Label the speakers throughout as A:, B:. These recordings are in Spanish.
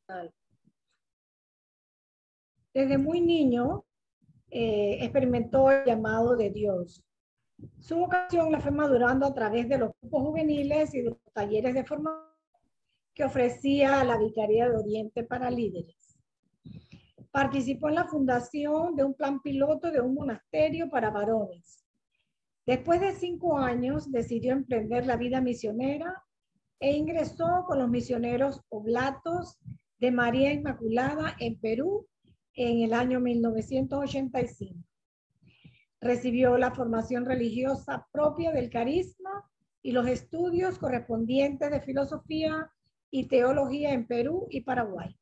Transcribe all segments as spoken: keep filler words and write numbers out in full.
A: Desde muy niño eh, experimentó el llamado de Dios. Su vocación la fue madurando a través de los grupos juveniles y de los talleres de formación que ofrecía la Vicaría de Oriente para líderes. Participó en la fundación de un plan piloto de un monasterio para varones. Después de cinco años, decidió emprender la vida misionera e ingresó con los misioneros oblatos de María Inmaculada en Perú en el año mil novecientos ochenta y cinco. Recibió la formación religiosa propia del carisma y los estudios correspondientes de filosofía y teología en Perú y Paraguay.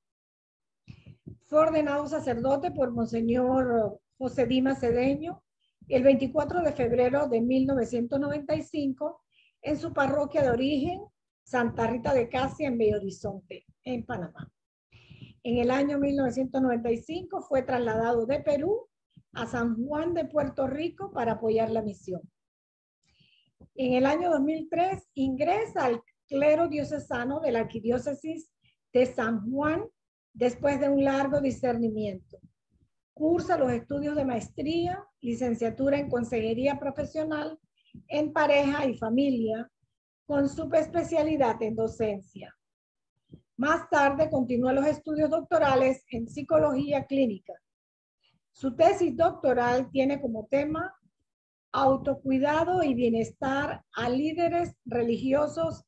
A: Fue ordenado sacerdote por Monseñor José Dimas Cedeño el veinticuatro de febrero de mil novecientos noventa y cinco en su parroquia de origen, Santa Rita de Casia, en Bello Horizonte, en Panamá. En el año mil novecientos noventa y cinco fue trasladado de Perú a San Juan de Puerto Rico para apoyar la misión. En el año dos mil tres ingresa al clero diocesano de la Arquidiócesis de San Juan después de un largo discernimiento. Cursa los estudios de maestría, licenciatura en consejería profesional en pareja y familia, con subespecialidad en docencia. Más tarde continúa los estudios doctorales en psicología clínica. Su tesis doctoral tiene como tema autocuidado y bienestar a líderes religiosos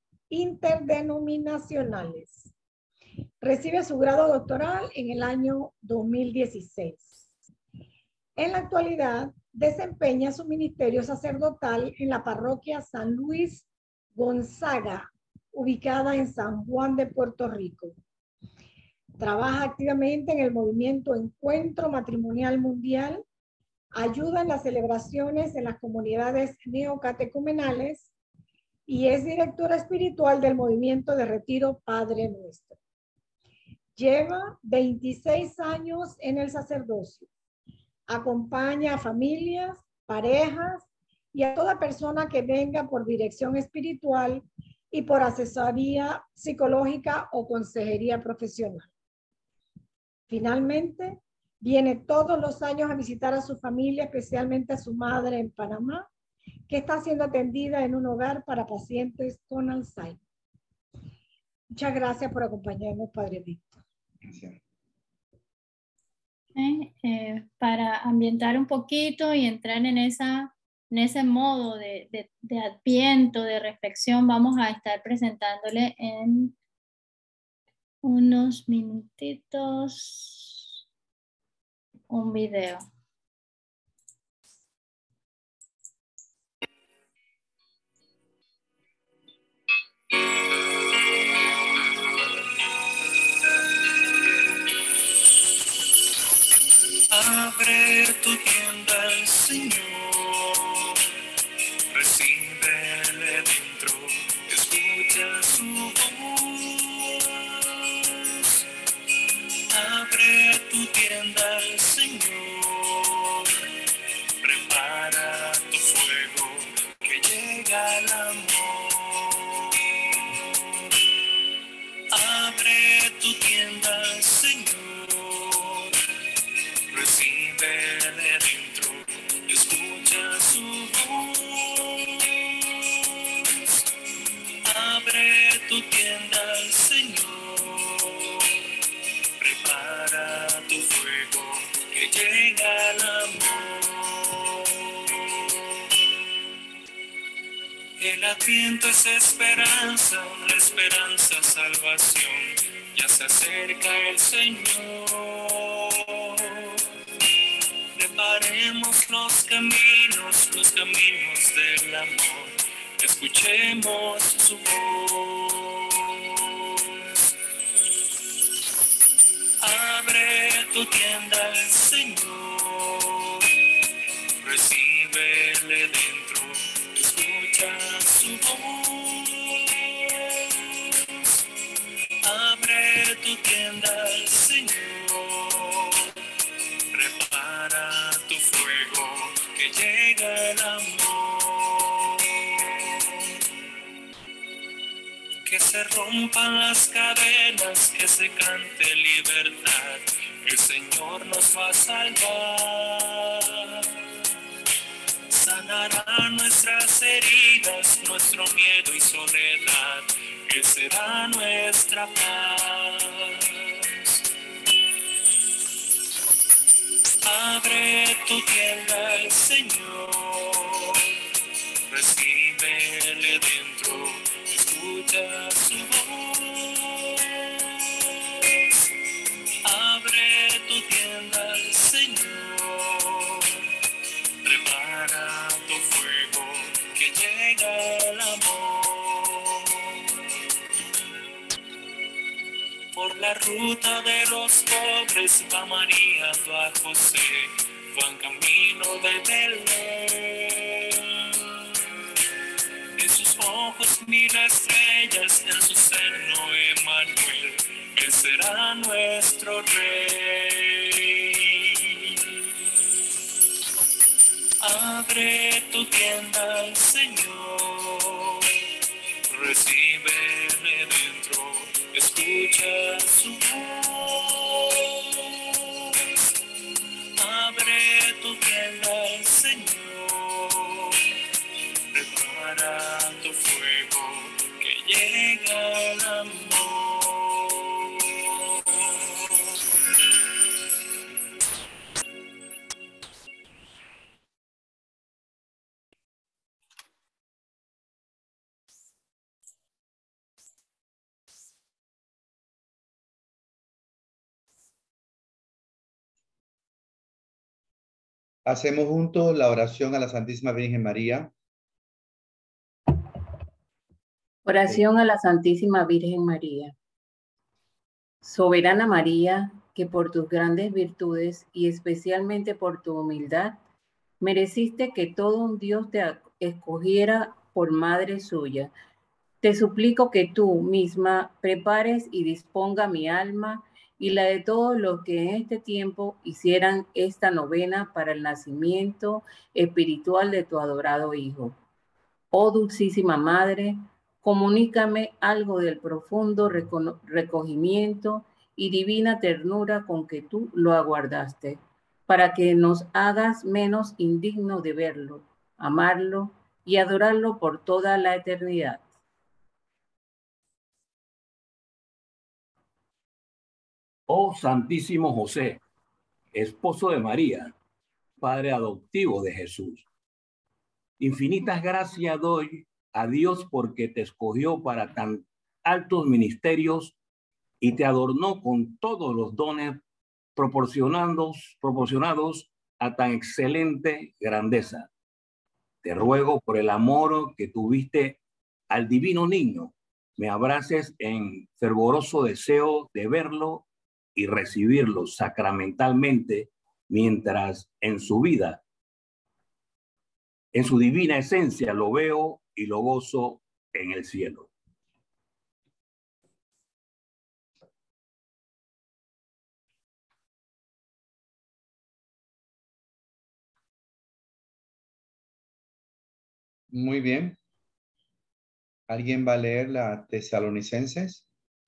A: interdenominacionales. Recibe su grado doctoral en el año dos mil dieciséis. En la actualidad, desempeña su ministerio sacerdotal en la parroquia San Luis Gonzaga, ubicada en San Juan de Puerto Rico. Trabaja activamente en el movimiento Encuentro Matrimonial Mundial, ayuda en las celebraciones en las comunidades neocatecumenales y es directora espiritual del movimiento de retiro Padre Nuestro. Lleva veintiséis años en el sacerdocio. Acompaña a familias, parejas y a toda persona que venga por dirección espiritual y por asesoría psicológica o consejería profesional. Finalmente, viene todos los años a visitar a su familia, especialmente a su madre en Panamá, que está siendo atendida en un hogar para pacientes con Alzheimer. Muchas gracias por acompañarnos, Padre Víctor.
B: Gracias.
C: Eh, eh, para ambientar un poquito y entrar en, esa, en ese modo de, de, de adviento, de reflexión, vamos a estar presentándole en unos minutitos un video.
D: Abre tu tienda al Señor, recíbele dentro, escucha su voz. Abre tu tienda al Señor, prepara tu fuego, que llega el amor. Abre tu tienda al Señor, recíbele dentro, escucha su voz. Abre tu tienda al Señor, prepara tu fuego, que llega el amor. El adviento es esperanza, la esperanza salvación, ya se acerca el Señor. Preparemos los caminos, los caminos del amor, escuchemos su voz. Abre tu tienda al Señor, recíbele dentro, escucha su voz. Abre tu tienda al Señor, prepara tu fuego, que llega el amor. Que se rompan las cadenas, que se cante libertad. El Señor nos va a salvar. Sanará nuestras heridas, nuestro miedo y soledad. Él será nuestra paz. Abre tu tienda al Señor, recíbele dentro, escucha su voz. Abre tu tienda al Señor, prepara tu fuego, que llega el amor. Por la ruta de los pobres va mareando a José, van camino de Belén. En sus ojos mira estrellas, en su seno Emmanuel, él será nuestro rey. Abre tu tienda al Señor, recíbele dentro, escucha su voz. Abre tu tienda al Señor, prepara tu fuego, que llega el amor.
B: Hacemos juntos la oración a la Santísima Virgen María.
E: Oración a la Santísima Virgen María. Soberana María, que por tus grandes virtudes y especialmente por tu humildad, mereciste que todo un Dios te escogiera por madre suya. Te suplico que tú misma prepares y disponga mi alma y la de todos los que en este tiempo hicieran esta novena para el nacimiento espiritual de tu adorado Hijo. Oh Dulcísima Madre, comunícame algo del profundo recogimiento y divina ternura con que tú lo aguardaste, para que nos hagas menos indignos de verlo, amarlo y adorarlo por toda la eternidad.
F: Oh Santísimo José, esposo de María, padre adoptivo de Jesús, infinitas gracias doy a Dios porque te escogió para tan altos ministerios y te adornó con todos los dones proporcionados, proporcionados a tan excelente grandeza. Te ruego por el amor que tuviste al divino niño, me abraces en fervoroso deseo de verlo y recibirlo sacramentalmente mientras en su vida, en su divina esencia, lo veo y lo gozo en el cielo.
B: Muy bien. ¿Alguien va a leer la Tesalonicenses?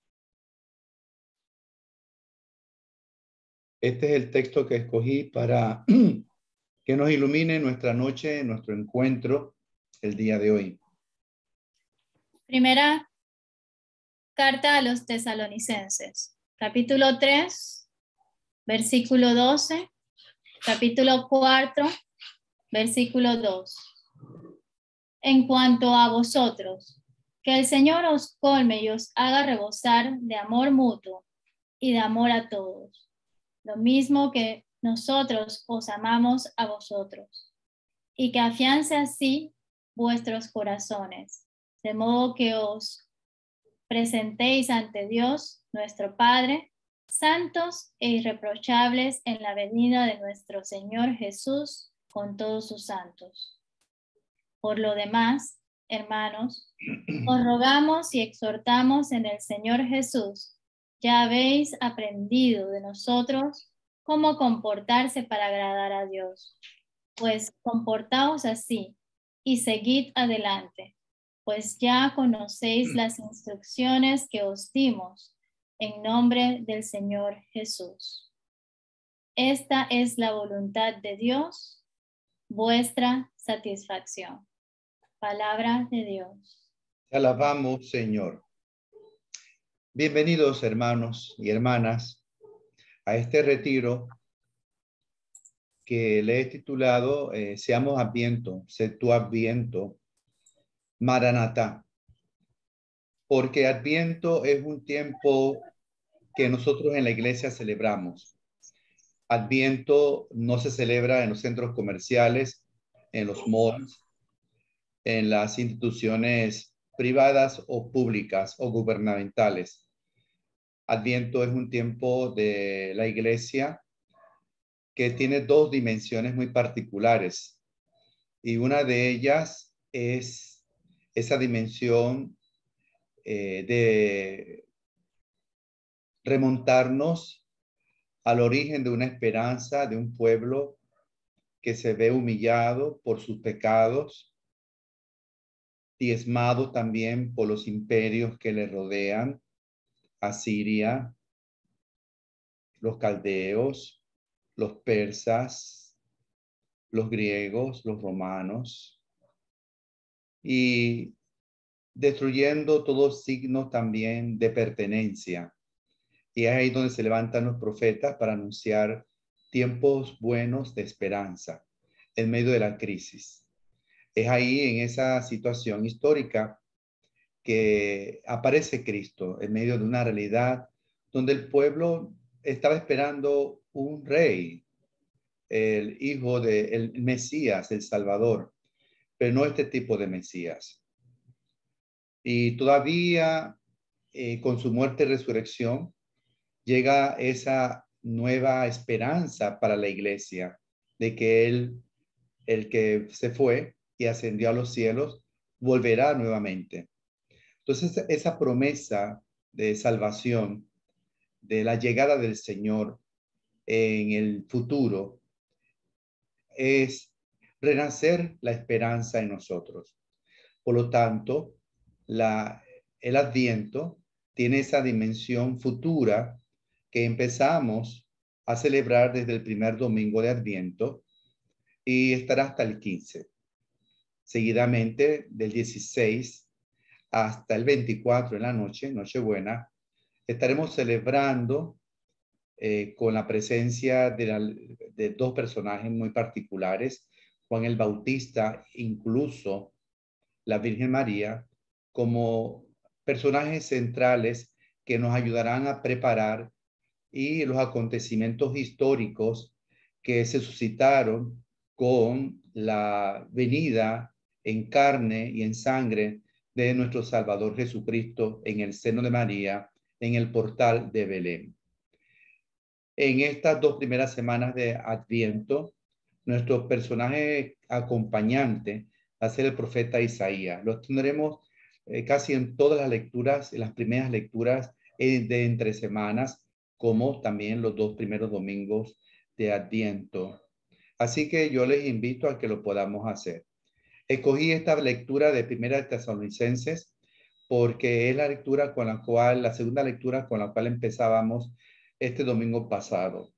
B: Este es el texto que escogí para que nos ilumine nuestra noche, nuestro encuentro el día de hoy.
C: Primera carta a los tesalonicenses, capítulo tres, versículo doce, capítulo cuatro, versículo dos. En cuanto a vosotros, que el Señor os colme y os haga rebosar de amor mutuo y de amor a todos, lo mismo que nosotros os amamos a vosotros, y que afiance así vuestros corazones, de modo que os presentéis ante Dios, nuestro Padre, santos e irreprochables en la venida de nuestro Señor Jesús con todos sus santos. Por lo demás, hermanos, os rogamos y exhortamos en el Señor Jesús. Ya habéis aprendido de nosotros cómo comportarse para agradar a Dios. Pues comportaos así y seguid adelante, pues ya conocéis las instrucciones que os dimos en nombre del Señor Jesús. Esta es la voluntad de Dios, vuestra satisfacción. Palabra de Dios.
B: Te alabamos, Señor. Bienvenidos, hermanos y hermanas, a este retiro que le he titulado eh, Seamos Adviento, sé tu Adviento, Maranatá. Porque Adviento es un tiempo que nosotros en la iglesia celebramos. Adviento no se celebra en los centros comerciales, en los malls, en las instituciones privadas o públicas o gubernamentales. Adviento es un tiempo de la iglesia que tiene dos dimensiones muy particulares, y una de ellas es esa dimensión eh, de remontarnos al origen de una esperanza de un pueblo que se ve humillado por sus pecados, diezmado también por los imperios que le rodean, Asiria, los caldeos, los persas, los griegos, los romanos, y destruyendo todos signos también de pertenencia. Y es ahí donde se levantan los profetas para anunciar tiempos buenos de esperanza en medio de la crisis. Es ahí, en esa situación histórica, que aparece Cristo en medio de una realidad donde el pueblo estaba esperando un rey, el hijo del Mesías, el Salvador, pero no este tipo de Mesías. Y todavía eh, con su muerte y resurrección llega esa nueva esperanza para la iglesia de que él, el que se fue y ascendió a los cielos, volverá nuevamente. Entonces, esa promesa de salvación, de la llegada del Señor en el futuro, es renacer la esperanza en nosotros. Por lo tanto, la, el Adviento tiene esa dimensión futura que empezamos a celebrar desde el primer domingo de Adviento y estará hasta el quince. Seguidamente, del dieciséis hasta el veinticuatro en la noche, Nochebuena, estaremos celebrando eh, con la presencia de, la, de dos personajes muy particulares, Juan el Bautista, incluso la Virgen María, como personajes centrales que nos ayudarán a preparar y los acontecimientos históricos que se suscitaron con la venida en carne y en sangre de nuestro Salvador Jesucristo en el seno de María, en el portal de Belén. En estas dos primeras semanas de Adviento, nuestro personaje acompañante va a ser el profeta Isaías. Lo tendremos eh, casi en todas las lecturas, en las primeras lecturas eh, de entre semanas, como también los dos primeros domingos de Adviento. Así que yo les invito a que lo podamos hacer. Escogí esta lectura de Primera de Tesalonicenses porque es la lectura con la cual, la segunda lectura con la cual empezábamos este domingo pasado.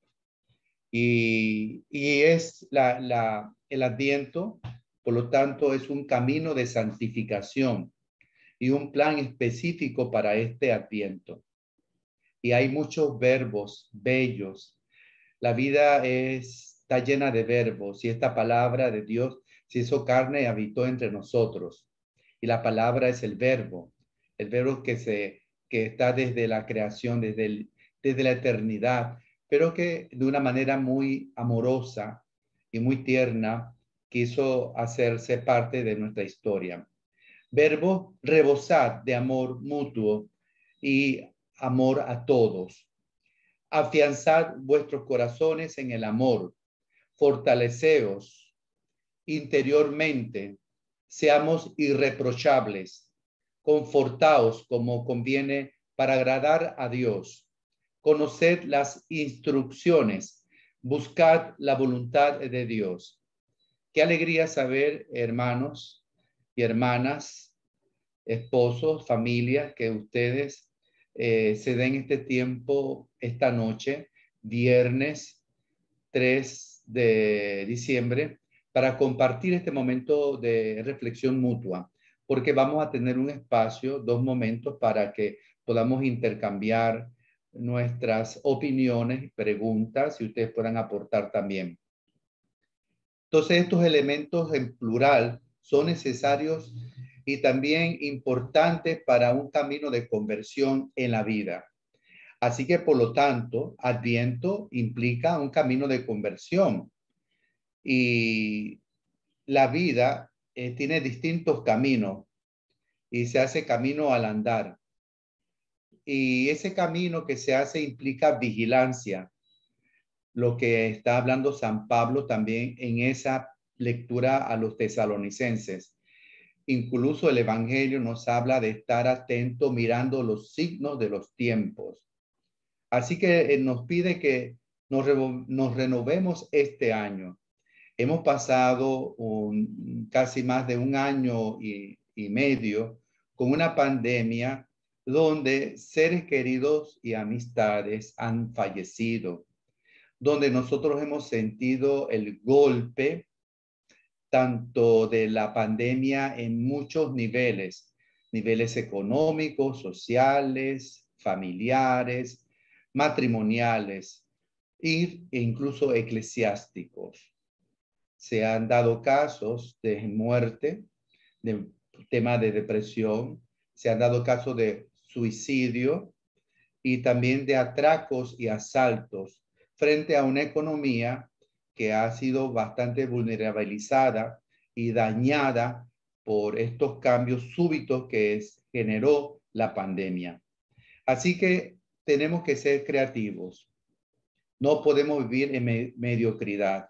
B: Y, y es la, la, el Adviento, por lo tanto, es un camino de santificación y un plan específico para este Adviento. Y hay muchos verbos bellos. La vida es, está llena de verbos y esta palabra de Dios se hizo carne y habitó entre nosotros. Y la palabra es el verbo, el verbo que, se, que está desde la creación, desde, el, desde la eternidad, pero que de una manera muy amorosa y muy tierna quiso hacerse parte de nuestra historia. Verbo rebosar de amor mutuo y amor a todos. Afianzad vuestros corazones en el amor. Fortaleceos interiormente. Seamos irreprochables. Confortaos como conviene para agradar a Dios. Conoced las instrucciones. Buscad la voluntad de Dios. Qué alegría saber, hermanos y hermanas, esposos, familias, que ustedes eh, se den este tiempo esta noche, viernes tres de diciembre, para compartir este momento de reflexión mutua, porque vamos a tener un espacio, dos momentos para que podamos intercambiar nuestras opiniones y preguntas y ustedes puedan aportar también. Entonces, estos elementos en plural son necesarios y también importantes para un camino de conversión en la vida. Así que, por lo tanto, Adviento implica un camino de conversión y la vida eh, tiene distintos caminos y se hace camino al andar. Y ese camino que se hace implica vigilancia, lo que está hablando San Pablo también en esa lectura a los tesalonicenses. Incluso el Evangelio nos habla de estar atento mirando los signos de los tiempos. Así que nos pide que nos, nos renovemos este año. Hemos pasado un, casi más de un año y, y medio con una pandemia donde seres queridos y amistades han fallecido, donde nosotros hemos sentido el golpe tanto de la pandemia en muchos niveles, niveles económicos, sociales, familiares, matrimoniales e incluso eclesiásticos. Se han dado casos de muerte, de tema de depresión, se han dado casos de suicidio y también de atracos y asaltos frente a una economía que ha sido bastante vulnerabilizada y dañada por estos cambios súbitos que es, generó la pandemia. Así que tenemos que ser creativos. No podemos vivir en me mediocridad.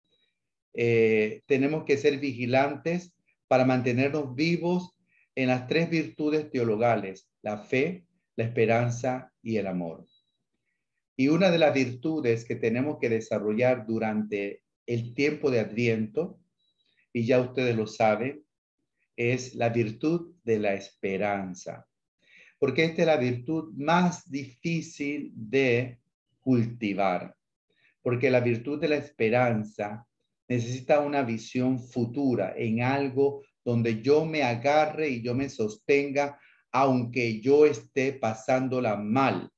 B: Eh, tenemos que ser vigilantes para mantenernos vivos en las tres virtudes teologales: la fe, la esperanza y el amor. Y una de las virtudes que tenemos que desarrollar durante el tiempo de Adviento, y ya ustedes lo saben, es la virtud de la esperanza. Porque esta es la virtud más difícil de cultivar. Porque la virtud de la esperanza necesita una visión futura en algo donde yo me agarre y yo me sostenga, aunque yo esté pasándola mal.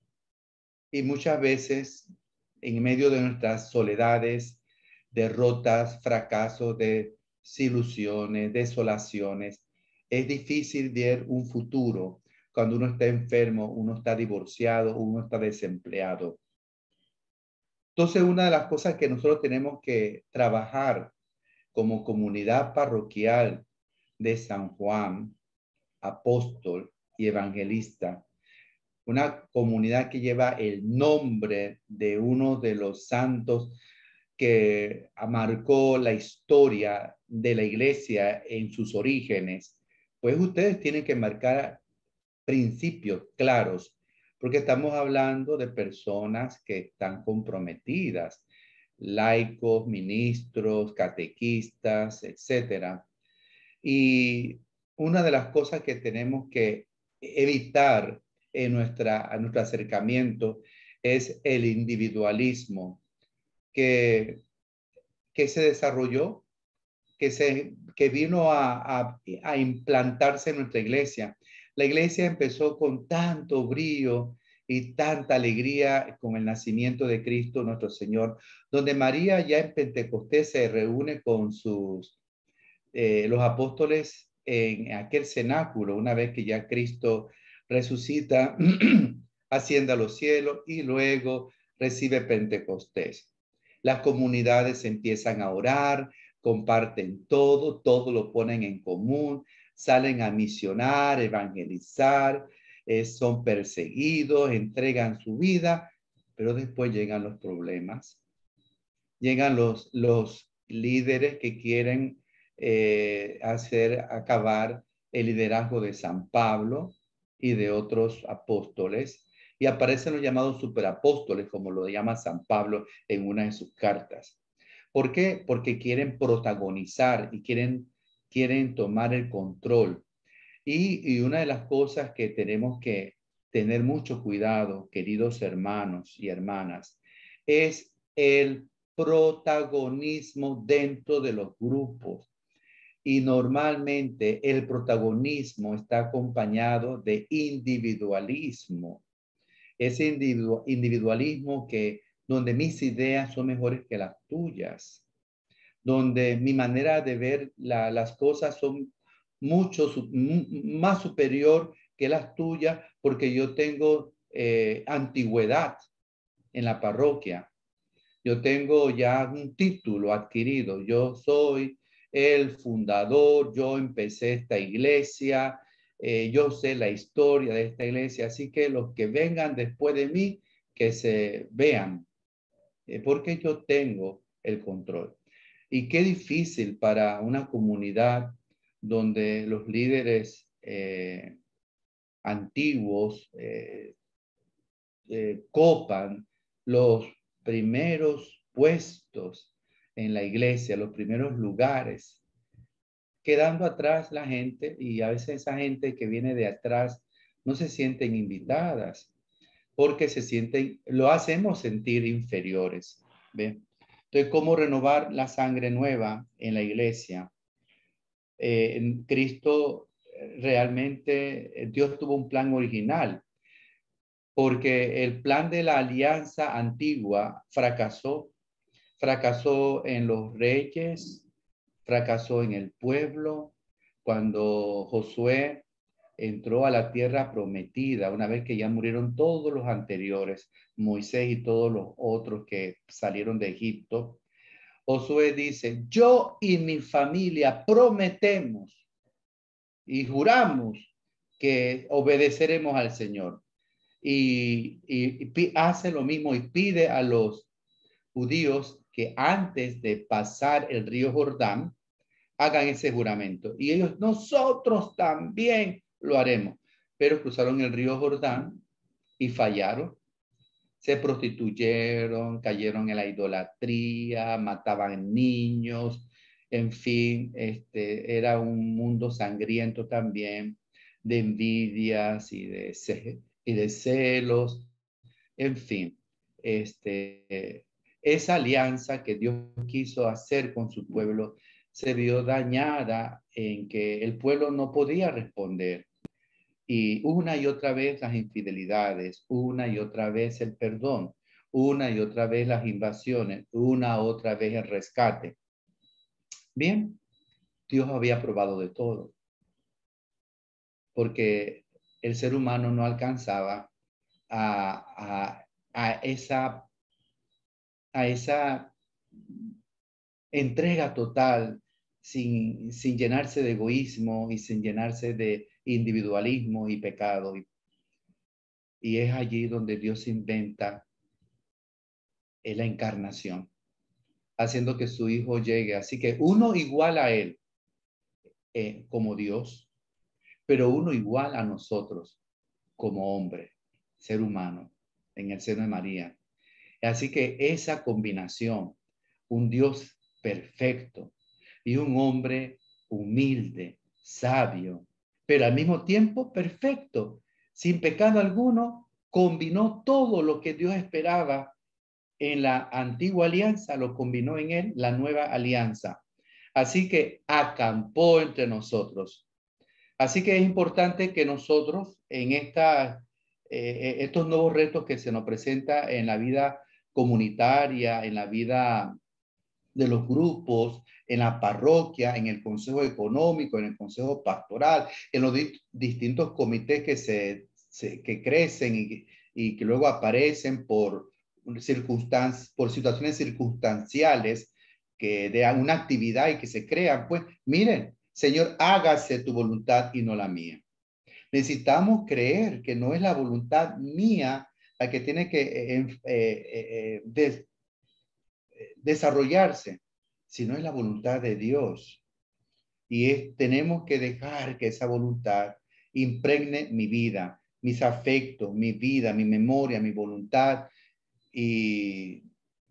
B: Y muchas veces, en medio de nuestras soledades, derrotas, fracasos, desilusiones, desolaciones, es difícil ver un futuro cuando uno está enfermo, uno está divorciado, uno está desempleado. Entonces, una de las cosas que nosotros tenemos que trabajar como comunidad parroquial de San Juan, apóstol y evangelista, una comunidad que lleva el nombre de uno de los santos que marcó la historia de la iglesia en sus orígenes, pues ustedes tienen que marcar principios claros, porque estamos hablando de personas que están comprometidas, laicos, ministros, catequistas, etcétera. Y una de las cosas que tenemos que evitar en, nuestra, en nuestro acercamiento es el individualismo que, que se desarrolló, que, se, que vino a, a, a implantarse en nuestra iglesia. La iglesia empezó con tanto brío y tanta alegría con el nacimiento de Cristo nuestro Señor, donde María ya en Pentecostés se reúne con sus, eh, los apóstoles en aquel cenáculo, una vez que ya Cristo resucita, asciende a los cielos y luego recibe Pentecostés. Las comunidades empiezan a orar, comparten todo, todo lo ponen en común, salen a misionar, evangelizar, eh, son perseguidos, entregan su vida, pero después llegan los problemas. Llegan los, los líderes que quieren eh, hacer acabar el liderazgo de San Pablo y de otros apóstoles, y aparecen los llamados superapóstoles, como lo llama San Pablo en una de sus cartas. ¿Por qué? Porque quieren protagonizar y quieren, quieren tomar el control. Y, y una de las cosas que tenemos que tener mucho cuidado, queridos hermanos y hermanas, es el protagonismo dentro de los grupos. Y normalmente el protagonismo está acompañado de individualismo. Ese individu- individualismo que donde mis ideas son mejores que las tuyas, donde mi manera de ver la, las cosas son mucho su, más superior que las tuyas porque yo tengo eh, antigüedad en la parroquia. Yo tengo ya un título adquirido. Yo soy el fundador, yo empecé esta iglesia, eh, yo sé la historia de esta iglesia, así que los que vengan después de mí, que se vean, eh, porque yo tengo el control. Y qué difícil para una comunidad donde los líderes eh, antiguos eh, eh, copan los primeros puestos en la iglesia, los primeros lugares, quedando atrás la gente, y a veces esa gente que viene de atrás no se sienten invitadas porque se sienten, lo hacemos sentir inferiores. ¿Ve? Entonces, ¿cómo renovar la sangre nueva en la iglesia? Eh, en Cristo realmente, Dios tuvo un plan original, porque el plan de la alianza antigua fracasó. Fracasó en los reyes, fracasó en el pueblo, cuando Josué entró a la tierra prometida, una vez que ya murieron todos los anteriores, Moisés y todos los otros que salieron de Egipto. Josué dice, yo y mi familia prometemos y juramos que obedeceremos al Señor. Y, y, y hace lo mismo y pide a los judíos que antes de pasar el río Jordán hagan ese juramento. Y ellos, nosotros también lo haremos. Pero cruzaron el río Jordán y fallaron. Se prostituyeron, cayeron en la idolatría, mataban niños. En fin, este, era un mundo sangriento también, de envidias y de, y de celos. En fin, este, esa alianza que Dios quiso hacer con su pueblo se vio dañada en que el pueblo no podía responder. Y una y otra vez las infidelidades, una y otra vez el perdón, una y otra vez las invasiones, una otra vez el rescate. Bien, Dios había probado de todo, porque el ser humano no alcanzaba a, a, a esa, a esa entrega total, sin, sin llenarse de egoísmo y sin llenarse de individualismo y pecado. Y, y es allí donde Dios inventa eh, la encarnación, haciendo que su Hijo llegue. Así que uno igual a Él eh, como Dios, pero uno igual a nosotros como hombre, ser humano, en el seno de María. Así que esa combinación, un Dios perfecto y un hombre humilde, sabio, pero al mismo tiempo perfecto, sin pecado alguno, combinó todo lo que Dios esperaba en la antigua alianza, lo combinó en él la nueva alianza. Así que acampó entre nosotros. Así que es importante que nosotros en esta, eh, estos nuevos retos que se nos presenta en la vida comunitaria, en la vida de los grupos, en la parroquia, en el consejo económico, en el consejo pastoral, en los di distintos comités que, se, se, que crecen y, y que luego aparecen por, circunstancias, por situaciones circunstanciales que de una actividad y que se crean. Pues miren, Señor, hágase tu voluntad y no la mía. Necesitamos creer que no es la voluntad mía la que tiene que eh, eh, eh, des, eh, desarrollarse, sino es la voluntad de Dios. Y es, tenemos que dejar que esa voluntad impregne mi vida, mis afectos, mi vida, mi memoria, mi voluntad. Y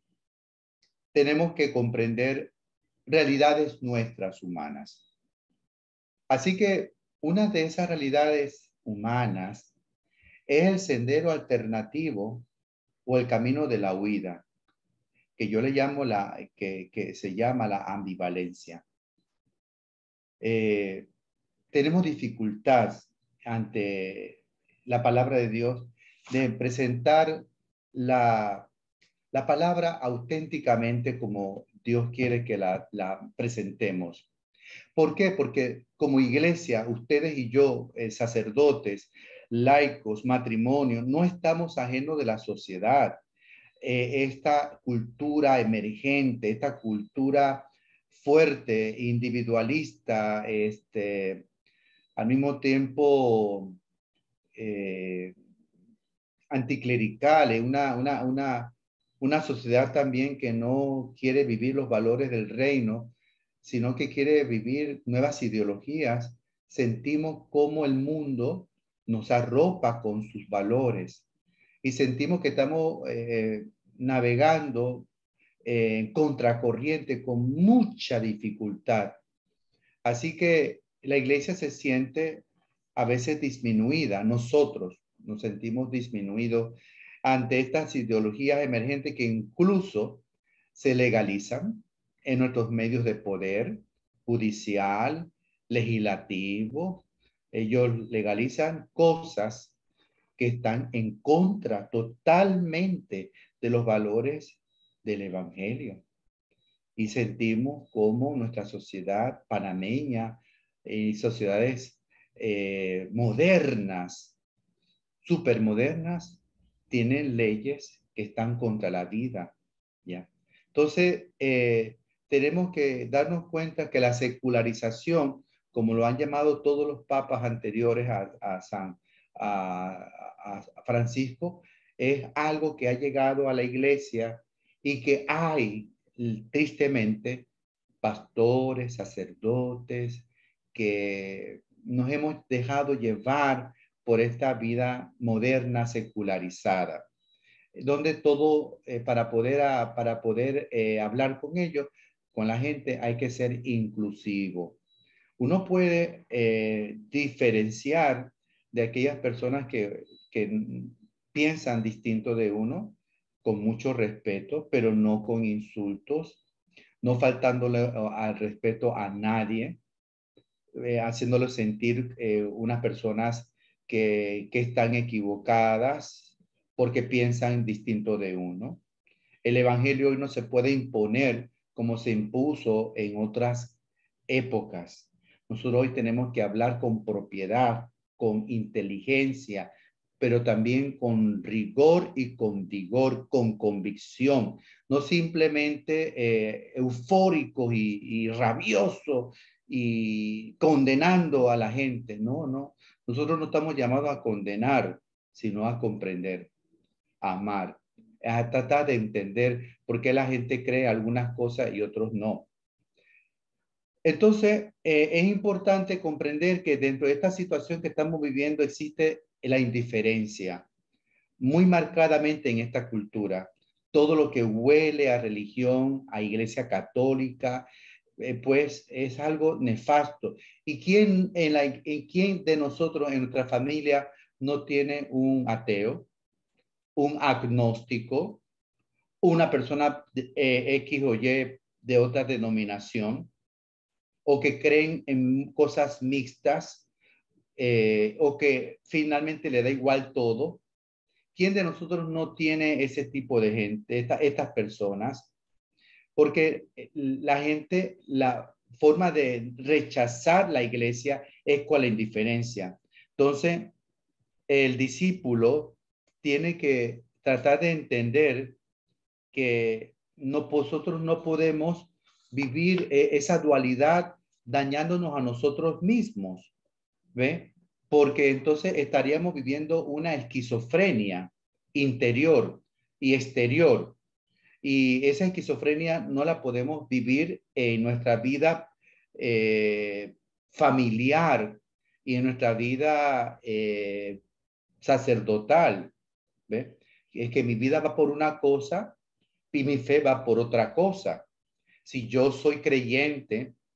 B: tenemos que comprender realidades nuestras humanas. Así que una de esas realidades humanas es el sendero alternativo o el camino de la huida, que yo le llamo la, que, que se llama la ambivalencia. Eh, tenemos dificultad ante la palabra de Dios de presentar la, la palabra auténticamente como Dios quiere que la, la presentemos. ¿Por qué? Porque como iglesia, ustedes y yo, eh, sacerdotes, laicos, matrimonio, no estamos ajenos de la sociedad. Eh, esta cultura emergente, esta cultura fuerte, individualista, este, al mismo tiempo eh, anticlerical, eh, una, una, una, una sociedad también que no quiere vivir los valores del reino, sino que quiere vivir nuevas ideologías. Sentimos cómo el mundo nos arropa con sus valores y sentimos que estamos eh, navegando en eh, contracorriente con mucha dificultad. Así que la iglesia se siente a veces disminuida. Nosotros nos sentimos disminuidos ante estas ideologías emergentes que incluso se legalizan en nuestros medios de poder judicial, legislativo. Ellos legalizan cosas que están en contra totalmente de los valores del evangelio. Y sentimos como nuestra sociedad panameña y sociedades eh, modernas, supermodernas, tienen leyes que están contra la vida, ¿ya? Entonces, eh, tenemos que darnos cuenta que la secularización, como lo han llamado todos los papas anteriores a, a San a, a Francisco, es algo que ha llegado a la iglesia y que hay, tristemente, pastores, sacerdotes, que nos hemos dejado llevar por esta vida moderna, secularizada, donde todo, eh, para poder, a, para poder eh, hablar con ellos, con la gente, hay que ser inclusivo. Uno puede eh, diferenciar de aquellas personas que, que piensan distinto de uno, con mucho respeto, pero no con insultos, no faltándole al respeto a nadie, eh, haciéndolo sentir eh, unas personas que, que están equivocadas porque piensan distinto de uno. El evangelio hoy no se puede imponer como se impuso en otras épocas. Nosotros hoy tenemos que hablar con propiedad, con inteligencia, pero también con rigor y con vigor, con convicción, no simplemente eh, eufóricos y, y rabiosos y condenando a la gente. No, no. Nosotros no estamos llamados a condenar, sino a comprender, a amar, a tratar de entender por qué la gente cree algunas cosas y otros no. Entonces, eh, es importante comprender que dentro de esta situación que estamos viviendo existe la indiferencia muy marcadamente en esta cultura. Todo lo que huele a religión, a iglesia católica, eh, pues es algo nefasto. ¿Y quién, en la, en quién de nosotros, en nuestra familia, no tiene un ateo, un agnóstico, una persona eh, X o Y de otra denominación, o que creen en cosas mixtas, eh, o que finalmente le da igual todo? ¿Quién de nosotros no tiene ese tipo de gente, esta, estas personas? Porque la gente, la forma de rechazar la iglesia es con la indiferencia. Entonces, el discípulo tiene que tratar de entender que no, nosotros no podemos vivir esa dualidad dañándonos a nosotros mismos, ¿ve? Porque entonces estaríamos viviendo una esquizofrenia interior y exterior. Y esa esquizofrenia no la podemos vivir en nuestra vida eh, familiar y en nuestra vida eh, sacerdotal, ¿ve? Es que mi vida va por una cosa y mi fe va por otra cosa. Si yo soy creyente,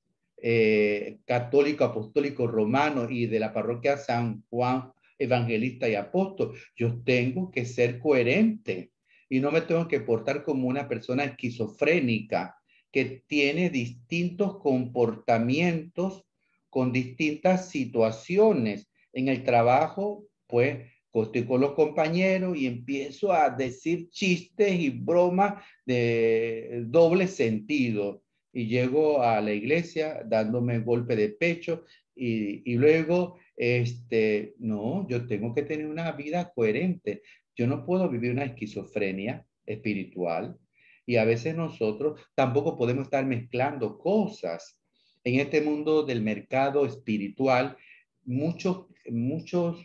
B: eh, católico, apostólico, romano y de la parroquia San Juan Evangelista y Apóstol. Yo tengo que ser coherente y no me tengo que portar como una persona esquizofrénica que tiene distintos comportamientos con distintas situaciones. En el trabajo, pues, estoy con los compañeros y empiezo a decir chistes y bromas de doble sentido. Y llego a la iglesia dándome golpe de pecho y, y luego, este, no, yo tengo que tener una vida coherente. Yo no puedo vivir una esquizofrenia espiritual y a veces nosotros tampoco podemos estar mezclando cosas. En este mundo del mercado espiritual, muchos, muchos,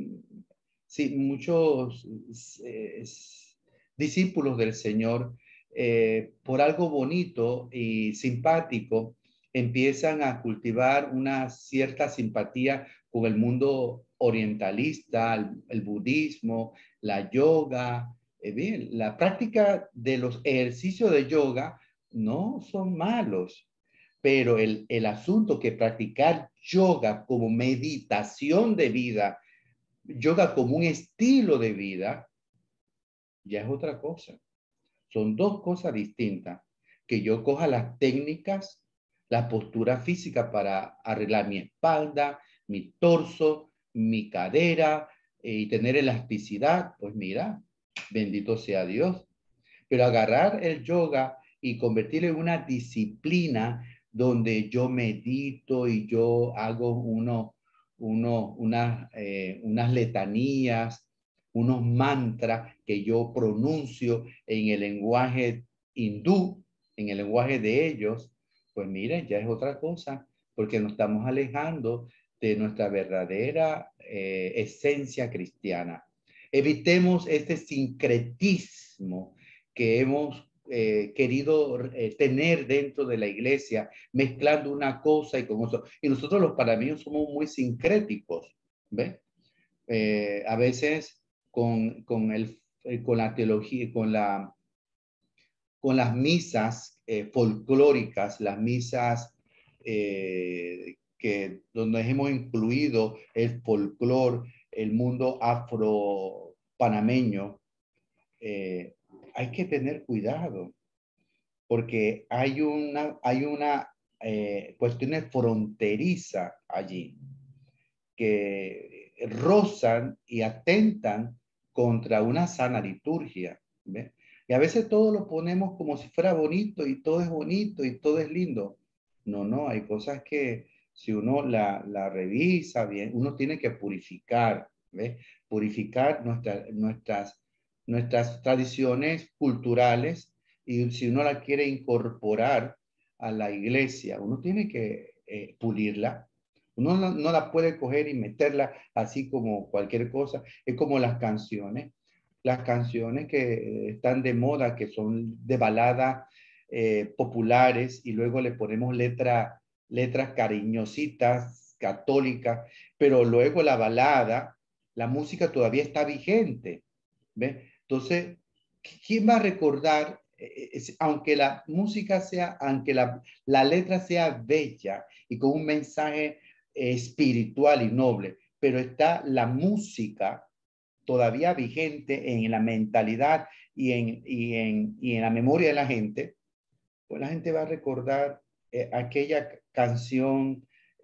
B: sí, muchos eh, discípulos del Señor, eh, por algo bonito y simpático, empiezan a cultivar una cierta simpatía con el mundo orientalista, el, el budismo, la yoga. Eh, bien, la práctica de los ejercicios de yoga no son malos, pero el, el asunto que practicar yoga como meditación de vida, yoga como un estilo de vida, ya es otra cosa. Son dos cosas distintas. Que yo coja las técnicas, la postura física para arreglar mi espalda, mi torso, mi cadera eh, y tener elasticidad, pues mira, bendito sea Dios. Pero agarrar el yoga y convertirlo en una disciplina donde yo medito y yo hago uno, uno, una, eh, unas letanías, unos mantras que yo pronuncio en el lenguaje hindú, en el lenguaje de ellos, pues miren, ya es otra cosa, porque nos estamos alejando de nuestra verdadera eh, esencia cristiana. Evitemos este sincretismo que hemos eh, querido eh, tener dentro de la iglesia, mezclando una cosa y con otra. Y nosotros los panameños somos muy sincréticos, ¿ves? Eh, a veces con, con, el, eh, con la teología, con, la, con las misas eh, folclóricas, las misas eh, que, donde hemos incluido el folclor, el mundo afro-panameño, eh, hay que tener cuidado porque hay una, hay una eh, cuestión fronteriza allí que rozan y atentan contra una sana liturgia. ¿Ve? Y a veces todo lo ponemos como si fuera bonito y todo es bonito y todo es lindo. No, no, hay cosas que si uno la, la revisa bien, uno tiene que purificar, ¿ve? Purificar nuestra, nuestras, nuestras tradiciones culturales y si uno la quiere incorporar a la iglesia, uno tiene que eh, pulirla. Uno no, no la puede coger y meterla así como cualquier cosa. Es como las canciones. Las canciones que están de moda, que son de baladas eh, populares y luego le ponemos letra, letras cariñositas, católicas, pero luego la balada, la música todavía está vigente. ¿Ve? Entonces, ¿quién va a recordar, eh, es, aunque la música sea, aunque la, la letra sea bella y con un mensaje espiritual y noble, pero está la música todavía vigente en la mentalidad y en, y en, y en la memoria de la gente, pues la gente va a recordar eh, aquella canción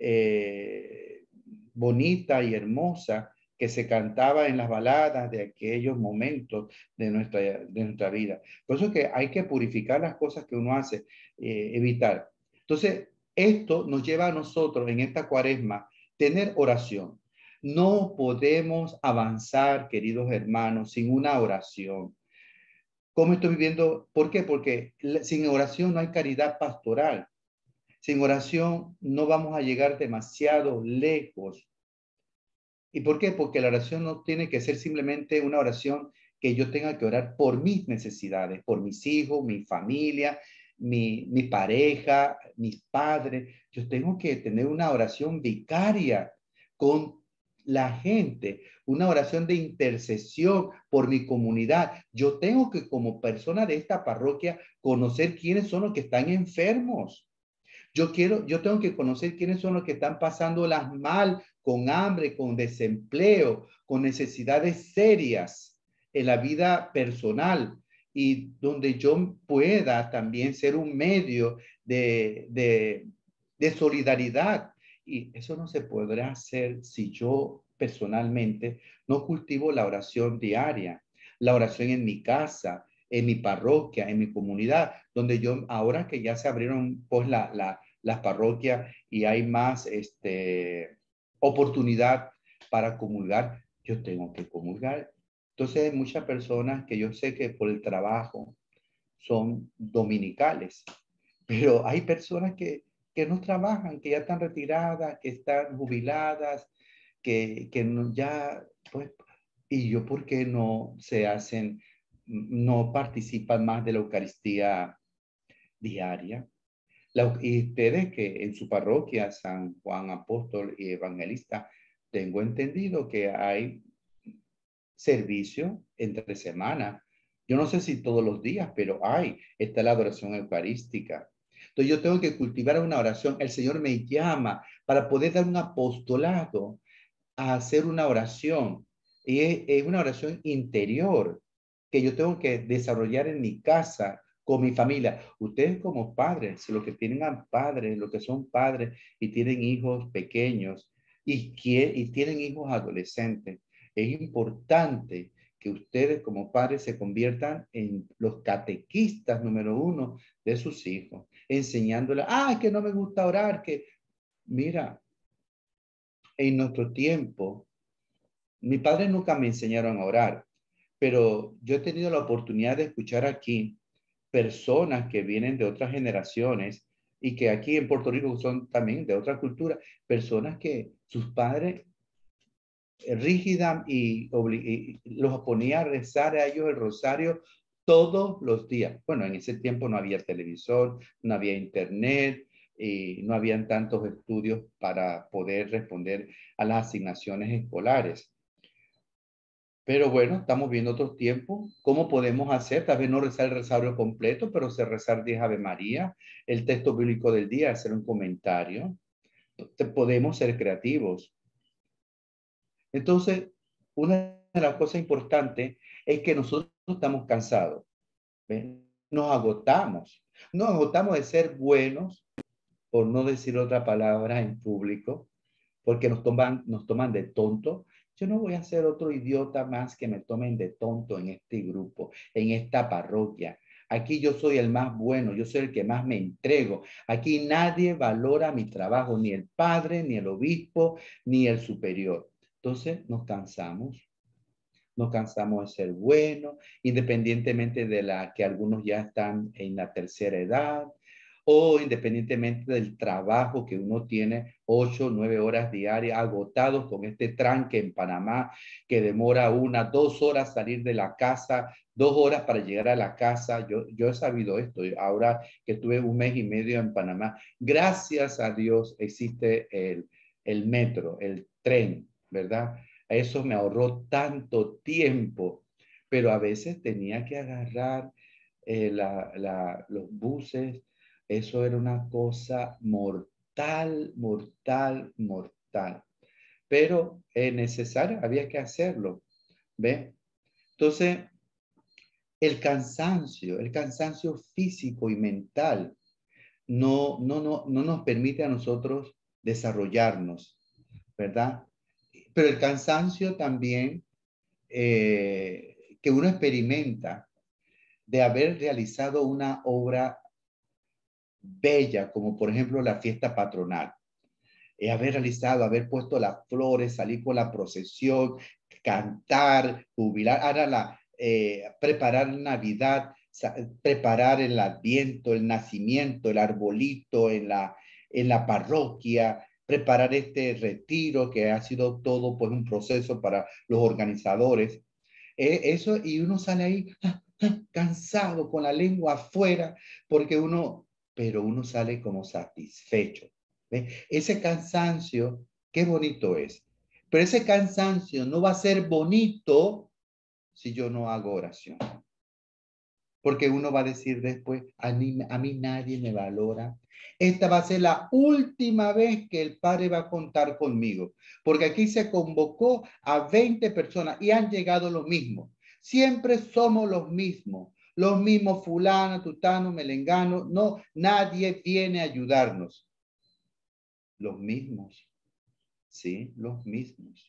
B: eh, bonita y hermosa que se cantaba en las baladas de aquellos momentos de nuestra, de nuestra vida. Por eso que hay que purificar las cosas que uno hace, eh, evitar. Entonces, esto nos lleva a nosotros en esta cuaresma tener oración. No podemos avanzar, queridos hermanos, sin una oración. ¿Cómo estoy viviendo? ¿Por qué? Porque sin oración no hay caridad pastoral. Sin oración no vamos a llegar demasiado lejos. ¿Y por qué? Porque la oración no tiene que ser simplemente una oración que yo tenga que orar por mis necesidades, por mis hijos, mi familia, mi, mi pareja, mis padres. Yo tengo que tener una oración vicaria con la gente, una oración de intercesión por mi comunidad. Yo tengo que, como persona de esta parroquia, conocer quiénes son los que están enfermos. Yo quiero, yo tengo que conocer quiénes son los que están pasándolas mal, con hambre, con desempleo, con necesidades serias en la vida personal, y donde yo pueda también ser un medio de, de, de solidaridad. Y eso no se podrá hacer si yo personalmente no cultivo la oración diaria, la oración en mi casa, en mi parroquia, en mi comunidad, donde yo, ahora que ya se abrieron pues la, la, las parroquias y hay más este, oportunidad para comulgar, yo tengo que comulgar. Entonces hay muchas personas que yo sé que por el trabajo son dominicales, pero hay personas que, que no trabajan, que ya están retiradas, que están jubiladas, que, que no, ya, pues, y yo, ¿por qué no se hacen, no participan más de la Eucaristía diaria? La, y ustedes que en su parroquia, San Juan Apóstol y Evangelista, tengo entendido que hay servicio entre semana. Yo no sé si todos los días, pero hay, está la adoración eucarística. Entonces yo tengo que cultivar una oración. El Señor me llama para poder dar un apostolado a hacer una oración. Y es, es una oración interior que yo tengo que desarrollar en mi casa, con mi familia. Ustedes como padres, si los que tienen a padres, los que son padres y tienen hijos pequeños y, quieren, y tienen hijos adolescentes, es importante que ustedes como padres se conviertan en los catequistas número uno de sus hijos, enseñándoles, ah, que no me gusta orar, que mira, en nuestro tiempo, mis padres nunca me enseñaron a orar, pero yo he tenido la oportunidad de escuchar aquí personas que vienen de otras generaciones y que aquí en Puerto Rico son también de otra cultura, personas que sus padres rígida y, y los ponía a rezar a ellos el rosario todos los días. Bueno, en ese tiempo no había televisor, no había internet, y no habían tantos estudios para poder responder a las asignaciones escolares. Pero bueno, estamos viendo otros tiempos. ¿Cómo podemos hacer? Tal vez no rezar el rosario completo, pero se rezar diez Ave María, el texto bíblico del día, hacer un comentario. Podemos ser creativos. Entonces, una de las cosas importantes es que nosotros estamos cansados. ¿Ven? Nos agotamos. Nos agotamos de ser buenos, por no decir otra palabra en público, porque nos toman, nos toman de tonto. Yo no voy a ser otro idiota más que me tomen de tonto en este grupo, en esta parroquia. Aquí yo soy el más bueno, yo soy el que más me entrego. Aquí nadie valora mi trabajo, ni el padre, ni el obispo, ni el superior. Entonces nos cansamos, nos cansamos de ser buenos, independientemente de la que algunos ya están en la tercera edad, o independientemente del trabajo que uno tiene, ocho, nueve horas diarias, agotados con este tranque en Panamá, que demora una, dos horas salir de la casa, dos horas para llegar a la casa. Yo, yo he sabido esto, ahora que estuve un mes y medio en Panamá, gracias a Dios existe el, el metro, el tren, ¿verdad? Eso me ahorró tanto tiempo, pero a veces tenía que agarrar eh, la, la, los buses. Eso era una cosa mortal, mortal, mortal. Pero es necesario, había que hacerlo. ¿Ve? Entonces, el cansancio, el cansancio físico y mental no, no, no, no nos permite a nosotros desarrollarnos, ¿verdad? Pero el cansancio también eh, que uno experimenta de haber realizado una obra bella, como por ejemplo la fiesta patronal, eh, haber realizado, haber puesto las flores, salir con la procesión, cantar, jubilar, ahora la, eh, preparar Navidad, preparar el Adviento, el nacimiento, el arbolito en la, en la parroquia, preparar este retiro que ha sido todo pues un proceso para los organizadores. Eh, eso, y uno sale ahí ah, ah, cansado, con la lengua afuera, porque uno, pero uno sale como satisfecho. ¿Ve? Ese cansancio, qué bonito es. Pero ese cansancio no va a ser bonito si yo no hago oración. Porque uno va a decir después, a mí, a mí nadie me valora. Esta va a ser la última vez que el Padre va a contar conmigo. Porque aquí se convocó a veinte personas y han llegado los mismos. Siempre somos los mismos. Los mismos fulano, tutano, melengano. No, nadie viene a ayudarnos. Los mismos. Sí, los mismos.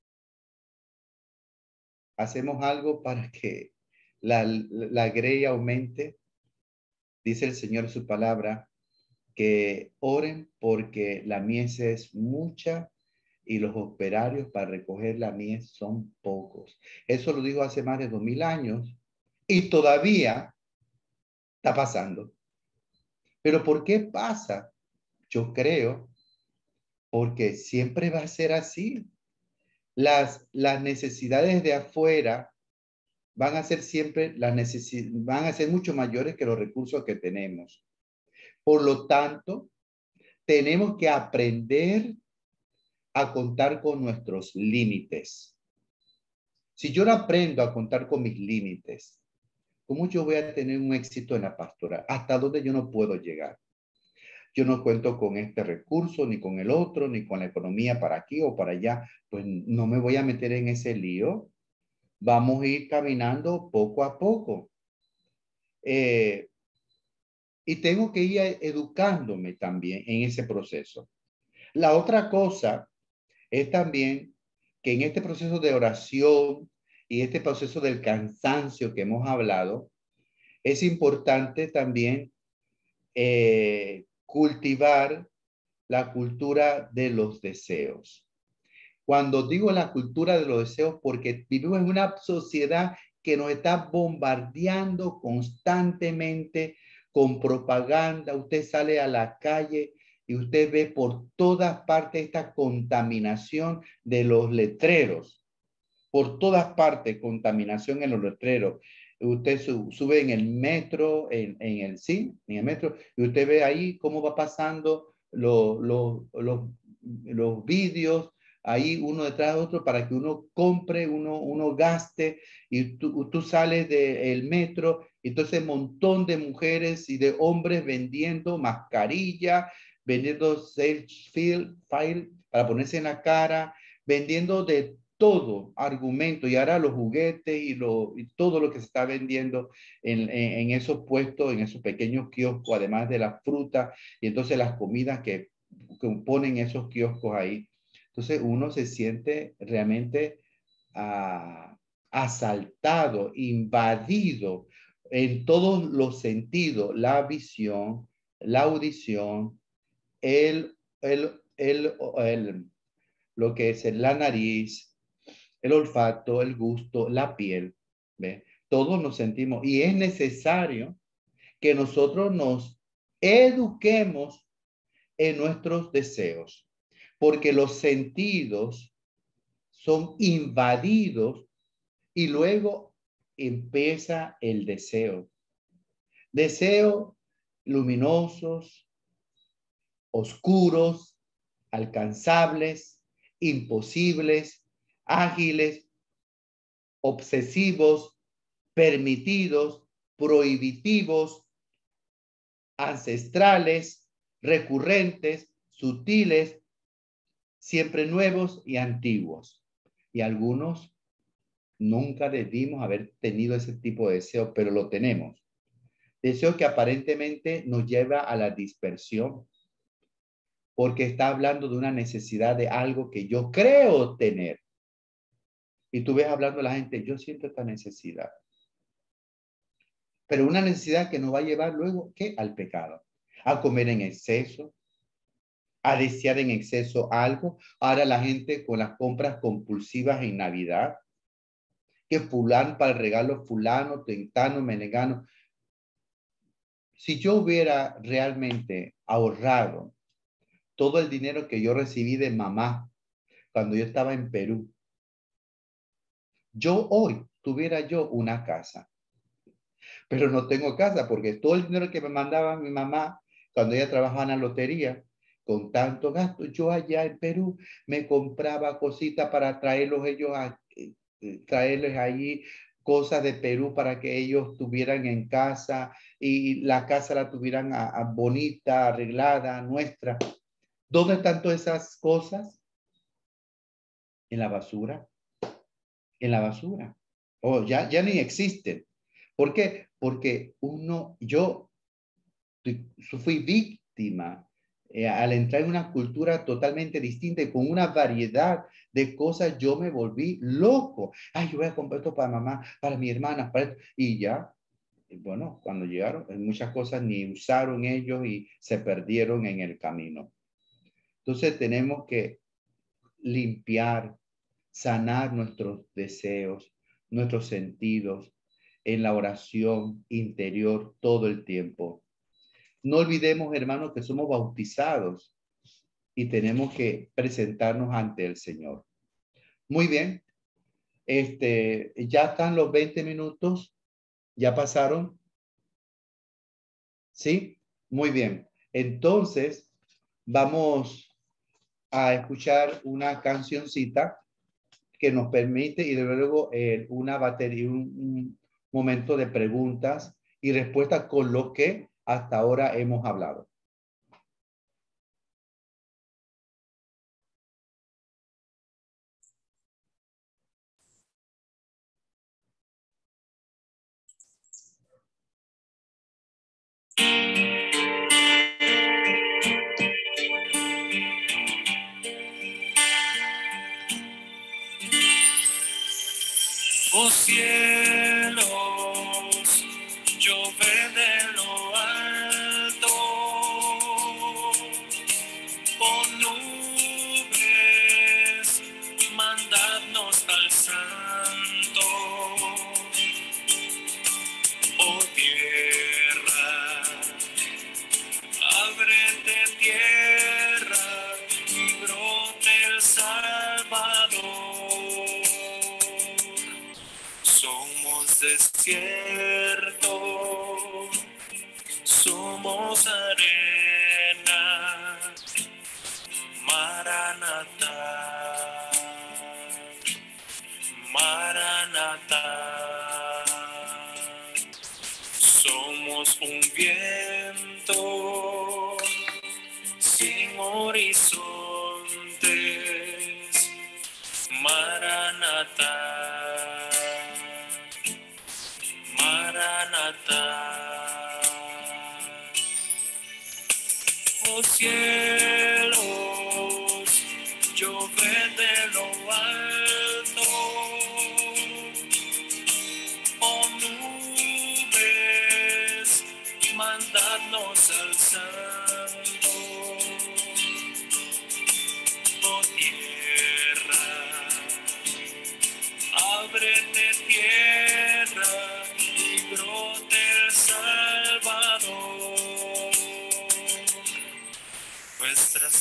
B: Hacemos algo para que la, la grey aumente. Dice el Señor en su palabra que oren porque la mies es mucha y los operarios para recoger la mies son pocos. Eso lo dijo hace más de dos mil años y todavía está pasando. ¿Pero por qué pasa? Yo creo porque siempre va a ser así. Las, las necesidades de afuera van a ser siempre las necesidades, van a ser mucho mayores que los recursos que tenemos. Por lo tanto, tenemos que aprender a contar con nuestros límites. Si yo no aprendo a contar con mis límites, ¿cómo yo voy a tener un éxito en la pastoral? ¿Hasta dónde yo no puedo llegar? Yo no cuento con este recurso, ni con el otro, ni con la economía para aquí o para allá. Pues no me voy a meter en ese lío. Vamos a ir caminando poco a poco. Eh, y tengo que ir educándome también en ese proceso. La otra cosa es también que en este proceso de oración y este proceso del cansancio que hemos hablado, es importante también eh, cultivar la cultura de los deseos. Cuando digo la cultura de los deseos, porque vivimos en una sociedad que nos está bombardeando constantemente con propaganda. Usted sale a la calle y usted ve por todas partes esta contaminación de los letreros. Por todas partes, contaminación en los letreros. Usted su, sube en el metro, en, en el sí, en el metro, y usted ve ahí cómo va pasando los, los, los, los vídeos, ahí uno detrás de otro para que uno compre, uno, uno gaste, y tú, tú sales del metro, y entonces un montón de mujeres y de hombres vendiendo mascarilla, vendiendo selfie file para ponerse en la cara, vendiendo de todo argumento, y ahora los juguetes y, lo, y todo lo que se está vendiendo en, en, en esos puestos, en esos pequeños kioscos, además de la fruta y entonces las comidas que, que ponen esos kioscos ahí. Entonces uno se siente realmente uh, asaltado, invadido en todos los sentidos, la visión, la audición, el, el, el, el, lo que es la nariz, el olfato, el gusto, la piel. ¿Ve? Todos nos sentimos y es necesario que nosotros nos eduquemos en nuestros deseos, porque los sentidos son invadidos y luego empieza el deseo. Deseos luminosos, oscuros, alcanzables, imposibles, ágiles, obsesivos, permitidos, prohibitivos, ancestrales, recurrentes, sutiles, siempre nuevos y antiguos. Y algunos nunca debimos haber tenido ese tipo de deseo, pero lo tenemos. Deseo que aparentemente nos lleva a la dispersión, porque está hablando de una necesidad de algo que yo creo tener. Y tú ves hablando a la gente, yo siento esta necesidad. Pero una necesidad que nos va a llevar luego, ¿qué? Al pecado. A comer en exceso, a desear en exceso algo. Ahora la gente con las compras compulsivas en Navidad, que fulano para el regalo, fulano, tentano, menegano. Si yo hubiera realmente ahorrado todo el dinero que yo recibí de mamá cuando yo estaba en Perú, yo hoy tuviera yo una casa. Pero no tengo casa porque todo el dinero que me mandaba mi mamá cuando ella trabajaba en la lotería, con tanto gasto, yo allá en Perú me compraba cositas para traerlos ellos a, traerles allí cosas de Perú para que ellos tuvieran en casa y la casa la tuvieran a, a bonita, arreglada, nuestra. ¿Dónde están todas esas cosas? En la basura. En la basura. Oh, ya, ya ni existen. ¿Por qué? Porque uno, yo fui víctima eh, al entrar en una cultura totalmente distinta y con una variedad de cosas, yo me volví loco. Ay, yo voy a comprar esto para mamá, para mi hermana, para esto. Y ya, bueno, cuando llegaron, muchas cosas ni usaron ellos y se perdieron en el camino. Entonces tenemos que limpiar, sanar nuestros deseos, nuestros sentidos en la oración interior todo el tiempo. No olvidemos, hermanos, que somos bautizados y tenemos que presentarnos ante el Señor. Muy bien. Este, ya están los veinte minutos. ¿Ya pasaron? ¿Sí? Muy bien. Entonces, vamos a escuchar una cancioncita que nos permite y luego eh, una batería, un, un momento de preguntas y respuestas con lo que hasta ahora hemos hablado.
D: Oh cielos, llover de lo alto, oh nubes, mandadnos al Santo, oh tierra, ábrete tierra y brote el Salvador. Somos desierto, somos arena, Maranatá, Maranatá. Somos un viento sin horizontes, Maranatá. Maranatá. Oh cielos, llover de lo alto, oh nubes, mandadnos al Santo, oh tierra, ábrete tierra y brote el Salvador. Nuestras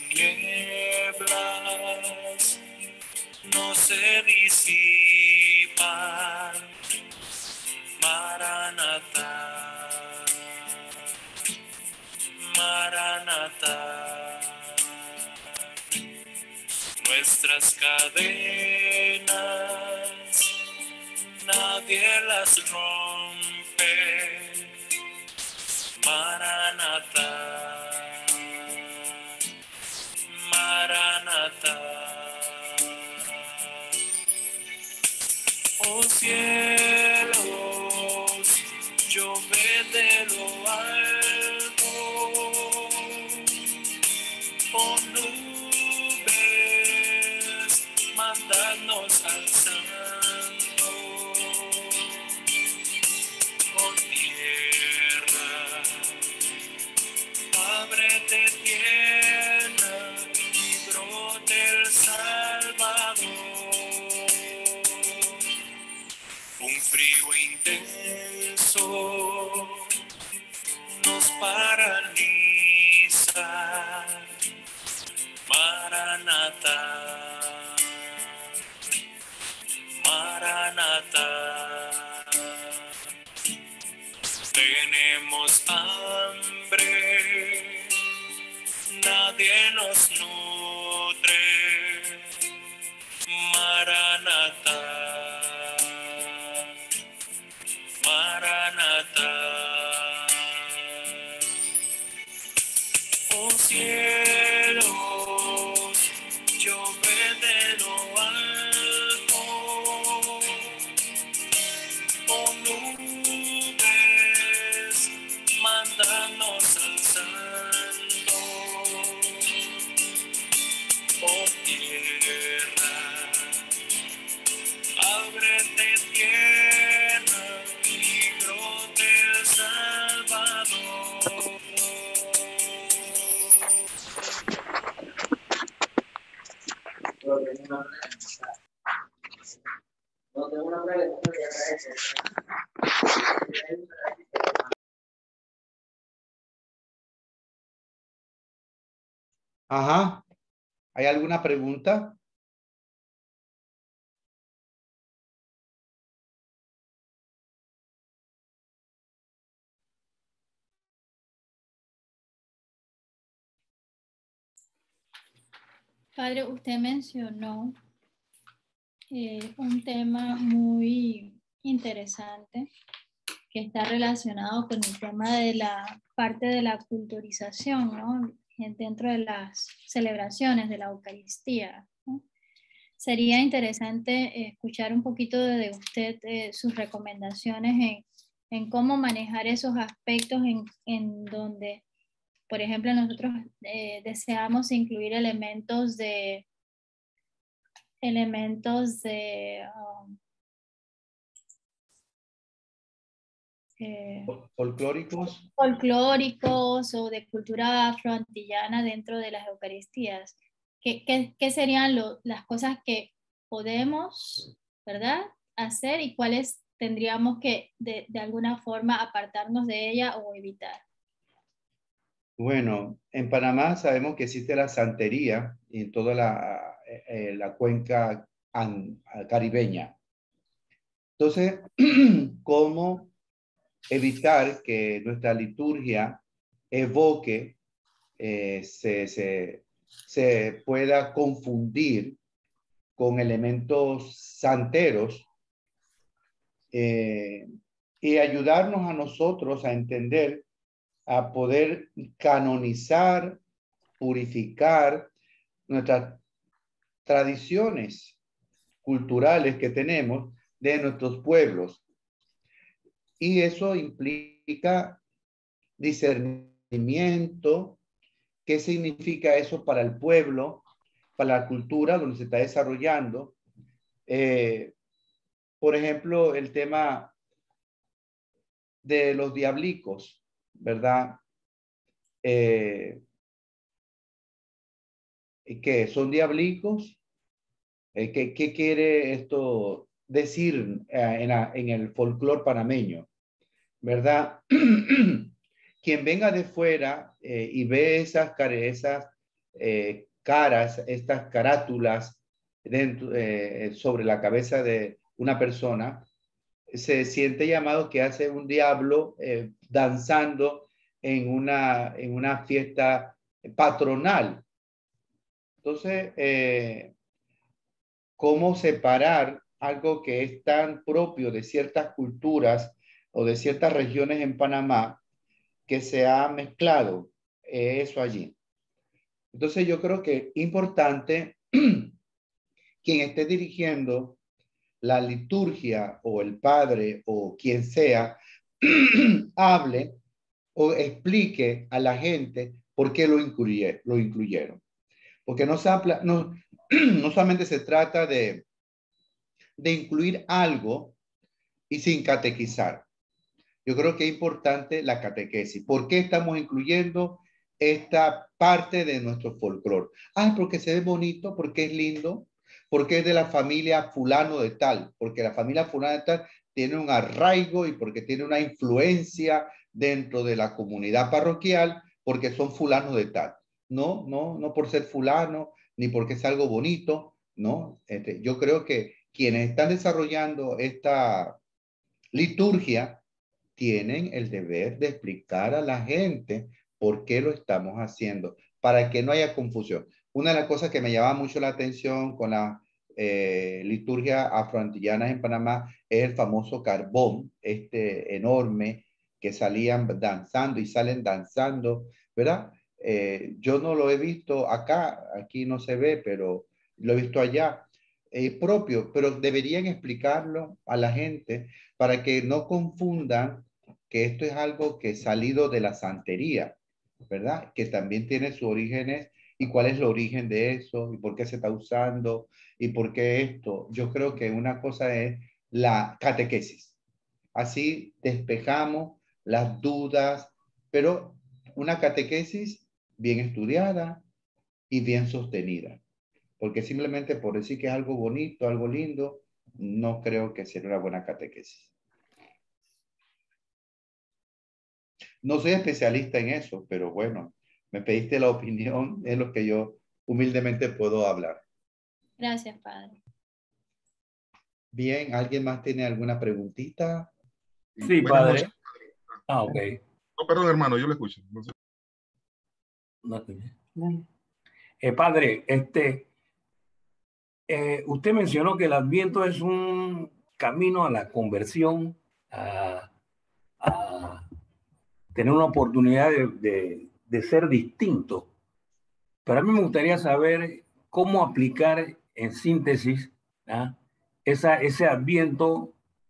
D: tinieblas no se disipan, Maranatá, Maranatá. Nuestras cadenas nadie las rompe, Maranatá, Maranatá. Oh cielos, llover de lo alto, oh nubes, mandadnos al Santo, oh tierra, ábrete tierra y brote el Salvador. Un frío intenso nos paraliza, Maranatá, Maranatá. Tenemos hambre, nadie nos nutre, Maranatá, cielos, llover de lo alto, con nubes mandarnos al santo, oh tierra, ábrete tierra, libro del Salvador.
B: Ajá. ¿Hay alguna pregunta?
C: Padre, usted mencionó eh, un tema muy interesante que está relacionado con el tema de la parte de la culturización, ¿no? Dentro de las celebraciones de la Eucaristía, ¿no? Sería interesante escuchar un poquito de usted eh, sus recomendaciones en, en cómo manejar esos aspectos en, en donde, por ejemplo, nosotros eh, deseamos incluir elementos de elementos de um, eh,
B: Folclóricos.
C: folclóricos o de cultura afroantillana dentro de las Eucaristías. ¿Qué, qué, qué serían lo, las cosas que podemos, ¿verdad?, hacer y cuáles tendríamos que de, de alguna forma apartarnos de ella o evitar?
B: Bueno, en Panamá sabemos que existe la santería en toda la, eh, la cuenca an, caribeña. Entonces, ¿cómo evitar que nuestra liturgia evoque, eh, se, se, se pueda confundir con elementos santeros, eh, y ayudarnos a nosotros a entender, a poder canonizar, purificar nuestras tradiciones culturales que tenemos de nuestros pueblos? Y eso implica discernimiento. ¿Qué significa eso para el pueblo, para la cultura donde se está desarrollando? Eh, por ejemplo, el tema de los diablicos, ¿verdad? Eh, ¿Qué son diablicos? Eh, ¿qué, ¿Qué quiere esto decir eh, en, la, en el folclore panameño? ¿Verdad? Quien venga de fuera eh, y ve esas, esas eh, caras, estas carátulas dentro, eh, sobre la cabeza de una persona, se siente llamado que hace un diablo eh, danzando en una, en una fiesta patronal. Entonces, eh, ¿cómo separar algo que es tan propio de ciertas culturas o de ciertas regiones en Panamá que se ha mezclado eh, eso allí? Entonces yo creo que es importante quien esté dirigiendo la liturgia o el padre o quien sea, hable o explique a la gente por qué lo, incluye, lo incluyeron. Porque no, se habla, no, no solamente se trata de, de incluir algo y sin catequizar. Yo creo que es importante la catequesis. ¿Por qué estamos incluyendo esta parte de nuestro folclore? Ah, porque se ve bonito, porque es lindo, porque es de la familia fulano de tal, porque la familia fulano de tal tiene un arraigo y porque tiene una influencia dentro de la comunidad parroquial, porque son fulanos de tal. No, no, no por ser fulano, ni porque es algo bonito, no. Este, yo creo que quienes están desarrollando esta liturgia tienen el deber de explicar a la gente por qué lo estamos haciendo, para que no haya confusión. Una de las cosas que me llama mucho la atención con la eh, liturgia afroantillana en Panamá es el famoso carbón, este enorme que salían danzando y salen danzando, ¿verdad? Eh, yo no lo he visto acá, aquí no se ve, pero lo he visto allá. Es propio, pero deberían explicarlo a la gente para que no confundan que esto es algo que es salido de la santería, ¿verdad? Que también tiene sus orígenes y cuál es el origen de eso y por qué se está usando y por qué esto. Yo creo que una cosa es la catequesis. Así despejamos las dudas, pero una catequesis bien estudiada y bien sostenida. Porque simplemente por decir que es algo bonito, algo lindo, no creo que sea una buena catequesis. No soy especialista en eso, pero bueno, me pediste la opinión, es lo que yo humildemente puedo hablar.
C: Gracias, Padre.
B: Bien, ¿alguien más tiene alguna preguntita?
F: Sí,
G: Buenas
F: padre.
G: noches.
F: Ah, ok.
G: No, perdón, hermano, yo le escucho. No sé.
F: No escuché. Eh, padre, este, eh, usted mencionó que el Adviento es un camino a la conversión, a, a tener una oportunidad de, de, de ser distinto. Pero a mí me gustaría saber cómo aplicar en síntesis, ¿ah? Esa, ese Adviento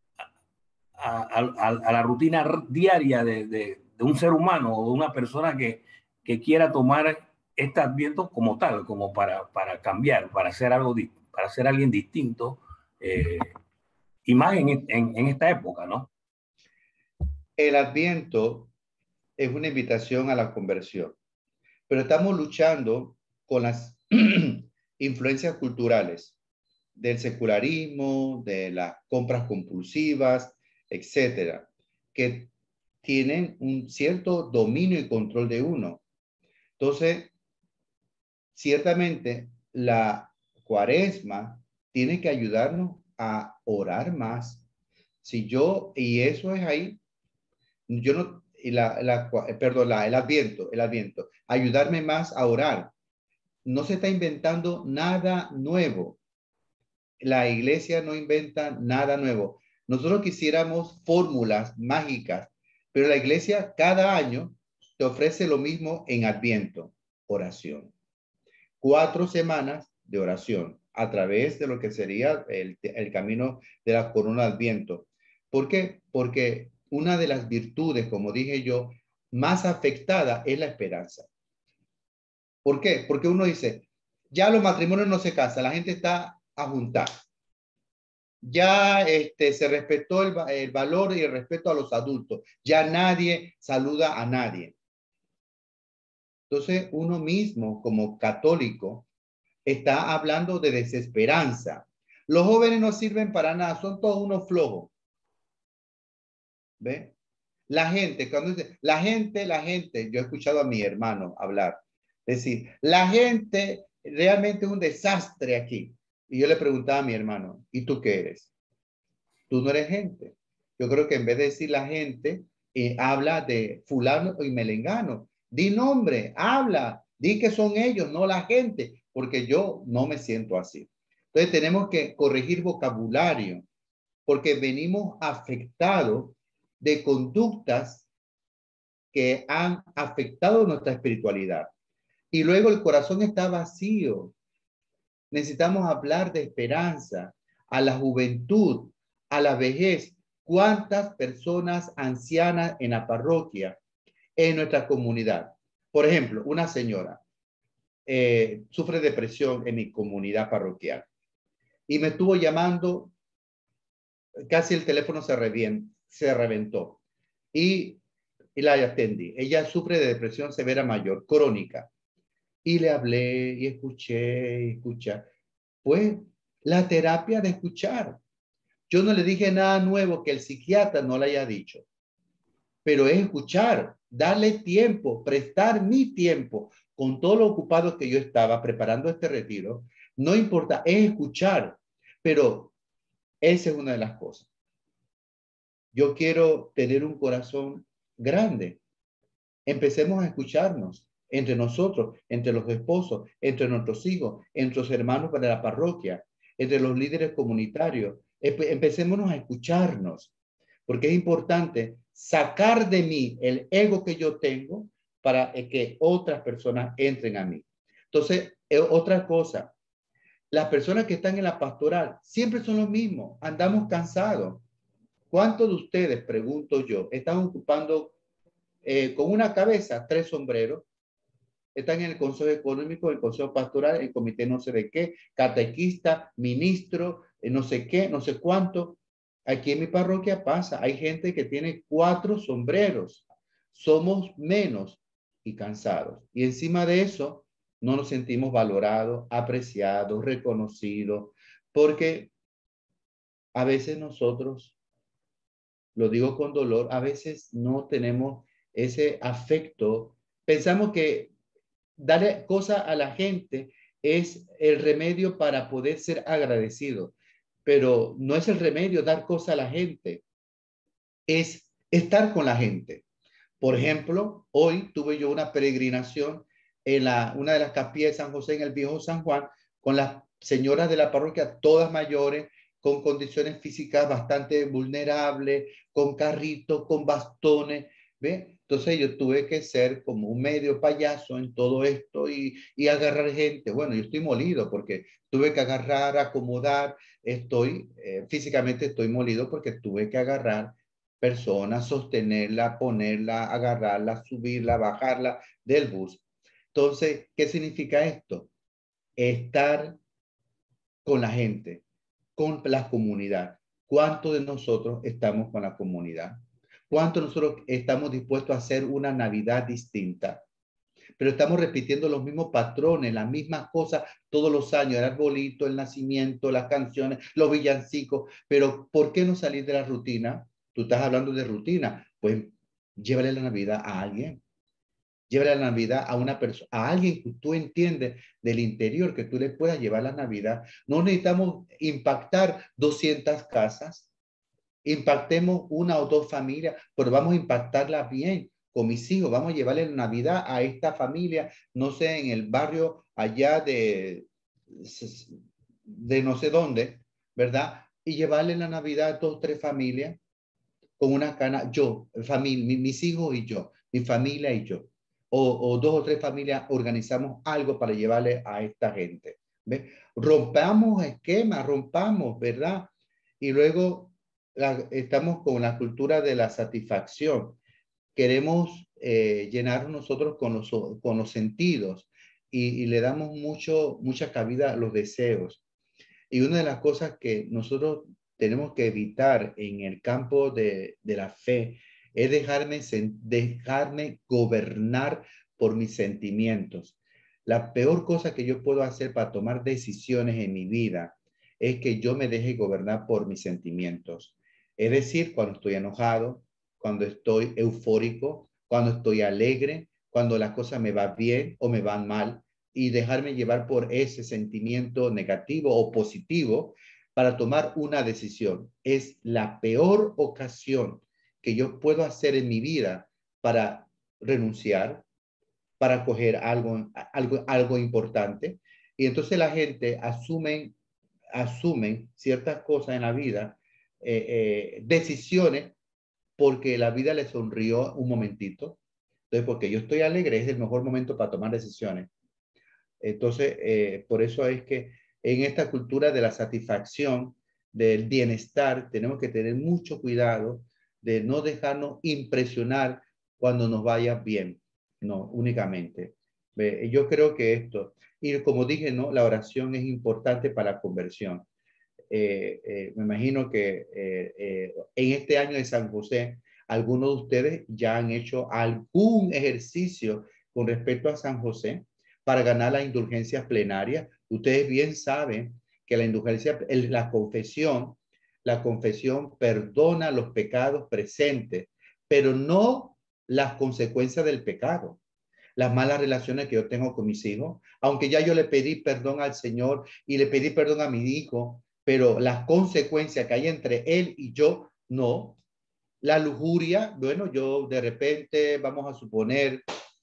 F: a, a, a la rutina diaria de, de, de un ser humano o de una persona que, que quiera tomar este Adviento como tal, como para, para cambiar, para hacer algo, para ser alguien distinto, eh, y más en, en, en esta época, ¿no?
B: El Adviento es una invitación a la conversión, pero estamos luchando con las influencias culturales del secularismo, de las compras compulsivas, etcétera, que tienen un cierto dominio y control de uno. Entonces, ciertamente la cuaresma tiene que ayudarnos a orar más. Si yo, y eso es ahí, yo no, y la, la, perdón, la, el adviento, el adviento, ayudarme más a orar. No se está inventando nada nuevo. La iglesia no inventa nada nuevo. Nosotros quisiéramos fórmulas mágicas, pero la iglesia cada año te ofrece lo mismo en Adviento, oración. Cuatro semanas de oración a través de lo que sería el, el camino de la corona de Adviento. ¿Por qué? Porque una de las virtudes, como dije yo, más afectada es la esperanza. ¿Por qué? Porque uno dice, ya los matrimonios no se casan, la gente está a juntar. Ya este, se respetó el, el valor y el respeto a los adultos. Ya nadie saluda a nadie. Entonces, uno mismo como católico está hablando de desesperanza. Los jóvenes no sirven para nada, son todos unos flojos. ¿Ve? La gente, cuando dice, la gente, la gente, yo he escuchado a mi hermano hablar, decir, la gente realmente es un desastre aquí. Y yo le preguntaba a mi hermano, ¿y tú qué eres? Tú no eres gente. Yo creo que en vez de decir la gente, eh, habla de fulano y melengano. Di nombre, habla, di que son ellos, no la gente, porque yo no me siento así. Entonces tenemos que corregir vocabulario, porque venimos afectados de conductas que han afectado nuestra espiritualidad. Y luego el corazón está vacío. Necesitamos hablar de esperanza a la juventud, a la vejez. ¿Cuántas personas ancianas en la parroquia, en nuestra comunidad? Por ejemplo, una señora eh, sufre depresión en mi comunidad parroquial y me estuvo llamando, casi el teléfono se, revien, se reventó y, y la atendí. Ella sufre de depresión severa mayor, crónica. Y le hablé y escuché y escuché. Pues la terapia de escuchar. Yo no le dije nada nuevo que el psiquiatra no le haya dicho, pero es escuchar, darle tiempo, prestar mi tiempo con todo lo ocupado que yo estaba preparando este retiro. No importa, es escuchar, pero esa es una de las cosas. Yo quiero tener un corazón grande. Empecemos a escucharnos entre nosotros, entre los esposos, entre nuestros hijos, entre los hermanos de la parroquia, entre los líderes comunitarios. Empecémonos a escucharnos, porque es importante sacar de mí el ego que yo tengo para que otras personas entren a mí. Entonces, eh, otra cosa, las personas que están en la pastoral siempre son los mismos, andamos cansados. ¿Cuántos de ustedes, pregunto yo, están ocupando eh, con una cabeza tres sombreros? Están en el Consejo Económico, el Consejo Pastoral, el Comité no sé de qué, catequista, ministro, eh, no sé qué, no sé cuánto. Aquí en mi parroquia pasa, hay gente que tiene cuatro sombreros. Somos menos y cansados. Y encima de eso, no nos sentimos valorados, apreciados, reconocidos, porque a veces nosotros, lo digo con dolor, a veces no tenemos ese afecto. Pensamos que darle cosas a la gente es el remedio para poder ser agradecido, pero no es el remedio dar cosas a la gente, es estar con la gente. Por ejemplo, hoy tuve yo una peregrinación en la, una de las capillas de San José en el Viejo San Juan con las señoras de la parroquia, todas mayores, con condiciones físicas bastante vulnerables, con carritos, con bastones, ¿ve? Entonces yo tuve que ser como un medio payaso en todo esto y, y agarrar gente. Bueno, yo estoy molido porque tuve que agarrar, acomodar, estoy, eh, físicamente estoy molido porque tuve que agarrar personas, sostenerla, ponerla, agarrarla, subirla, bajarla del bus. Entonces, ¿qué significa esto? Estar con la gente, con la comunidad. ¿Cuántos de nosotros estamos con la comunidad? ¿Cuántos de nosotros estamos dispuestos a hacer una Navidad distinta? Pero estamos repitiendo los mismos patrones, las mismas cosas todos los años, el arbolito, el nacimiento, las canciones, los villancicos. Pero ¿por qué no salir de la rutina? Tú estás hablando de rutina, pues llévale la Navidad a alguien. Llévale la Navidad a una persona, a alguien que tú entiendes del interior, que tú le puedas llevar la Navidad. No necesitamos impactar doscientas casas, impactemos una o dos familias, pero vamos a impactarla bien con mis hijos. Vamos a llevarle la Navidad a esta familia, no sé, en el barrio allá de, de no sé dónde, ¿verdad? Y llevarle la Navidad a dos, tres familias con una cana, yo, familia, mi, mis hijos y yo, mi familia y yo. O, o dos o tres familias organizamos algo para llevarle a esta gente. ¿Ve? Rompamos esquemas, rompamos, ¿verdad? Y luego la, estamos con la cultura de la satisfacción. Queremos eh, llenar nosotros con los, con los sentidos y, y le damos mucho, mucha cabida a los deseos. Y una de las cosas que nosotros tenemos que evitar en el campo de, de la fe es dejarme, dejarme gobernar por mis sentimientos. La peor cosa que yo puedo hacer para tomar decisiones en mi vida es que yo me deje gobernar por mis sentimientos. Es decir, cuando estoy enojado, cuando estoy eufórico, cuando estoy alegre, cuando las cosas me van bien o me van mal, y dejarme llevar por ese sentimiento negativo o positivo para tomar una decisión. Es la peor ocasión que yo puedo hacer en mi vida para renunciar, para coger algo, algo, algo importante. Y entonces la gente asumen, asumen ciertas cosas en la vida, eh, eh, decisiones, porque la vida le sonrió un momentito. Entonces, porque yo estoy alegre, es el mejor momento para tomar decisiones. Entonces, eh, por eso es que en esta cultura de la satisfacción, del bienestar, tenemos que tener mucho cuidado de no dejarnos impresionar cuando nos vaya bien, no, únicamente. Eh, yo creo que esto, y como dije, ¿no? La oración es importante para la conversión. Eh, eh, me imagino que eh, eh, en este año de San José, algunos de ustedes ya han hecho algún ejercicio con respecto a San José para ganar las indulgencias plenarias. Ustedes bien saben que la indulgencia, la confesión, la confesión perdona los pecados presentes, pero no las consecuencias del pecado. Las malas relaciones que yo tengo con mis hijos, aunque ya yo le pedí perdón al Señor y le pedí perdón a mi hijo, pero las consecuencias que hay entre él y yo, no. La lujuria, bueno, yo de repente, vamos a suponer,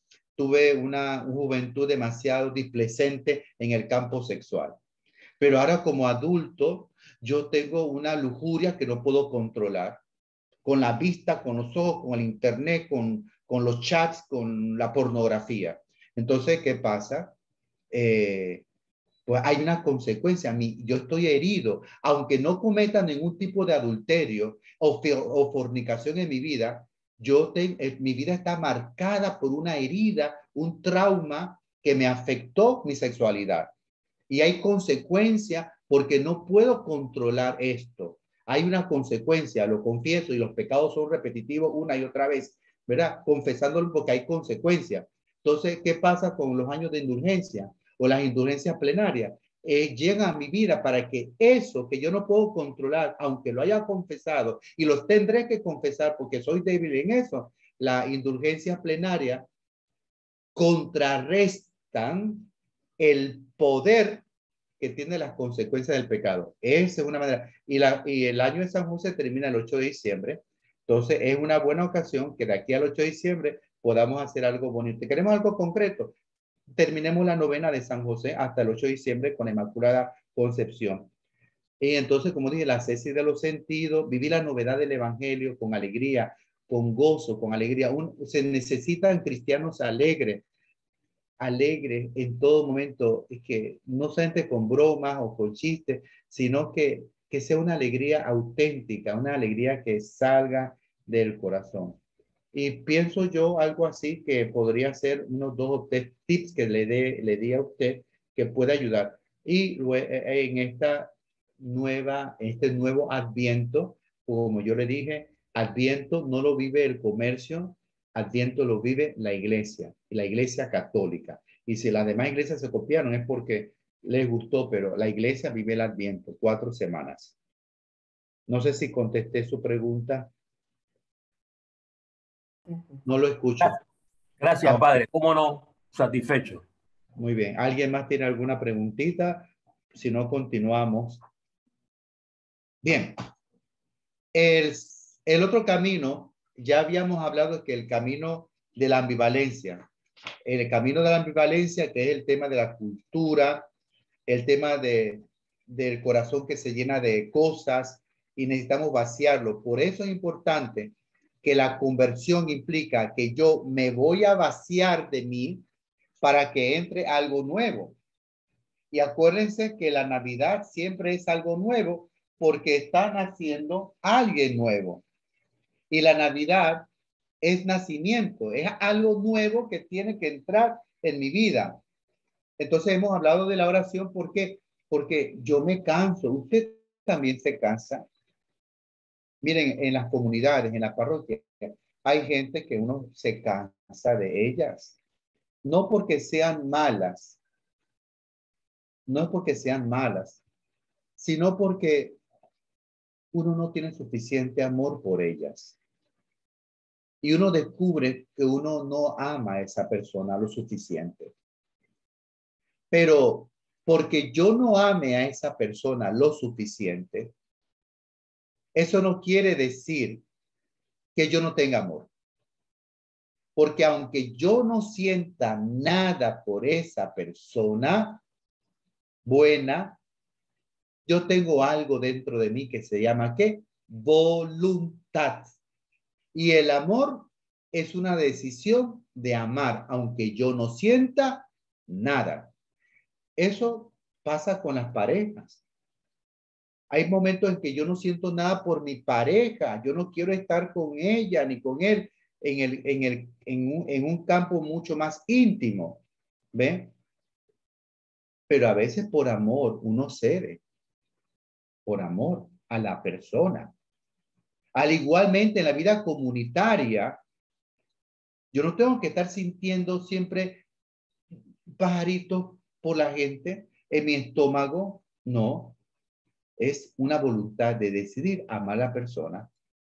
B: tuve una, una juventud demasiado displecente en el campo sexual. Pero ahora como adulto, yo tengo una lujuria que no puedo controlar. Con la vista, con los ojos, con el internet, con, con los chats, con la pornografía. Entonces, ¿qué pasa? Eh, pues hay una consecuencia. A mí, yo estoy herido, aunque no cometa ningún tipo de adulterio o, o fornicación en mi vida, yo te, eh, mi vida está marcada por una herida, un trauma que me afectó mi sexualidad. Y hay consecuencia porque no puedo controlar esto. Hay una consecuencia, lo confieso, y los pecados son repetitivos una y otra vez, ¿verdad? Confesándolo porque hay consecuencia. Entonces, ¿qué pasa con los años de indulgencia o las indulgencias plenarias? Eh, llegan a mi vida para que eso que yo no puedo controlar, aunque lo haya confesado, y los tendré que confesar porque soy débil en eso, la indulgencia plenaria contrarrestan el poder que tiene las consecuencias del pecado. Esa es una manera. Y, la, y el año de San José termina el ocho de diciembre. Entonces es una buena ocasión que de aquí al ocho de diciembre podamos hacer algo bonito. Queremos algo concreto. Terminemos la novena de San José hasta el ocho de diciembre con Inmaculada Concepción. Y entonces, como dije, la cesis de los sentidos, vivir la novedad del Evangelio con alegría, con gozo, con alegría. Un, se necesitan cristianos alegres, alegres en todo momento, es que no solamente con bromas o con chistes, sino que, que sea una alegría auténtica, una alegría que salga del corazón. Y pienso yo algo así que podría ser unos dos o tres tips que le dé le di a usted que puede ayudar. Y en esta nueva, este nuevo adviento, como yo le dije, adviento no lo vive el comercio, adviento lo vive la iglesia, la iglesia católica. Y si las demás iglesias se copiaron es porque les gustó, pero la iglesia vive el adviento, cuatro semanas. No sé si contesté su pregunta. No lo escucho.
F: Gracias,
B: Ah,
F: padre. ¿Cómo no? Satisfecho.
B: muy bien. ¿Alguien más tiene alguna preguntita? Si no, continuamos. Bien. El, el otro camino, ya habíamos hablado que el camino de la ambivalencia, el camino de la ambivalencia, que es el tema de la cultura, el tema de, del corazón que se llena de cosas y necesitamos vaciarlo. Por eso es importante que la conversión implica que yo me voy a vaciar de mí para que entre algo nuevo. Y acuérdense que la Navidad siempre es algo nuevo porque está naciendo alguien nuevo. Y la Navidad es nacimiento, es algo nuevo que tiene que entrar en mi vida. Entonces hemos hablado de la oración porque, porque yo me canso, usted también se cansa. Miren, en las comunidades, en las parroquias, hay gente que uno se cansa de ellas. No porque sean malas, no es porque sean malas, sino porque uno no tiene suficiente amor por ellas. Y uno descubre que uno no ama a esa persona lo suficiente. Pero porque yo no ame a esa persona lo suficiente, eso no quiere decir que yo no tenga amor. Porque aunque yo no sienta nada por esa persona buena, yo tengo algo dentro de mí que se llama ¿qué? Voluntad. Y el amor es una decisión de amar, aunque yo no sienta nada. Eso pasa con las parejas. Hay momentos en que yo no siento nada por mi pareja. Yo no quiero estar con ella ni con él en, el, en, el, en, un, en un campo mucho más íntimo. ¿Ven? Pero a veces por amor uno cede. Por amor a la persona. Al igualmente en la vida comunitaria, yo no tengo que estar sintiendo siempre pajaritos por la gente en mi estómago. No. Es una voluntad de decidir amar a la persona.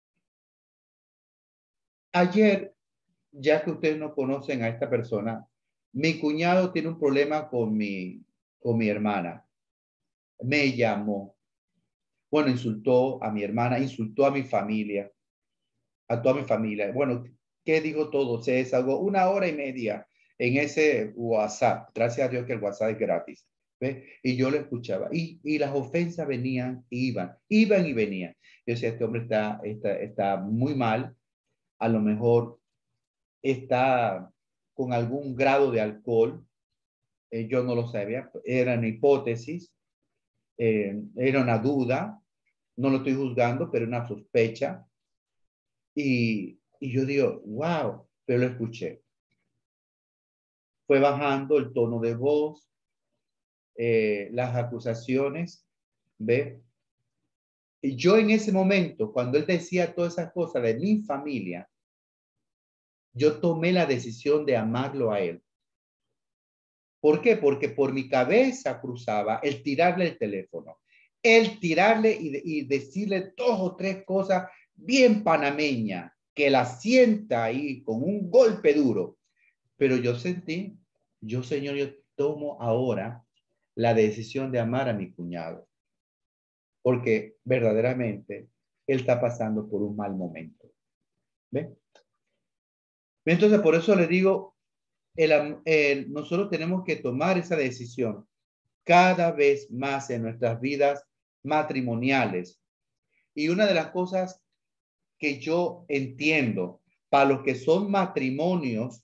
B: Ayer, ya que ustedes no conocen a esta persona, mi cuñado tiene un problema con mi, con mi hermana. Me llamó. Bueno, insultó a mi hermana, insultó a mi familia, a toda mi familia. Bueno, ¿qué dijo todo? Se desahogó una hora y media en ese WhatsApp. Gracias a Dios que el WhatsApp es gratis. ¿Ve? Y yo lo escuchaba. Y, y las ofensas venían, iban, iban y venían. Yo decía, este hombre está, está, está muy mal. A lo mejor está con algún grado de alcohol. Eh, yo no lo sabía, era una hipótesis, eh, era una duda, no lo estoy juzgando, pero una sospecha. Y, y yo digo, wow, pero lo escuché. Fue bajando el tono de voz, eh, las acusaciones, ¿ve? Y yo en ese momento, cuando él decía todas esas cosas de mi familia, yo tomé la decisión de amarlo a él. ¿Por qué? Porque por mi cabeza cruzaba el tirarle el teléfono, el tirarle y, de, y decirle dos o tres cosas bien panameñas, que la sienta ahí con un golpe duro. Pero yo sentí, yo Señor, yo tomo ahora la decisión de amar a mi cuñado, porque verdaderamente él está pasando por un mal momento. ¿Ve? Entonces, por eso le digo, el, el, nosotros tenemos que tomar esa decisión cada vez más en nuestras vidas matrimoniales. Y una de las cosas que yo entiendo para los que son matrimonios,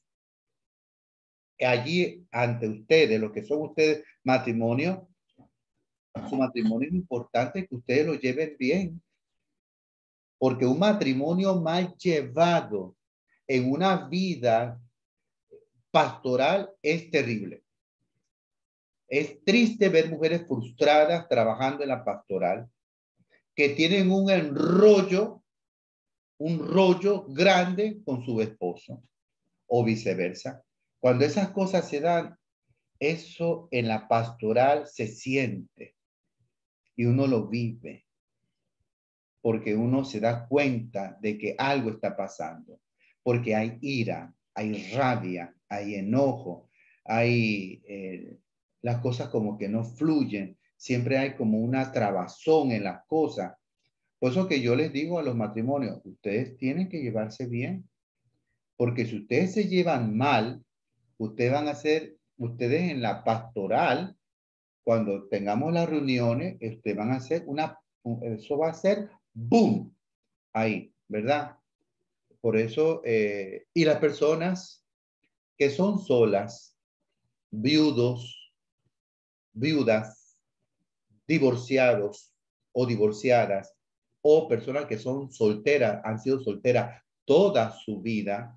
B: allí ante ustedes, los que son ustedes matrimonio, su matrimonio es importante que ustedes lo lleven bien, porque un matrimonio mal llevado en una vida pastoral es terrible. Es triste ver mujeres frustradas trabajando en la pastoral, que tienen un enrollo, un rollo grande con su esposo o viceversa. Cuando esas cosas se dan, eso en la pastoral se siente y uno lo vive, porque uno se da cuenta de que algo está pasando, porque hay ira, hay rabia, hay enojo, hay eh, las cosas como que no fluyen, siempre hay como una trabazón en las cosas. Por eso que yo les digo a los matrimonios, ustedes tienen que llevarse bien, porque si ustedes se llevan mal, ustedes van a ser, ustedes en la pastoral, cuando tengamos las reuniones, ustedes van a hacer una, eso va a ser boom, ahí, ¿verdad? Por eso, eh, y las personas que son solas, viudos, viudas, divorciados o divorciadas, o personas que son solteras, han sido solteras toda su vida,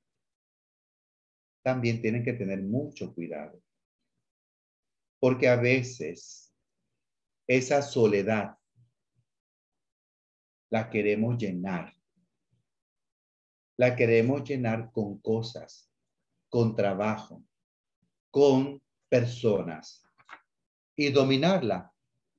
B: también tienen que tener mucho cuidado. Porque a veces esa soledad la queremos llenar. La queremos llenar con cosas, con trabajo, con personas y dominarla.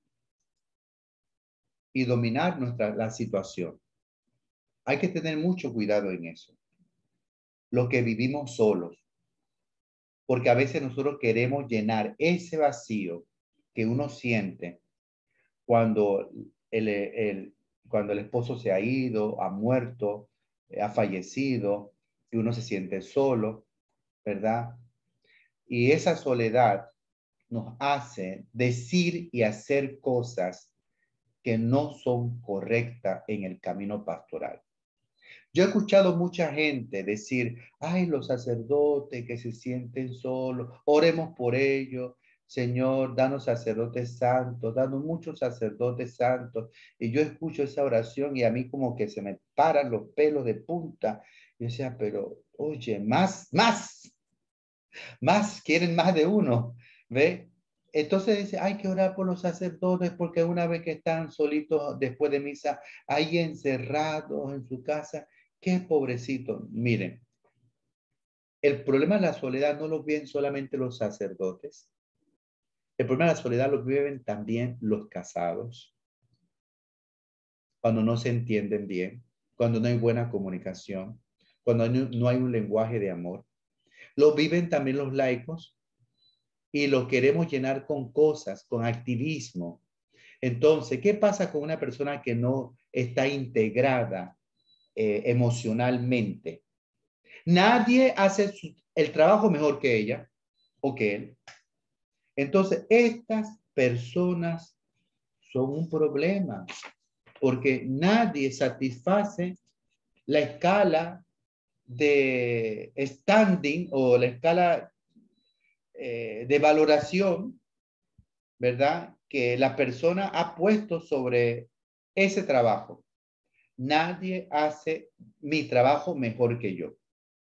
B: Y dominar nuestra, la situación. Hay que tener mucho cuidado en eso. Lo que vivimos solos. Porque a veces nosotros queremos llenar ese vacío que uno siente cuando el, el, cuando el esposo se ha ido, ha muerto, ha fallecido, y uno se siente solo, ¿verdad? Y esa soledad nos hace decir y hacer cosas que no son correctas en el camino pastoral. Yo he escuchado mucha gente decir, ay, los sacerdotes que se sienten solos, oremos por ellos. Señor, danos sacerdotes santos, danos muchos sacerdotes santos. Y yo escucho esa oración y a mí como que se me paran los pelos de punta. Yo decía, pero oye, más, más, más, quieren más de uno, ¿ve? Entonces dice, hay que orar por los sacerdotes porque una vez que están solitos después de misa, ahí encerrados en su casa, qué pobrecito. Miren, el problema de la soledad no lo viven solamente los sacerdotes. El problema de la soledad lo viven también los casados. Cuando no se entienden bien, cuando no hay buena comunicación, cuando no hay un lenguaje de amor. Lo viven también los laicos y lo queremos llenar con cosas, con activismo. Entonces, ¿qué pasa con una persona que no está integrada eh, emocionalmente? Nadie hace su, el trabajo mejor que ella o que él. Entonces, estas personas son un problema porque nadie satisface la escala de standing o la escala eh, de valoración, ¿verdad?, que la persona ha puesto sobre ese trabajo. Nadie hace mi trabajo mejor que yo.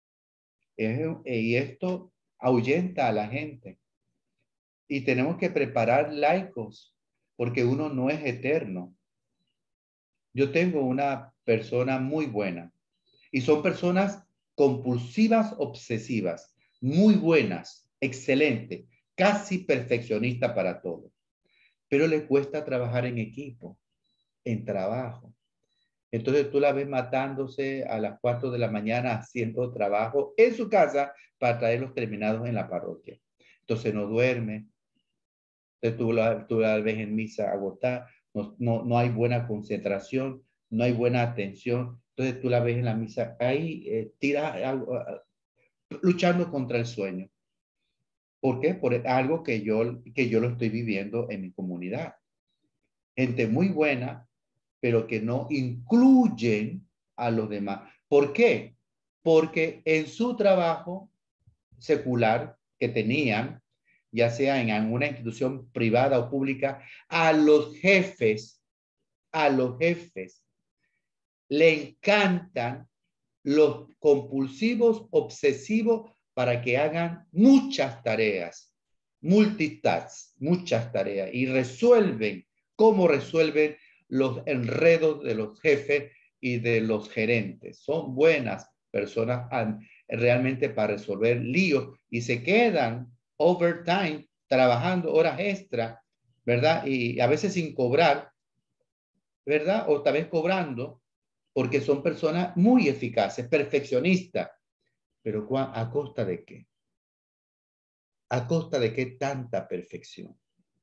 B: Y esto ahuyenta a la gente. Y tenemos que preparar laicos, porque uno no es eterno. Yo tengo una persona muy buena, y son personas compulsivas, obsesivas, muy buenas, excelentes, casi perfeccionistas para todo. Pero le cuesta trabajar en equipo, en trabajo. Entonces tú la ves matándose a las cuatro de la mañana haciendo trabajo en su casa para traer los terminados en la parroquia. Entonces no duerme. Entonces tú la, tú la ves en misa agotada. No, no, no hay buena concentración, no hay buena atención. Entonces tú la ves en la misa ahí, eh, tira, uh, luchando contra el sueño. ¿Por qué? Por algo que yo, que yo lo estoy viviendo en mi comunidad. Gente muy buena, pero que no incluyen a los demás. ¿Por qué? Porque en su trabajo secular que tenían, ya sea en una institución privada o pública, a los jefes, a los jefes, le encantan los compulsivos, obsesivos, para que hagan muchas tareas, multitask, muchas tareas, y resuelven, ¿cómo resuelven los enredos de los jefes y de los gerentes? Son buenas personas realmente para resolver líos y se quedan overtime trabajando horas extra, ¿verdad? Y a veces sin cobrar, ¿verdad? O tal vez cobrando, porque son personas muy eficaces, perfeccionistas. Pero ¿a costa de qué? ¿A costa de qué tanta perfección?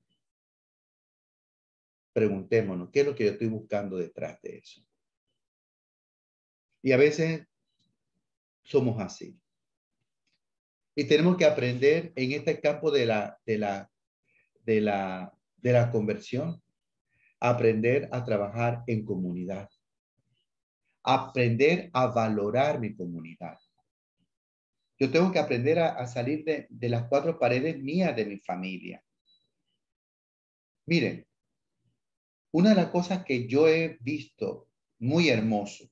B: Preguntémonos, ¿qué es lo que yo estoy buscando detrás de eso? Y a veces somos así. Y tenemos que aprender en este campo de la, de la, de la, de la conversión, aprender a trabajar en comunidad, aprender a valorar mi comunidad. Yo tengo que aprender a, a salir de, de las cuatro paredes mías de mi familia. Miren, una de las cosas que yo he visto muy hermoso,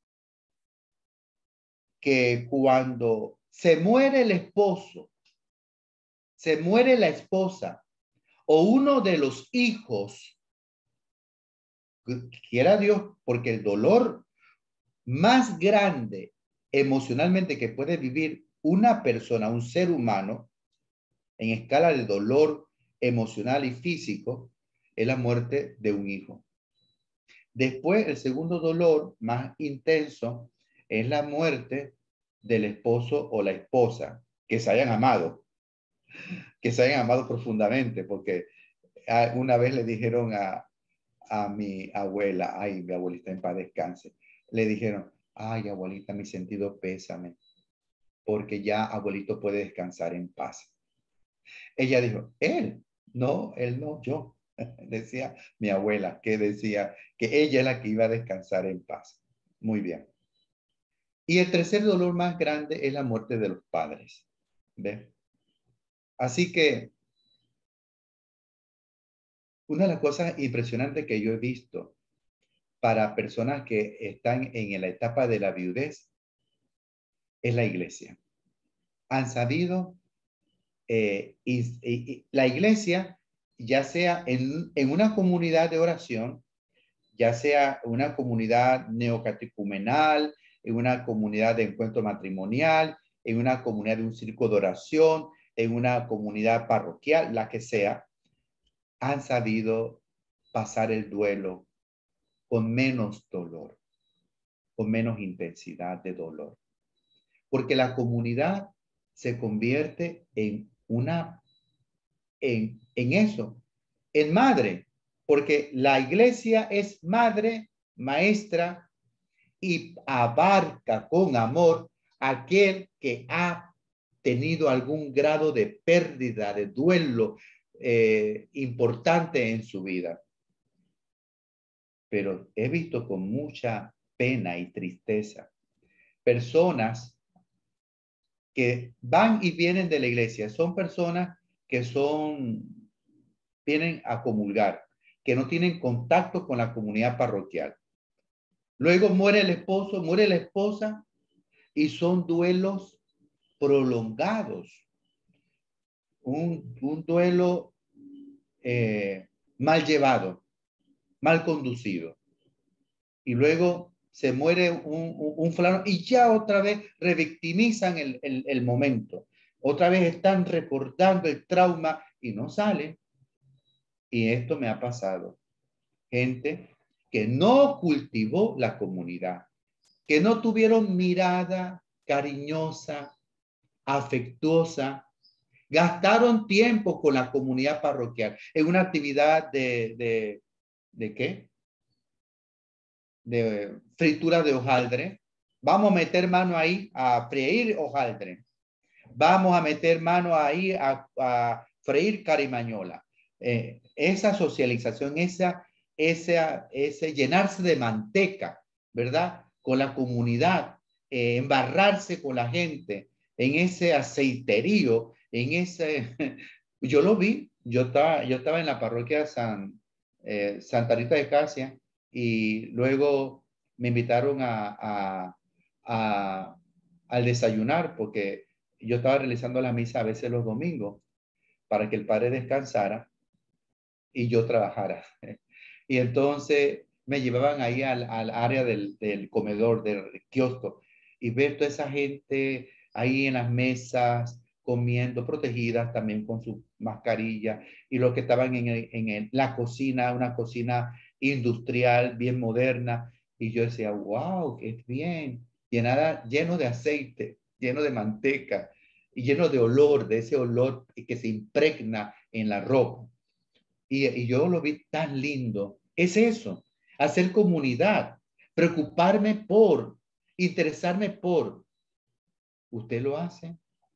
B: que cuando se muere el esposo, se muere la esposa o uno de los hijos, quiera Dios, porque el dolor más grande emocionalmente que puede vivir una persona, un ser humano, en escala de dolor emocional y físico, es la muerte de un hijo. Después, el segundo dolor más intenso es la muerte del esposo o la esposa, que se hayan amado, que se hayan amado profundamente, porque una vez le dijeron a, a mi abuela, ay, mi abuelita en paz descanse, le dijeron, ay, abuelita, mi sentido pésame, porque ya abuelito puede descansar en paz. Ella dijo, él, no, él no, yo. Decía mi abuela, que decía que ella es la que iba a descansar en paz. Muy bien. Y el tercer dolor más grande es la muerte de los padres. ¿Ves? Así que una de las cosas impresionantes que yo he visto para personas que están en la etapa de la viudez es la iglesia. Han sabido, eh, y, y, y la iglesia, ya sea en, en una comunidad de oración, ya sea una comunidad neocatecumenal, en una comunidad de encuentro matrimonial, en una comunidad de un círculo de oración, en una comunidad parroquial, la que sea, han sabido pasar el duelo con menos dolor, con menos intensidad de dolor. Porque la comunidad se convierte en una, en, en eso, en madre, porque la iglesia es madre, maestra, y abarca con amor a aquel que ha tenido algún grado de pérdida, de duelo eh, importante en su vida. Pero he visto con mucha pena y tristeza personas que van y vienen de la iglesia. Son personas que son, vienen a comulgar, que no tienen contacto con la comunidad parroquial. Luego muere el esposo, muere la esposa y son duelos prolongados. Un, un duelo eh, mal llevado, mal conducido. Y luego se muere un, un, un fulano y ya otra vez revictimizan el, el, el momento. Otra vez están recordando el trauma y no sale. Y esto me ha pasado. Gente que no cultivó la comunidad, que no tuvieron mirada cariñosa, afectuosa, gastaron tiempo con la comunidad parroquial en una actividad de, de, ¿de qué? De fritura de hojaldre. Vamos a meter mano ahí a freír hojaldre. Vamos a meter mano ahí a, a freír carimañola. Eh, esa socialización, esa, esa, ese llenarse de manteca, ¿verdad? Con la comunidad, eh, embarrarse con la gente, en ese aceiterío, en ese... Yo lo vi, yo estaba, yo estaba en la parroquia San, eh, Santa Rita de Casia y luego me invitaron a, a, a, al desayunar porque yo estaba realizando la misa a veces los domingos para que el padre descansara y yo trabajara. Y entonces me llevaban ahí al, al área del, del comedor, del kiosco, y ver toda esa gente ahí en las mesas, comiendo, protegidas también con su mascarilla, y los que estaban en, el, en el, la cocina, una cocina industrial, bien moderna, y yo decía, wow, qué bien, llenada, lleno de aceite, lleno de manteca, y lleno de olor, de ese olor que se impregna en la ropa. Y, y yo lo vi tan lindo. Es eso, hacer comunidad, preocuparme por, interesarme por. ¿Usted lo hace?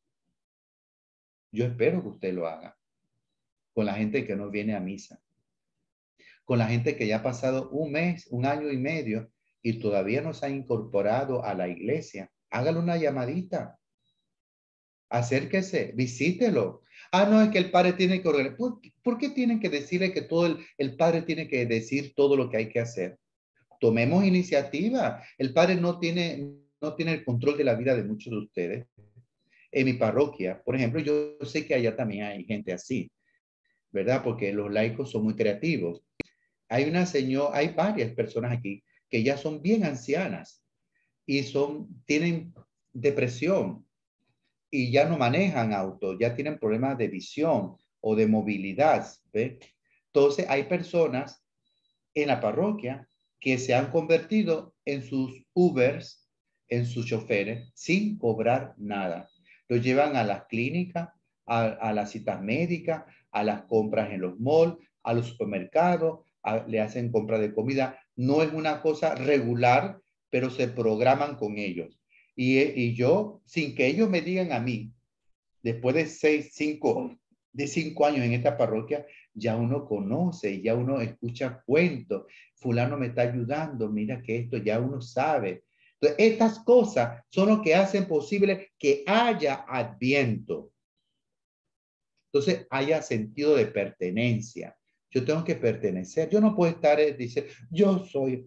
B: Yo espero que usted lo haga. Con la gente que no viene a misa. Con la gente que ya ha pasado un mes, un año y medio y todavía no se ha incorporado a la iglesia. Hágale una llamadita. Acérquese, visítelo. Ah, no, es que el padre tiene que organizar. ¿Por, ¿Por qué tienen que decirle que todo el, el padre tiene que decir todo lo que hay que hacer? Tomemos iniciativa. El padre no tiene, no tiene el control de la vida de muchos de ustedes. En mi parroquia, por ejemplo, yo sé que allá también hay gente así, ¿verdad? Porque los laicos son muy creativos. Hay una señora, hay varias personas aquí que ya son bien ancianas y son, tienen depresión y ya no manejan auto, ya tienen problemas de visión o de movilidad, ¿ve? Entonces hay personas en la parroquia que se han convertido en sus Ubers, en sus choferes, sin cobrar nada. Los llevan a las clínicas, a, a las citas médicas, a las compras en los malls, a los supermercados, a, le hacen compra de comida. No es una cosa regular, pero se programan con ellos. Y, y yo, sin que ellos me digan a mí, después de seis, cinco, de cinco años en esta parroquia, ya uno conoce, ya uno escucha cuentos. Fulano me está ayudando, mira que esto ya uno sabe. Entonces, estas cosas son lo que hacen posible que haya adviento. Entonces, haya sentido de pertenencia. Yo tengo que pertenecer. Yo no puedo estar, eh, dice, yo soy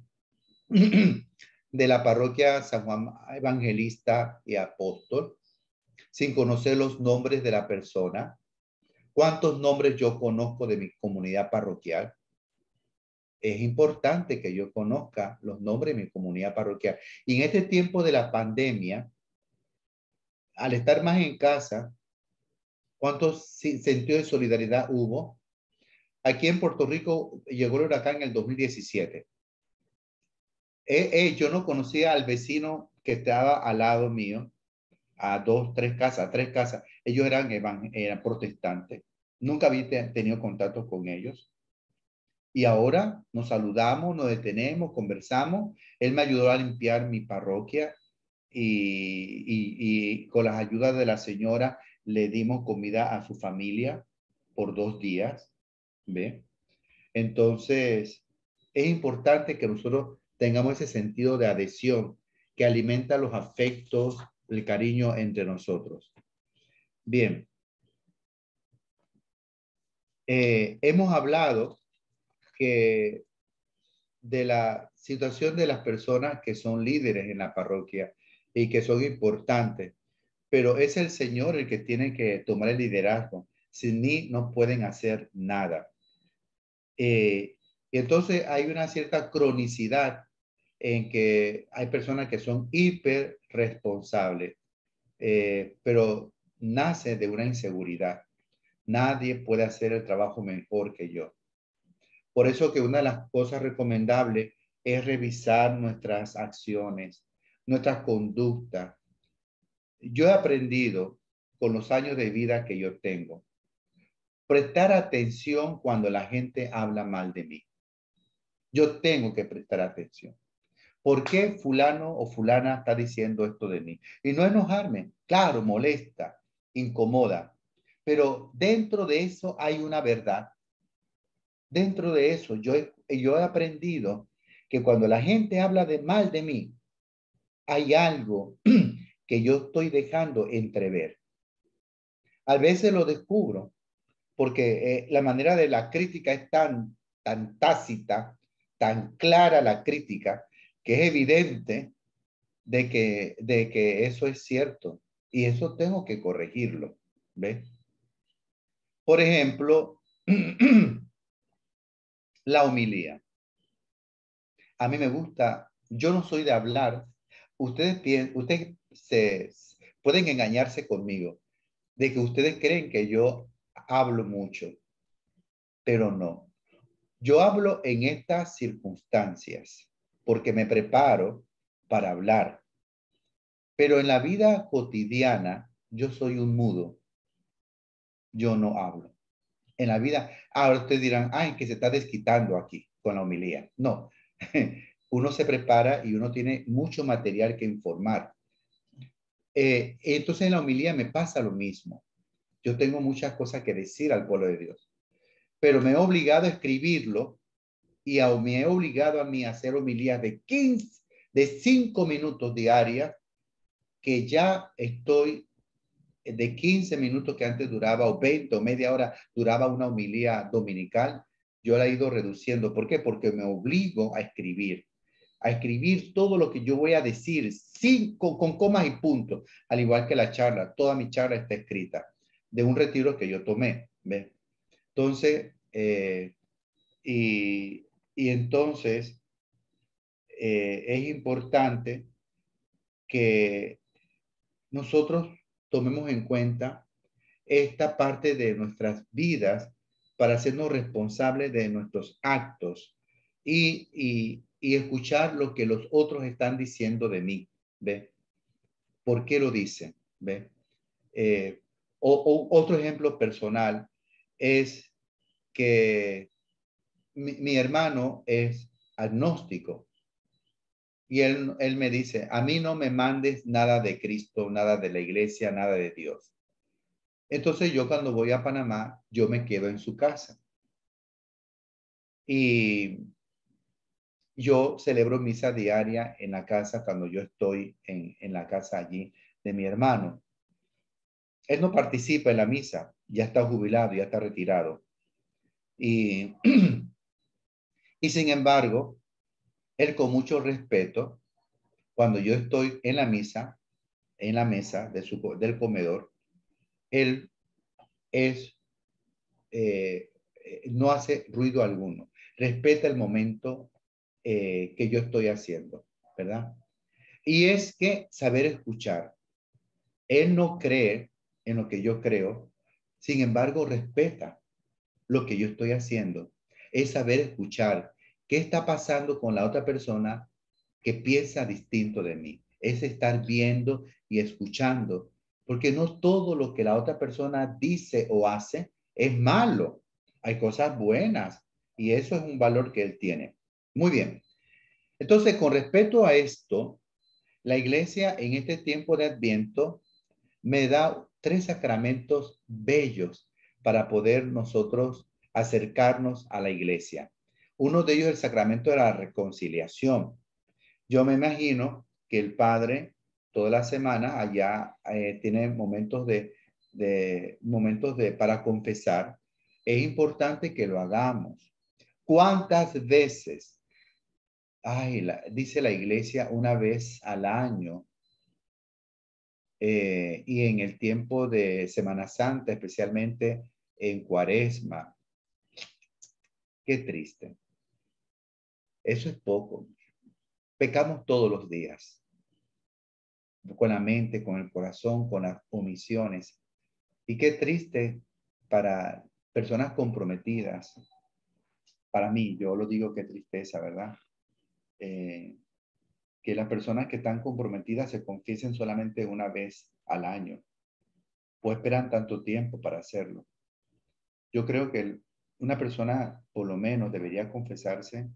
B: de la parroquia San Juan Evangelista y Apóstol, sin conocer los nombres de la persona. ¿Cuántos nombres yo conozco de mi comunidad parroquial? Es importante que yo conozca los nombres de mi comunidad parroquial. Y en este tiempo de la pandemia, al estar más en casa, ¿cuántos sentidos de solidaridad hubo? Aquí en Puerto Rico llegó el huracán en el dos mil diecisiete. Eh, eh, yo no conocía al vecino que estaba al lado mío, a dos, tres casas, tres casas. Ellos eran, eran protestantes. Nunca había tenido contacto con ellos. Y ahora nos saludamos, nos detenemos, conversamos. Él me ayudó a limpiar mi parroquia y, y, y con las ayudas de la señora le dimos comida a su familia por dos días. ¿Ve? Entonces, es importante que nosotros tengamos ese sentido de adhesión que alimenta los afectos el cariño entre nosotros. Bien. Eh, hemos hablado que de la situación de las personas que son líderes en la parroquia y que son importantes, pero es el Señor el que tiene que tomar el liderazgo. Sin mí no pueden hacer nada. Eh, y entonces hay una cierta cronicidad en que hay personas que son hiper responsables, eh, pero nace de una inseguridad. Nadie puede hacer el trabajo mejor que yo. Por eso que una de las cosas recomendables es revisar nuestras acciones, nuestras conductas. Yo he aprendido con los años de vida que yo tengo, prestar atención cuando la gente habla mal de mí. Yo tengo que prestar atención. ¿Por qué fulano o fulana está diciendo esto de mí? Y no enojarme. Claro, molesta, incomoda. Pero dentro de eso hay una verdad. Dentro de eso yo he, yo he aprendido que cuando la gente habla de mal de mí, hay algo que yo estoy dejando entrever. A veces lo descubro porque eh, la manera de la crítica es tan, tan tácita, tan clara la crítica, que es evidente de que, de que eso es cierto. Y eso tengo que corregirlo. ¿Ves? Por ejemplo, la homilía. A mí me gusta, yo no soy de hablar. Ustedes, piensan, ustedes se, pueden engañarse conmigo de que ustedes creen que yo hablo mucho, pero no. Yo hablo en estas circunstancias porque me preparo para hablar. Pero en la vida cotidiana, yo soy un mudo. Yo no hablo. En la vida, ahora ustedes dirán, ay, que se está desquitando aquí con la homilía. No, uno se prepara y uno tiene mucho material que informar. Eh, entonces en la homilía me pasa lo mismo. Yo tengo muchas cosas que decir al pueblo de Dios, pero me he obligado a escribirlo y a, me he obligado a mí a hacer homilías de quince, de cinco minutos diarias, que ya estoy de quince minutos que antes duraba, o veinte o media hora duraba una homilía dominical, yo la he ido reduciendo. ¿Por qué? Porque me obligo a escribir, a escribir todo lo que yo voy a decir, sin, con, con comas y puntos, al igual que la charla. Toda mi charla está escrita de un retiro que yo tomé. ¿Ves? Entonces, eh, y, y entonces eh, es importante que nosotros tomemos en cuenta esta parte de nuestras vidas para hacernos responsables de nuestros actos y, y, y escuchar lo que los otros están diciendo de mí. ¿Ve? ¿Por qué lo dicen? ¿Ve? Eh, o, o otro ejemplo personal es que mi, mi hermano es agnóstico y él, él me dice, a mí no me mandes nada de Cristo, nada de la iglesia, nada de Dios. Entonces yo cuando voy a Panamá, yo me quedo en su casa. Y yo celebro misa diaria en la casa cuando yo estoy en, en la casa allí de mi hermano. Él no participa en la misa, ya está jubilado, ya está retirado. Y, y sin embargo, él con mucho respeto, cuando yo estoy en la misa, en la mesa de su, del comedor, él es... Eh, no hace ruido alguno, respeta el momento eh, que yo estoy haciendo, ¿verdad? Y es que saber escuchar. Él no cree en lo que yo creo, sin embargo respeta lo que yo estoy haciendo. Es saber escuchar qué está pasando con la otra persona que piensa distinto de mí. Es estar viendo y escuchando, porque no todo lo que la otra persona dice o hace es malo. Hay cosas buenas y eso es un valor que él tiene. Muy bien. Entonces, con respecto a esto, la iglesia en este tiempo de Adviento me da tres sacramentos bellos para poder nosotros acercarnos a la iglesia. Uno de ellos es el sacramento de la reconciliación. Yo me imagino que el Padre toda la semana. Allá eh, tiene momentos de, de, momentos de, para confesar. Es importante que lo hagamos. ¿Cuántas veces? Ay, la, dice la iglesia una vez al año. Eh, y en el tiempo de Semana Santa, especialmente en Cuaresma. Qué triste. Eso es poco. Pecamos todos los días. Con la mente, con el corazón, con las omisiones. Y qué triste para personas comprometidas. Para mí, yo lo digo, qué tristeza, ¿verdad? Eh, que las personas que están comprometidas se confiesen solamente una vez al año. O esperan tanto tiempo para hacerlo. Yo creo que una persona por lo menos debería confesarse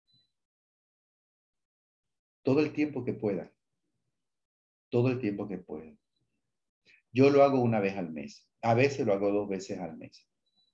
B: todo el tiempo que pueda. Todo el tiempo que pueda. Yo lo hago una vez al mes. A veces lo hago dos veces al mes.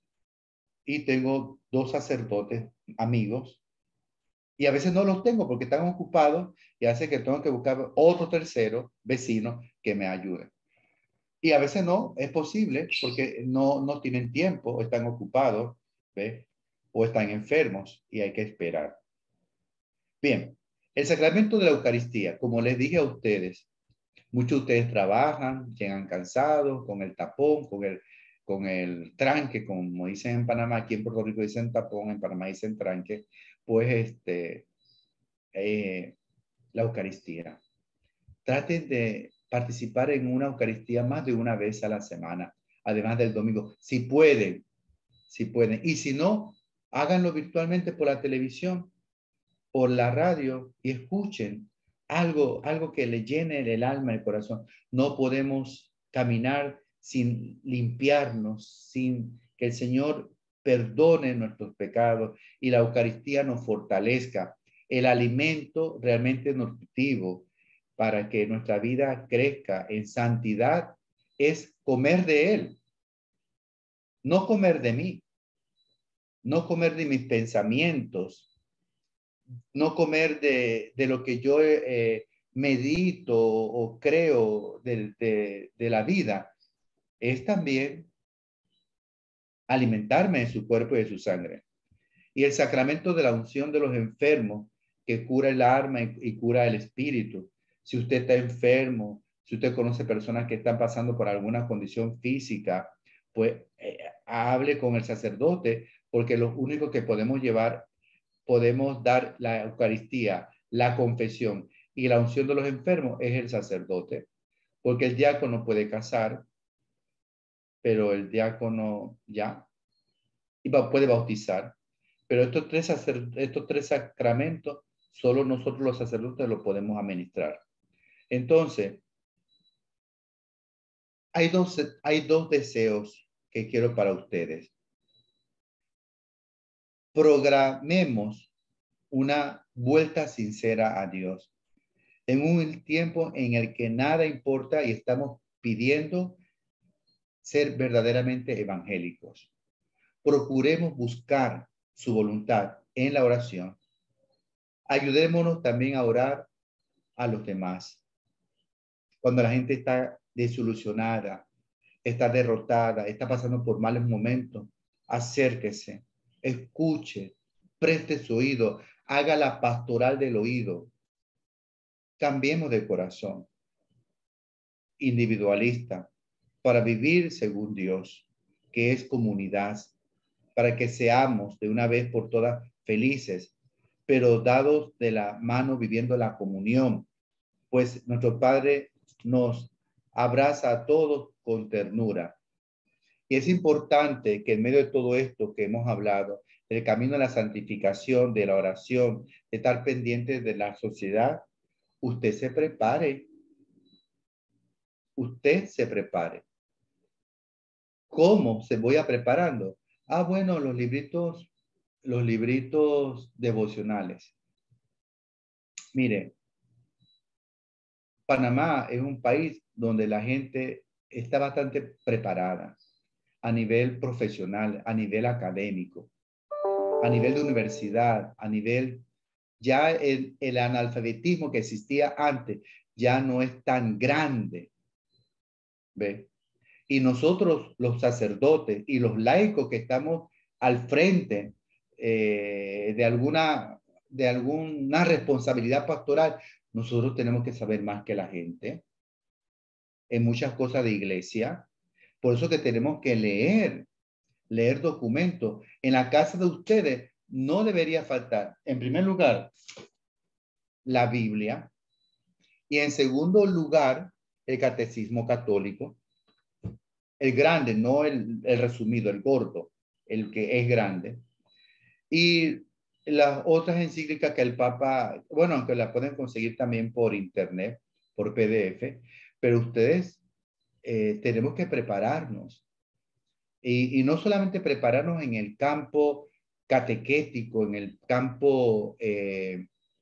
B: Y tengo dos sacerdotes amigos. Y a veces no los tengo porque están ocupados y hace que tengo que buscar otro tercero vecino que me ayude. Y a veces no, es posible porque no, no tienen tiempo o están ocupados, ¿ve? O están enfermos y hay que esperar. Bien, el sacramento de la Eucaristía, como les dije a ustedes, muchos de ustedes trabajan, llegan cansados, con el tapón, con el, con el tranque, como dicen en Panamá, aquí en Puerto Rico dicen tapón, en Panamá dicen tranque, pues este, eh, la Eucaristía. Traten de participar en una Eucaristía más de una vez a la semana, además del domingo, si pueden, si pueden. Y si no, háganlo virtualmente por la televisión, por la radio y escuchen algo, algo que le llene el alma, el corazón. No podemos caminar sin limpiarnos, sin que el Señor perdone nuestros pecados y la Eucaristía nos fortalezca. El alimento realmente nutritivo para que nuestra vida crezca en santidad es comer de Él, no comer de mí, no comer de mis pensamientos, no comer de, de lo que yo eh, medito o creo de, de, de la vida, es también alimentarme de su cuerpo y de su sangre. Y el sacramento de la unción de los enfermos, que cura el alma y, y cura el espíritu. Si usted está enfermo, si usted conoce personas que están pasando por alguna condición física, pues eh, hable con el sacerdote, porque lo único que podemos llevar, podemos dar la Eucaristía, la confesión y la unción de los enfermos es el sacerdote, porque el diácono puede casar, pero el diácono ya, y puede bautizar. Pero estos tres, estos tres sacramentos, solo nosotros los sacerdotes los podemos administrar. Entonces, hay dos, hay dos deseos que quiero para ustedes. Programemos una vuelta sincera a Dios. En un tiempo en el que nada importa y estamos pidiendo ser verdaderamente evangélicos. Procuremos buscar su voluntad en la oración. Ayudémonos también a orar a los demás. Cuando la gente está desilusionada, está derrotada, está pasando por malos momentos, acérquese, escuche, preste su oído, haga la pastoral del oído. Cambiemos de corazón individualista para vivir según Dios, que es comunidad, para que seamos de una vez por todas felices, pero dados de la mano viviendo la comunión, pues nuestro Padre nos abraza a todos con ternura. Y es importante que en medio de todo esto que hemos hablado, del camino de la santificación, de la oración, de estar pendiente de la sociedad, usted se prepare. Usted se prepare. ¿Cómo se voy a preparando? Ah, bueno, los libritos, los libritos devocionales. Mire, Panamá es un país donde la gente está bastante preparada a nivel profesional, a nivel académico, a nivel de universidad, a nivel ya el, el analfabetismo que existía antes ya no es tan grande. ¿Ve? Y nosotros, los sacerdotes y los laicos que estamos al frente eh, de, alguna, de alguna responsabilidad pastoral, nosotros tenemos que saber más que la gente en muchas cosas de iglesia. Por eso que tenemos que leer, leer documentos. En la casa de ustedes no debería faltar, en primer lugar, la Biblia, y en segundo lugar, el catecismo católico. El grande, no el, el resumido, el gordo, el que es grande. Y las otras encíclicas que el Papa, bueno, aunque la pueden conseguir también por internet, por P D F, pero ustedes eh, tenemos que prepararnos. Y, y no solamente prepararnos en el campo catequético, en el campo eh,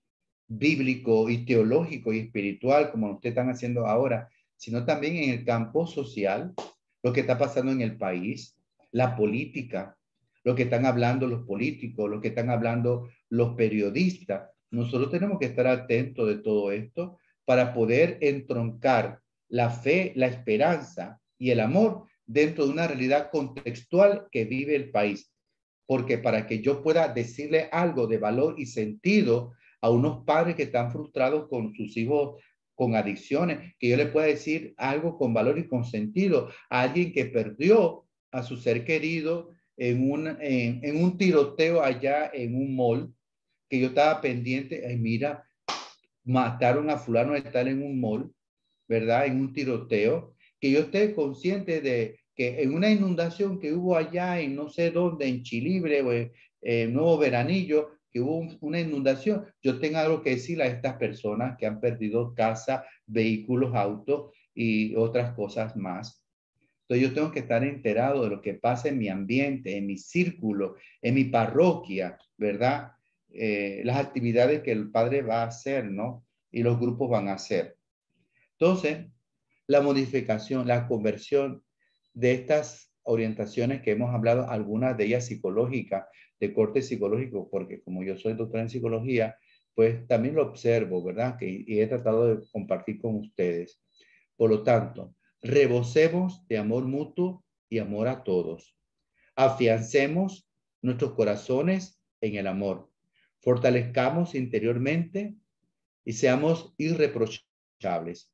B: bíblico y teológico y espiritual, como ustedes están haciendo ahora, sino también en el campo social, lo que está pasando en el país, la política, lo que están hablando los políticos, lo que están hablando los periodistas. Nosotros tenemos que estar atentos de todo esto para poder entroncar la fe, la esperanza y el amor dentro de una realidad contextual que vive el país. Porque para que yo pueda decirle algo de valor y sentido a unos padres que están frustrados con sus hijos con adicciones, que yo le pueda decir algo con valor y con sentido a alguien que perdió a su ser querido en un, en, en un tiroteo allá en un mall, que yo estaba pendiente, ay, mira, mataron a fulano de tal en un mall, ¿verdad? En un tiroteo, que yo esté consciente de que en una inundación que hubo allá en no sé dónde, en Chilibre o en eh, Nuevo Veranillo, que hubo un, una inundación, yo tengo algo que decirle a estas personas que han perdido casa, vehículos, autos y otras cosas más. Entonces yo tengo que estar enterado de lo que pasa en mi ambiente, en mi círculo, en mi parroquia, ¿verdad? Eh, las actividades que el padre va a hacer, ¿no? Y los grupos van a hacer. Entonces, la modificación, la conversión de estas orientaciones que hemos hablado, algunas de ellas psicológicas, de corte psicológico, porque como yo soy doctor en psicología, pues también lo observo, ¿verdad? Que, y he tratado de compartir con ustedes. Por lo tanto, rebosemos de amor mutuo y amor a todos. Afiancemos nuestros corazones en el amor. Fortalezcamos interiormente y seamos irreprochables.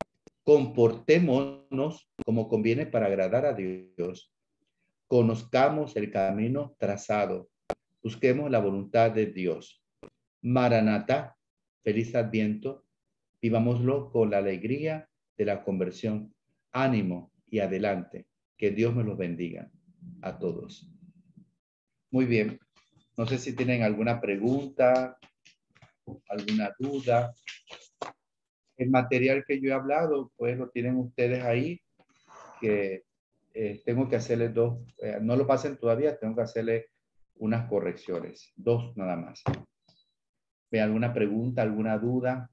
B: Comportémonos como conviene para agradar a Dios. Conozcamos el camino trazado. Busquemos la voluntad de Dios. Maranatá, feliz Adviento. Vivámoslo con la alegría de la conversión. Ánimo y adelante. Que Dios me los bendiga a todos. Muy bien. No sé si tienen alguna pregunta, alguna duda. El material que yo he hablado, pues lo tienen ustedes ahí, que eh, tengo que hacerle dos, eh, no lo pasen todavía, tengo que hacerle unas correcciones, dos nada más. ¿Ve alguna pregunta, alguna duda?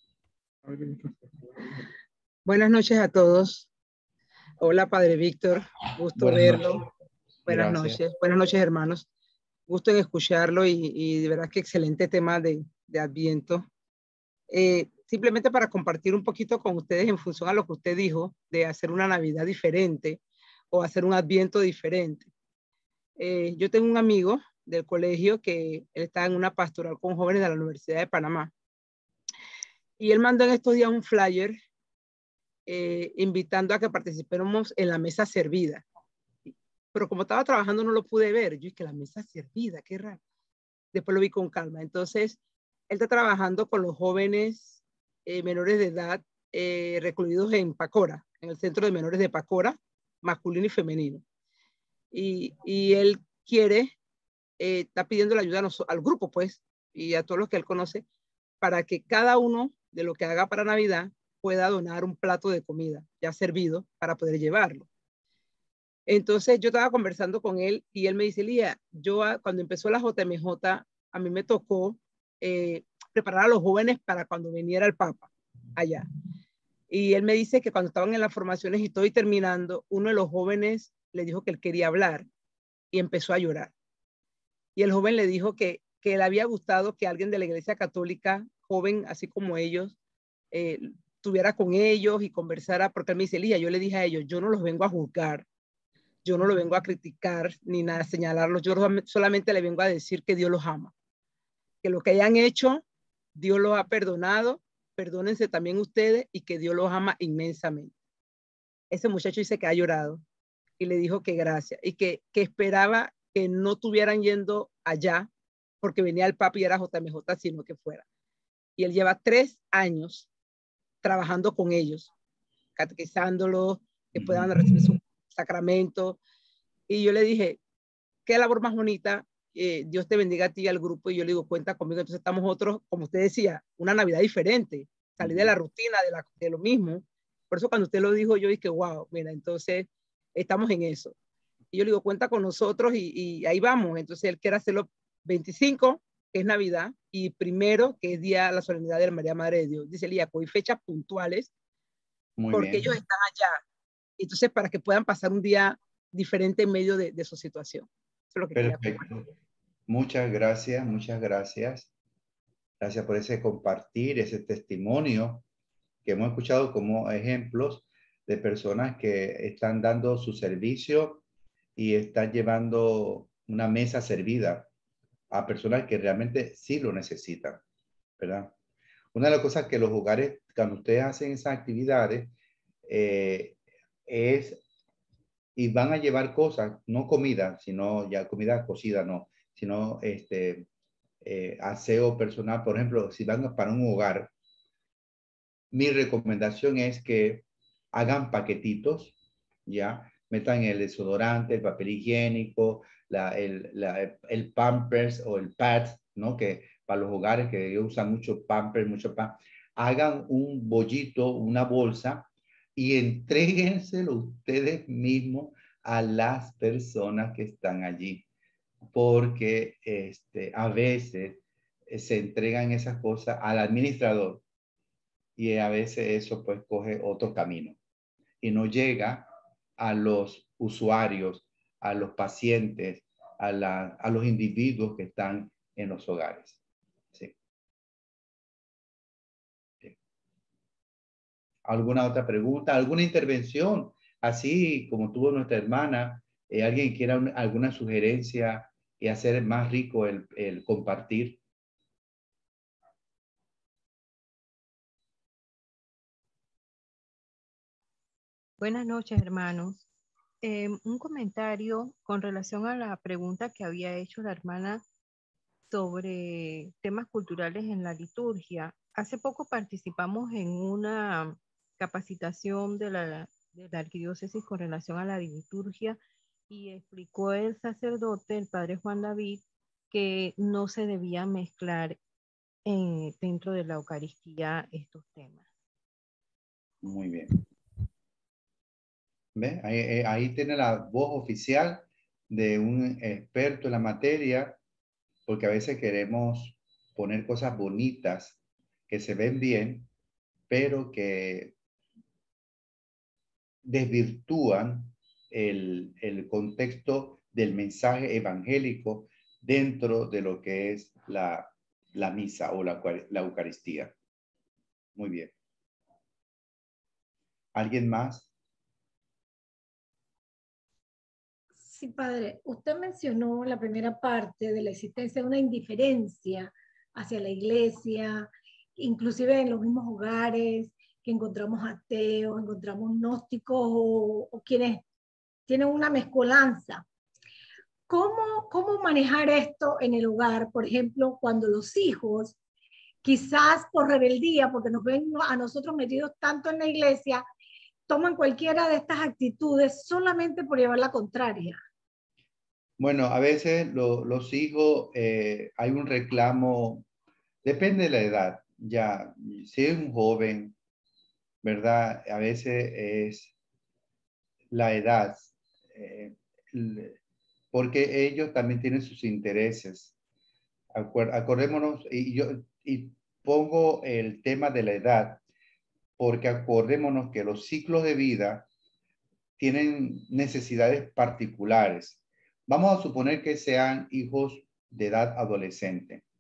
H: Buenas noches a todos. Hola, Padre Víctor. Gusto
B: Buenas
H: verlo.
B: noches.
H: Buenas
B: Gracias.
H: noches. Buenas noches, hermanos. Gusto en escucharlo y, y de verdad que excelente tema de, de Adviento. Eh, simplemente para compartir un poquito con ustedes en función a lo que usted dijo de hacer una Navidad diferente o hacer un Adviento diferente. Eh, yo tengo un amigo del colegio que él está en una pastoral con jóvenes de la Universidad de Panamá y él mandó en estos días un flyer eh, invitando a que participemos en la mesa servida. Pero como estaba trabajando no lo pude ver. Yo dije, la mesa servida, qué raro. Después lo vi con calma. Entonces, él está trabajando con los jóvenes eh, menores de edad eh, recluidos en Pacora, en el centro de menores de Pacora, masculino y femenino. Y, y él quiere, eh, está pidiendo la ayuda a nos, al grupo, pues, y a todos los que él conoce, para que cada uno de lo que haga para Navidad pueda donar un plato de comida ya servido para poder llevarlo. Entonces yo estaba conversando con él y él me dice, Lía, yo cuando empezó la J M J, a mí me tocó eh, preparar a los jóvenes para cuando viniera el Papa allá. Y él me dice que cuando estaban en las formaciones y estoy terminando, uno de los jóvenes le dijo que él quería hablar y empezó a llorar. Y el joven le dijo que, que le había gustado que alguien de la Iglesia Católica, joven así como ellos, eh, estuviera con ellos y conversara, porque él me dice, Lía, yo le dije a ellos, yo no los vengo a juzgar, yo no los vengo a criticar ni nada, a señalarlos, yo solamente le vengo a decir que Dios los ama, que lo que hayan hecho, Dios los ha perdonado, perdónense también ustedes y que Dios los ama inmensamente. Ese muchacho dice que ha llorado y le dijo que gracias y que, que esperaba que no estuvieran yendo allá porque venía el papi y era J M J, sino que fuera. Y él lleva tres años trabajando con ellos, catequizándolos, que puedan recibir su sacramento. Y yo le dije, qué labor más bonita, eh, Dios te bendiga a ti y al grupo. Y yo le digo, cuenta conmigo. Entonces estamos otros, como usted decía, una Navidad diferente, salir de la rutina, de, la, de lo mismo. Por eso cuando usted lo dijo, yo dije, wow, mira, entonces estamos en eso. Y yo le digo, cuenta con nosotros y, y ahí vamos. Entonces él quiere hacerlo veinticinco, que es Navidad, y primero, que es día la solemnidad de la María Madre de Dios. Dice Lía, con fechas puntuales,
B: Muy
H: porque
B: bien.
H: ellos están allá. Entonces, para que puedan pasar un día diferente en medio de, de su situación. Eso es lo que
B: Perfecto.
H: quería compartir.
B: Muchas gracias, muchas gracias. Gracias por ese compartir, ese testimonio que hemos escuchado como ejemplos de personas que están dando su servicio y están llevando una mesa servida a personas que realmente sí lo necesitan, ¿verdad? Una de las cosas que los hogares, cuando ustedes hacen esas actividades, eh, es, y van a llevar cosas, no comida, sino ya comida cocida, no, sino este, eh, aseo personal. Por ejemplo, si van para un hogar, mi recomendación es que hagan paquetitos, ya, metan el desodorante, el papel higiénico, la, el, la, el Pampers o el Pad, ¿no? Que para los hogares que usan mucho Pampers, mucho Pad, hagan un bollito, una bolsa y entréguenselo ustedes mismos a las personas que están allí, porque este, a veces se entregan esas cosas al administrador y a veces eso pues coge otro camino y no llega a los usuarios, a los pacientes, a, la, a los individuos que están en los hogares. Sí. Sí. ¿Alguna otra pregunta? ¿Alguna intervención? Así como tuvo nuestra hermana, eh, alguien quiera un, alguna sugerencia y hacer más rico el, el compartir.
I: Buenas noches, hermanos. Eh, un comentario con relación a la pregunta que había hecho la hermana sobre temas culturales en la liturgia. Hace poco participamos en una capacitación de la, de la arquidiócesis con relación a la liturgia y explicó el sacerdote, el padre Juan David, que no se debía mezclar en, dentro de la Eucaristía estos temas.
B: Muy bien. ¿Ve? Ahí, ahí tiene la voz oficial de un experto en la materia, porque a veces queremos poner cosas bonitas que se ven bien, pero que desvirtúan el, el contexto del mensaje evangélico dentro de lo que es la, la misa o la, la Eucaristía. Muy bien. ¿Alguien más?
A: Sí, padre. Usted mencionó la primera parte de la existencia de una indiferencia hacia la iglesia, inclusive en los mismos hogares, que encontramos ateos, encontramos gnósticos o, o quienes tienen una mezcolanza. ¿Cómo, ¿Cómo manejar esto en el hogar? Por ejemplo, cuando los hijos, quizás por rebeldía, porque nos ven a nosotros metidos tanto en la iglesia, toman cualquiera de estas actitudes solamente por llevar la contraria.
B: Bueno, a veces lo, los hijos, eh, hay un reclamo, depende de la edad. Ya, si es un joven, ¿verdad? A veces es la edad, eh, porque ellos también tienen sus intereses. Acuer, acordémonos, y yo y pongo el tema de la edad, porque acordémonos que los ciclos de vida tienen necesidades particulares. Vamos a suponer que sean hijos de edad adolescente.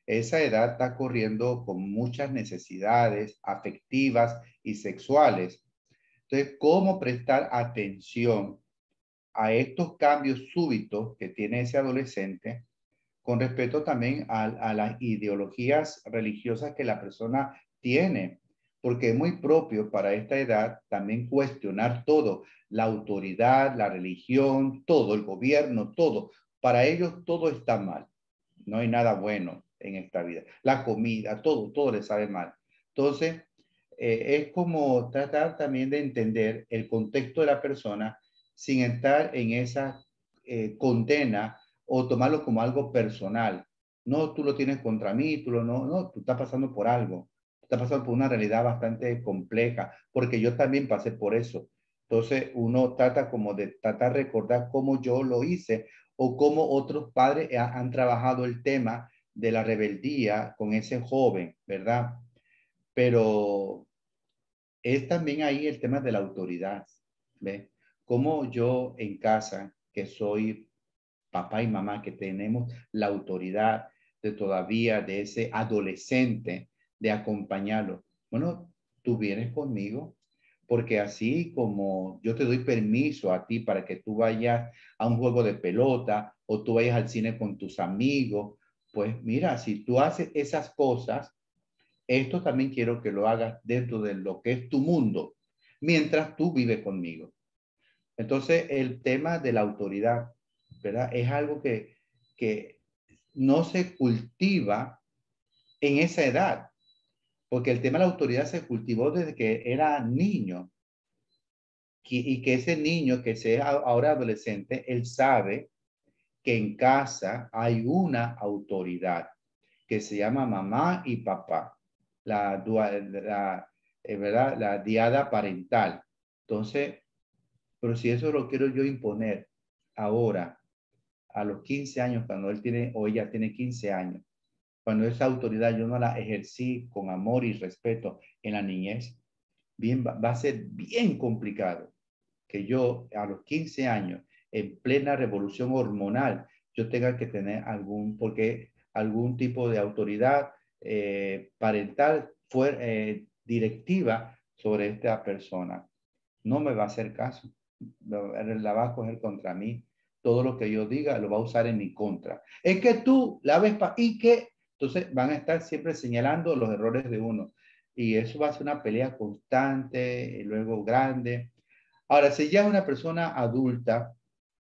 B: esa edad está corriendo con muchas necesidades afectivas y sexuales. Entonces, ¿cómo prestar atención a estos cambios súbitos que tiene ese adolescente con respecto también a, a las ideologías religiosas que la persona tiene? Porque es muy propio para esta edad también cuestionar todo, la autoridad, la religión, todo, el gobierno, todo. Para ellos todo está mal. No hay nada bueno en esta vida. La comida, todo, todo les sabe mal. Entonces, eh, es como tratar también de entender el contexto de la persona sin entrar en esa eh, condena o tomarlo como algo personal. No, tú lo tienes contra mí, tú lo no, no, tú estás pasando por algo. Estás pasando por una realidad bastante compleja, porque yo también pasé por eso. Entonces, uno trata como de tratar de recordar cómo yo lo hice o cómo otros padres han trabajado el tema de la rebeldía con ese joven, ¿verdad? Pero es también ahí el tema de la autoridad, ¿ves? Como yo en casa, que soy papá y mamá, que tenemos la autoridad de todavía de ese adolescente, de acompañarlo. Bueno, tú vienes conmigo, porque así como yo te doy permiso a ti para que tú vayas a un juego de pelota o tú vayas al cine con tus amigos, pues mira, si tú haces esas cosas, esto también quiero que lo hagas dentro de lo que es tu mundo, mientras tú vives conmigo. Entonces, el tema de la autoridad, ¿verdad? Es algo que, que no se cultiva en esa edad, porque el tema de la autoridad se cultivó desde que era niño. Y que ese niño que sea ahora adolescente, él sabe que en casa hay una autoridad que se llama mamá y papá, la, la, eh, ¿verdad? La diada parental. Entonces, pero si eso lo quiero yo imponer ahora, a los quince años, cuando él tiene o ella tiene quince años, cuando esa autoridad yo no la ejercí con amor y respeto en la niñez, bien, va, va a ser bien complicado que yo a los quince años, en plena revolución hormonal, yo tenga que tener algún, porque algún tipo de autoridad eh, parental fue, eh, directiva sobre esta persona. No me va a hacer caso. La va a coger contra mí. Todo lo que yo diga lo va a usar en mi contra. Es que tú la ves para y que entonces van a estar siempre señalando los errores de uno. Y eso va a ser una pelea constante y luego grande. Ahora, si ya es una persona adulta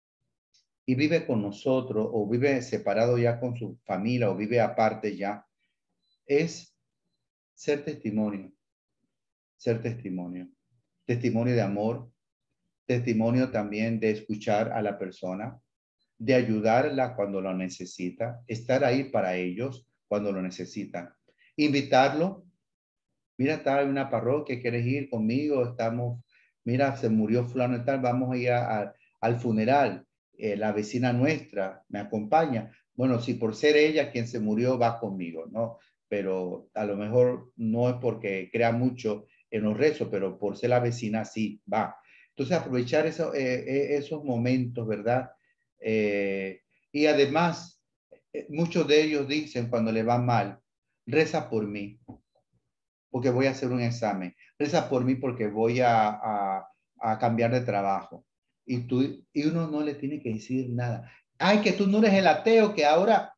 B: y vive con nosotros o vive separado ya con su familia o vive aparte ya, es ser testimonio, ser testimonio, testimonio de amor, testimonio también de escuchar a la persona, de ayudarla cuando lo necesita, estar ahí para ellos cuando lo necesitan, invitarlo. Mira, está en una parroquia, ¿quieres ir conmigo? Estamos, mira, se murió fulano y tal, vamos a ir a, a, al funeral. Eh, la vecina nuestra me acompaña. Bueno, si por ser ella quien se murió va conmigo, ¿no? Pero a lo mejor no es porque crea mucho en los rezos, pero por ser la vecina sí va. Entonces aprovechar eso, eh, esos momentos, ¿verdad? Eh, y además, eh, muchos de ellos dicen cuando le va mal, reza por mí, porque voy a hacer un examen. Reza por mí porque voy a, a, a cambiar de trabajo. Y, tú, y uno no le tiene que decir nada. Ay, que tú no eres el ateo, que ahora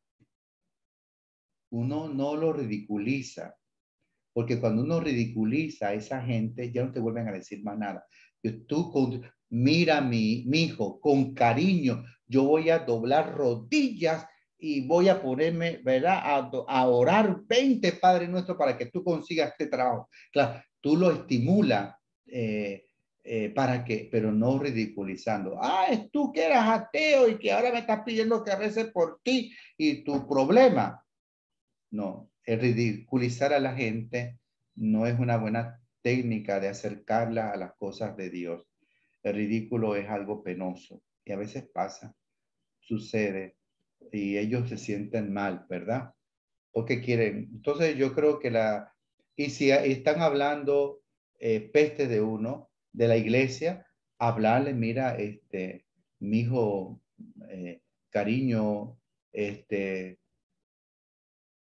B: uno no lo ridiculiza. Porque cuando uno ridiculiza a esa gente, ya no te vuelven a decir más nada. Tú, con, mira mi, mi hijo, con cariño, yo voy a doblar rodillas y voy a ponerme, ¿verdad? A, a orar veinte Padre Nuestro para que tú consigas este trabajo. Claro, tú lo estimulas eh, eh, para que, pero no ridiculizando. Ah, es tú que eras ateo y que ahora me estás pidiendo que rece por ti y tu problema. No, el ridiculizar a la gente no es una buena técnica de acercarla a las cosas de Dios. El ridículo es algo penoso y a veces pasa, sucede y ellos se sienten mal, ¿verdad? Porque quieren. Entonces yo creo que la, y si están hablando eh, peste de uno, de la iglesia, hablarle, mira, este, mi hijo, eh, cariño, este,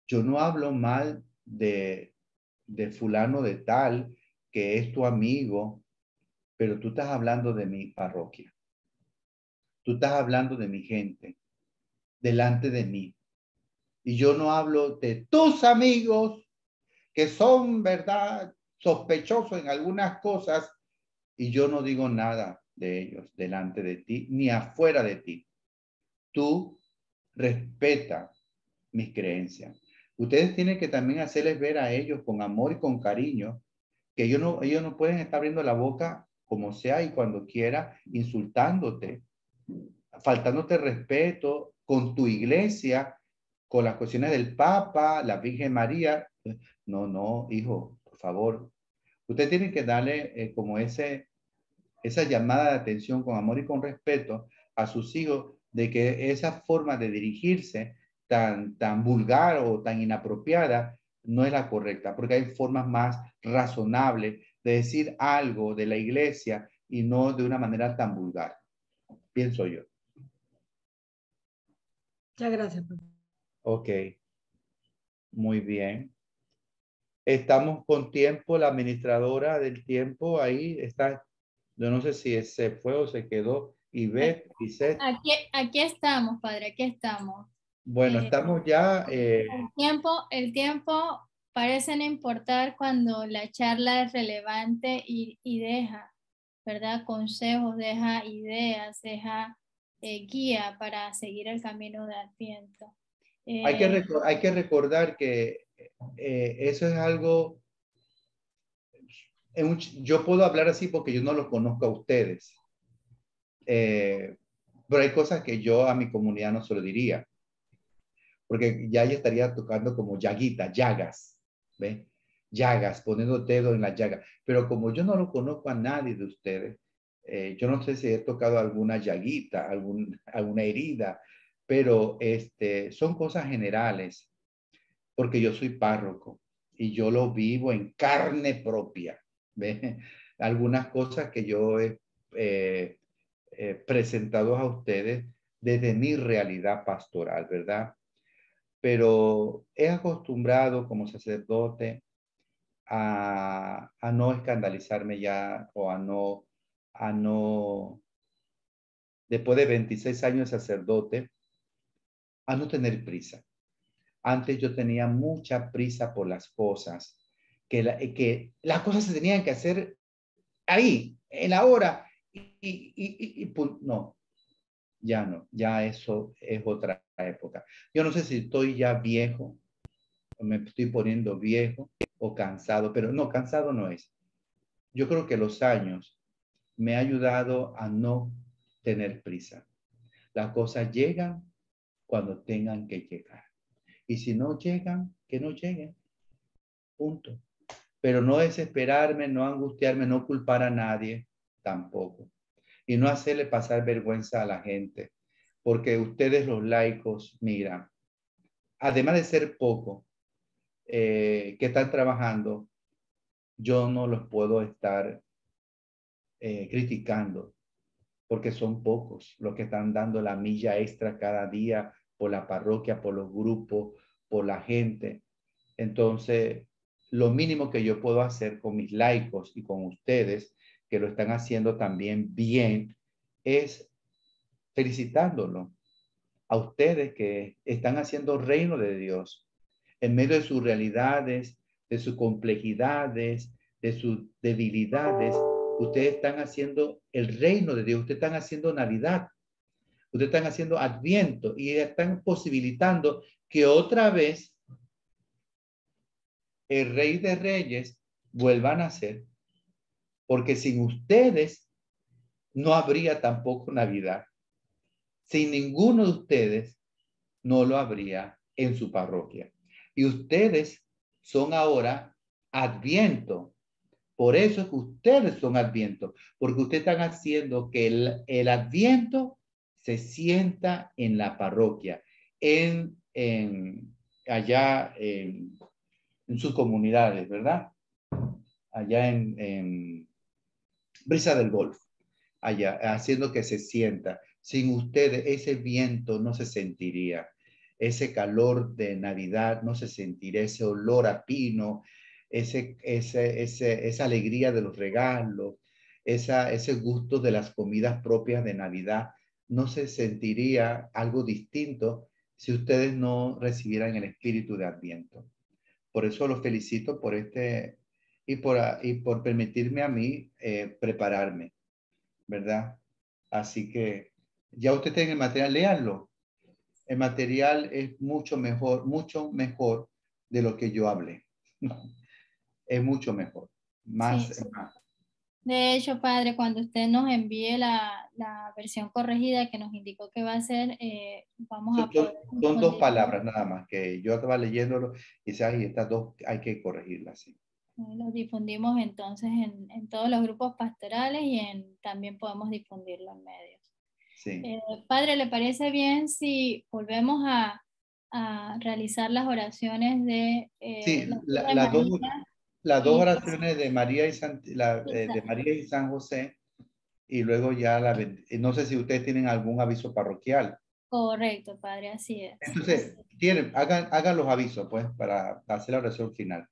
B: Yo no hablo mal de, de fulano de tal, que es tu amigo, pero tú estás hablando de mi parroquia. Tú estás hablando de mi gente, delante de mí. Y yo no hablo de tus amigos, que son, ¿verdad?, sospechosos en algunas cosas, y yo no digo nada de ellos delante de ti, ni afuera de ti. Tú respeta mis creencias. Ustedes tienen que también hacerles ver a ellos con amor y con cariño que ellos no, ellos no pueden estar abriendo la boca como sea y cuando quiera, insultándote, faltándote respeto con tu iglesia, con las cuestiones del Papa, la Virgen María. No, no, hijo, por favor. Usted tiene que darle eh, como ese, esa llamada de atención con amor y con respeto a sus hijos de que esa forma de dirigirse tan, tan vulgar o tan inapropiada no es la correcta, porque hay formas más razonables de decir algo de la iglesia y no de una manera tan vulgar, pienso yo.
A: Muchas gracias.
B: Ok, muy bien. Estamos con tiempo, la administradora del tiempo ahí está. Yo no sé si se fue o se quedó. Ivette, Gisette.
C: Aquí, aquí estamos, padre, aquí estamos.
B: Bueno,
C: Eh,
B: estamos ya. Eh,
C: el tiempo, el tiempo parece no importar cuando la charla es relevante y, y deja, ¿verdad? Consejos, deja ideas, deja eh, guía para seguir el camino de Adviento. Eh,
B: hay, que hay que recordar que eh, eso es algo. Un, yo puedo hablar así porque yo no los conozco a ustedes. Eh, pero hay cosas que yo a mi comunidad no se lo diría. Porque ya ella estaría tocando como llaguita, llagas, ¿ve? Llagas, poniendo dedo en la llaga. Pero como yo no lo conozco a nadie de ustedes, eh, yo no sé si he tocado alguna llaguita, algún, alguna herida, pero este, son cosas generales, porque yo soy párroco y yo lo vivo en carne propia, ¿ve? Algunas cosas que yo he eh, eh, presentado a ustedes desde mi realidad pastoral, ¿verdad? Pero he acostumbrado como sacerdote a, a no escandalizarme ya o a no, a no, después de veintiséis años de sacerdote, a no tener prisa. Antes yo tenía mucha prisa por las cosas, que, la, que las cosas se tenían que hacer ahí, en la hora, y, y, y, y no, ya no, ya eso es otra época. Yo no sé si estoy ya viejo, me estoy poniendo viejo o cansado, pero no, cansado no es. Yo creo que los años me han ayudado a no tener prisa. Las cosas llegan cuando tengan que llegar. Y si no llegan, que no lleguen. Punto. Pero no desesperarme, no angustiarme, no culpar a nadie tampoco. Y no hacerle pasar vergüenza a la gente. Porque ustedes los laicos, mira, además de ser poco, eh, que están trabajando, yo no los puedo estar eh, criticando porque son pocos los que están dando la milla extra cada día por la parroquia, por los grupos, por la gente. Entonces, lo mínimo que yo puedo hacer con mis laicos y con ustedes, que lo están haciendo también bien, es felicitándolo a ustedes que están haciendo reino de Dios en medio de sus realidades, de sus complejidades, de sus debilidades. Ustedes están haciendo el reino de Dios, ustedes están haciendo Navidad, ustedes están haciendo Adviento y están posibilitando que otra vez el Rey de Reyes vuelva a nacer, porque sin ustedes no habría tampoco Navidad. Sin ninguno de ustedes no lo habría en su parroquia. Y ustedes son ahora Adviento. Por eso es que ustedes son Adviento, porque ustedes están haciendo que el, el Adviento se sienta en la parroquia, en, en allá en, en sus comunidades, ¿verdad? Allá en, en Brisa del Golfo, allá, haciendo que se sienta. Sin ustedes ese viento no se sentiría. ese calor de Navidad, no se sentirá ese olor a pino, ese, ese, ese, esa alegría de los regalos, esa, ese gusto de las comidas propias de Navidad, no se sentiría algo distinto si ustedes no recibieran el espíritu de Adviento. Por eso los felicito por este y por, y por permitirme a mí eh, prepararme, ¿verdad? Así que ya usted tiene el material, léanlo. El material es mucho mejor, mucho mejor de lo que yo hablé. Es mucho mejor. Más,
C: Sí.
B: más.
C: De hecho, padre, cuando usted nos envíe la, la versión corregida que nos indicó que va a ser, eh, vamos
B: Son,
C: a poder...
B: son dos palabras nada más, que yo estaba leyéndolo y dice, ay, estas dos hay que corregirlas. Sí.
C: Lo difundimos entonces en, en todos los grupos pastorales y en, también podemos difundirlo en medios.
B: Sí.
C: Eh, padre, ¿le parece bien si volvemos a, a realizar las oraciones de, eh,
B: sí,
C: la,
B: la, las dos, las dos
C: y,
B: oraciones de María y San, la, eh, de María y San José, y luego ya la, no sé si ustedes tienen algún aviso parroquial.
C: Correcto, padre, así es.
B: Entonces, tienen, hagan, hagan los avisos, pues, para hacer la oración final.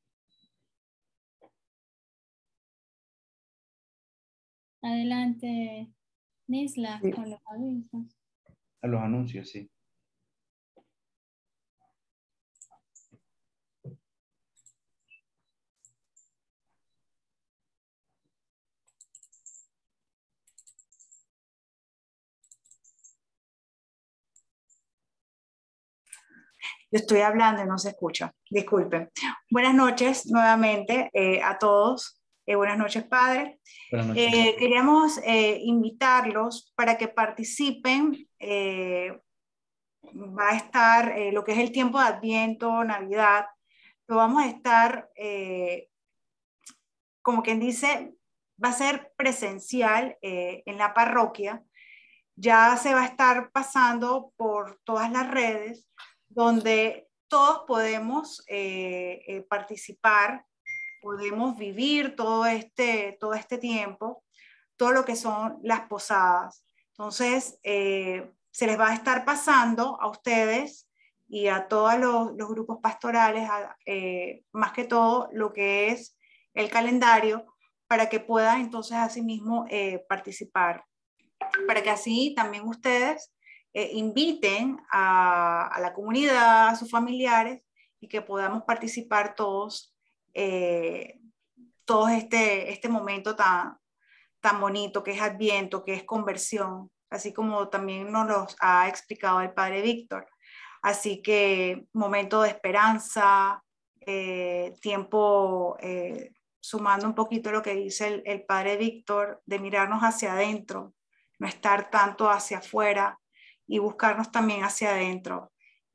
C: Adelante, Nisla,
B: Sí.
C: con los avisos.
B: A los anuncios, sí.
J: Yo estoy hablando y no se escucha. Disculpen. Buenas noches nuevamente eh, a todos. Eh, buenas noches, padre.
B: Buenas noches.
J: Eh, queríamos eh, invitarlos para que participen. Eh, va a estar eh, lo que es el tiempo de Adviento, Navidad. Lo vamos a estar, eh, como quien dice, va a ser presencial eh, en la parroquia. Ya se va a estar pasando por todas las redes, donde todos podemos eh, eh, participar, podemos vivir todo este, todo este tiempo, todo lo que son las posadas. Entonces, eh, se les va a estar pasando a ustedes y a todos los, los grupos pastorales, a, eh, más que todo lo que es el calendario, para que puedan entonces asimismo eh, participar, para que así también ustedes eh, inviten a, a la comunidad, a sus familiares, y que podamos participar todos, eh, todo este, este momento tan, tan bonito que es Adviento, que es conversión, así como también nos lo ha explicado el Padre Víctor. Así que momento de esperanza, eh, tiempo, eh, sumando un poquito lo que dice el, el Padre Víctor, de mirarnos hacia adentro, no estar tanto hacia afuera y buscarnos también hacia adentro.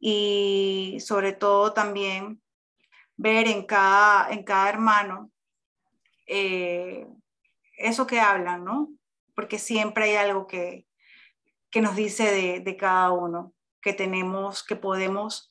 J: Y sobre todo también ver en cada, en cada hermano eh, eso que hablan, ¿no? Porque siempre hay algo que, que nos dice de, de cada uno, que tenemos, que podemos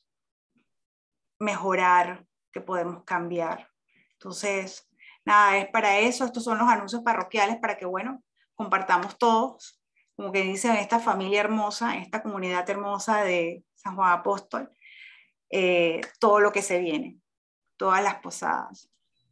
J: mejorar, que podemos cambiar. Entonces, nada, es para eso. Estos son los anuncios parroquiales para que, bueno, compartamos todos, como que dicen, esta familia hermosa, esta comunidad hermosa de San Juan Apóstol, eh, todo lo que se viene, todas las posadas.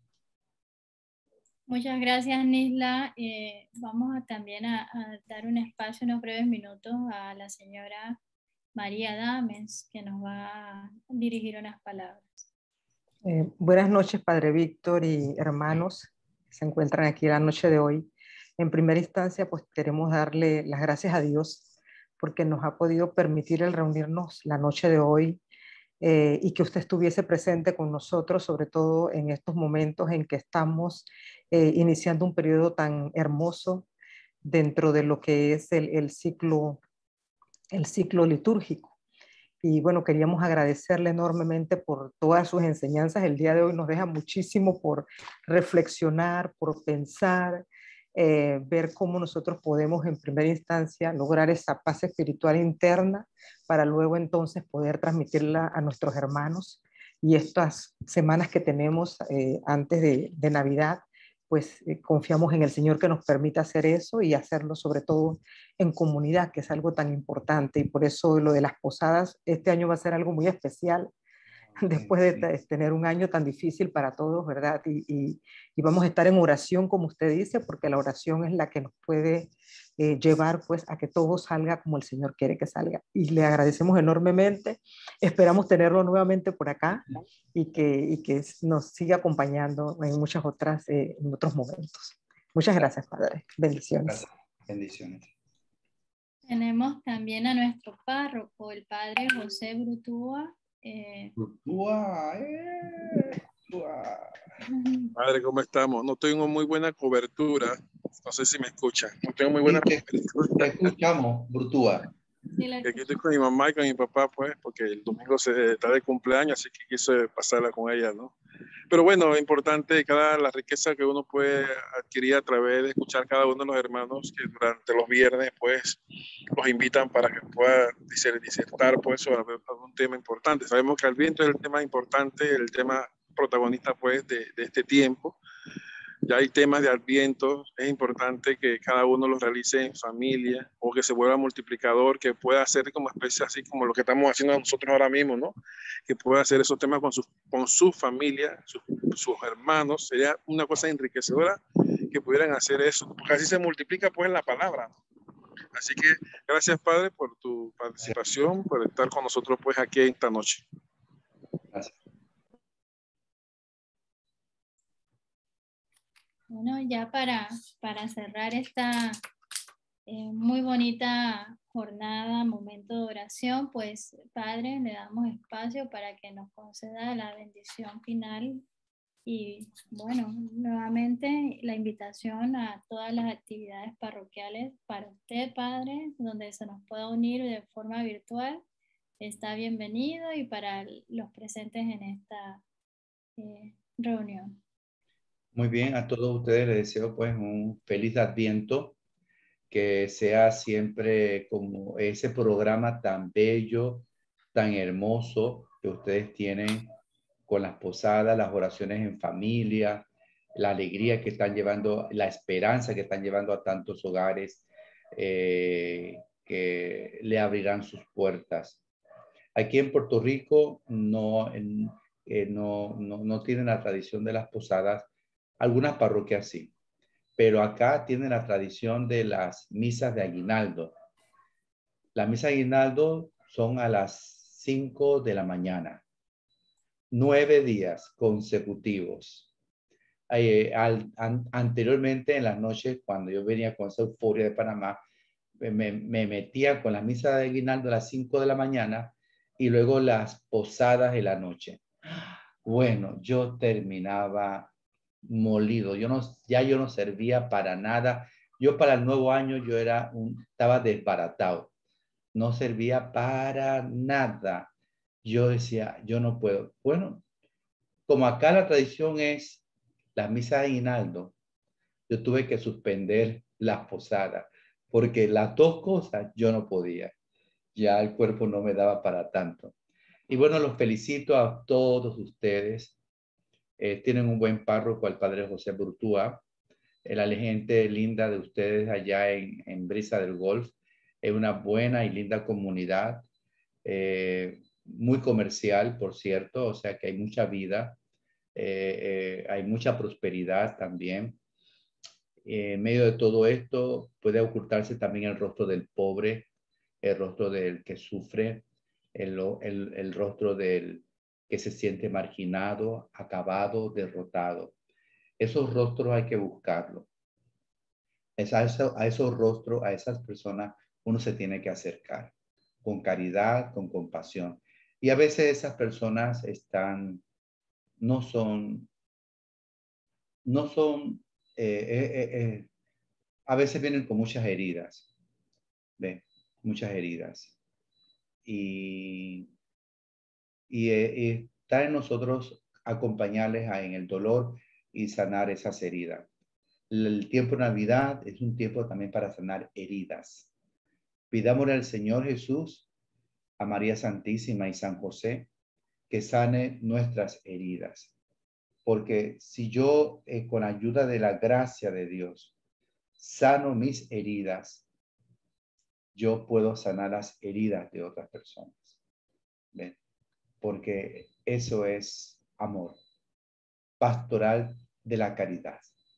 C: Muchas gracias, Nisla. Eh, vamos a, también a, a dar un espacio, unos breves minutos, a la señora María Dames, que nos va a dirigir unas palabras.
K: Eh, buenas noches, Padre Víctor y hermanos que se encuentran aquí la noche de hoy. En primera instancia, pues queremos darle las gracias a Dios porque nos ha podido permitir el reunirnos la noche de hoy eh, y que usted estuviese presente con nosotros, sobre todo en estos momentos en que estamos eh, iniciando un periodo tan hermoso dentro de lo que es el, el ciclo, el ciclo litúrgico. Y bueno, queríamos agradecerle enormemente por todas sus enseñanzas. El día de hoy nos deja muchísimo por reflexionar, por pensar, eh, ver cómo nosotros podemos en primera instancia lograr esa paz espiritual interna para luego entonces poder transmitirla a nuestros hermanos. Y estas semanas que tenemos eh, antes de, de Navidad, pues eh, confiamos en el Señor que nos permita hacer eso y hacerlo sobre todo en comunidad, que es algo tan importante. Y por eso lo de las posadas este año va a ser algo muy especial, después de t- tener un año tan difícil para todos, ¿verdad? Y, y, y vamos a estar en oración, como usted dice, porque la oración es la que nos puede eh, llevar pues a que todo salga como el Señor quiere que salga. Y le agradecemos enormemente. Esperamos tenerlo nuevamente por acá y que, y que nos siga acompañando en muchas otras, eh, en otros momentos. Muchas gracias, Padre. Bendiciones.
B: Gracias. Bendiciones.
C: Tenemos también a nuestro párroco, el padre José Brutúa. Eh,
B: Brutúa, eh, Brutúa.
G: Padre, ¿cómo estamos? No tengo muy buena cobertura. No sé si me escuchan. No tengo muy buena
B: Sí, te,
G: cobertura.
B: te escuchamos, Brutúa.
C: sí, la
G: Y aquí estoy con mi mamá y con mi papá, pues, porque el domingo se está de cumpleaños, así que quise pasarla con ella, ¿no? Pero bueno, es importante cada la riqueza que uno puede adquirir a través de escuchar cada uno de los hermanos que durante los viernes, pues, los invitan para que pueda disertar, pues, sobre algún tema importante. Sabemos que Adviento es el tema importante, el tema protagonista, pues, de, de este tiempo. Ya hay temas de Adviento, es importante que cada uno los realice en familia o que se vuelva multiplicador, que pueda hacer como especie así como lo que estamos haciendo nosotros ahora mismo, ¿no? Que pueda hacer esos temas con su, con su familia, sus, sus hermanos. Sería una cosa enriquecedora que pudieran hacer eso, porque así se multiplica pues la palabra, ¿no? Así que gracias, Padre, por tu participación, por estar con nosotros pues aquí esta noche.
B: Gracias.
C: Bueno, ya para, para cerrar esta eh, muy bonita jornada, momento de oración, pues Padre, le damos espacio para que nos conceda la bendición final. Y bueno, nuevamente la invitación a todas las actividades parroquiales para usted, Padre, donde se nos pueda unir de forma virtual, está bienvenido, y para los presentes en esta eh, reunión.
B: Muy bien, a todos ustedes les deseo pues un feliz Adviento, que sea siempre como ese programa tan bello, tan hermoso que ustedes tienen con las posadas, las oraciones en familia, la alegría que están llevando, la esperanza que están llevando a tantos hogares eh, que le abrirán sus puertas. Aquí en Puerto Rico no, en, eh, no, no, no tienen la tradición de las posadas, algunas parroquias sí, pero acá tienen la tradición de las misas de aguinaldo. Las misas de aguinaldo son a las cinco de la mañana, nueve días consecutivos. Eh, al, an, anteriormente en las noches, cuando yo venía con esa euforia de Panamá, me, me metía con las misas de aguinaldo a las cinco de la mañana y luego las posadas de la noche. Bueno, yo terminaba molido. Yo no, ya yo no servía para nada. Yo para el nuevo año yo era un, estaba desbaratado. No servía para nada. Yo decía, yo no puedo. Bueno, como acá la tradición es las misas de aguinaldo, yo tuve que suspender las posadas porque las dos cosas yo no podía. Ya el cuerpo no me daba para tanto. Y bueno, los felicito a todos ustedes. Eh, tienen un buen párroco, al padre José Brutúa. Eh, la gente linda de ustedes allá en, en Brisa del Golf. Es una buena y linda comunidad. Eh, muy comercial, por cierto. O sea que hay mucha vida. Eh, eh, hay mucha prosperidad también. Eh, en medio de todo esto puede ocultarse también el rostro del pobre, el rostro del que sufre, el, el, el rostro del que se siente marginado, acabado, derrotado. Esos rostros hay que buscarlos. Es a, eso, a esos rostros, a esas personas, uno se tiene que acercar con caridad, con compasión. Y a veces esas personas están, no son, no son, eh, eh, eh, a veces vienen con muchas heridas, ¿ve? Muchas heridas. Y, y, eh, y está en nosotros acompañarles a, en el dolor y sanar esas heridas. El tiempo de Navidad es un tiempo también para sanar heridas. Pidámosle al Señor Jesús, a María Santísima y San José, que sane nuestras heridas. Porque si yo, eh, con ayuda de la gracia de Dios, sano mis heridas, yo puedo sanar las heridas de otras personas. ¿Ven? Porque eso es amor pastoral de la caridad.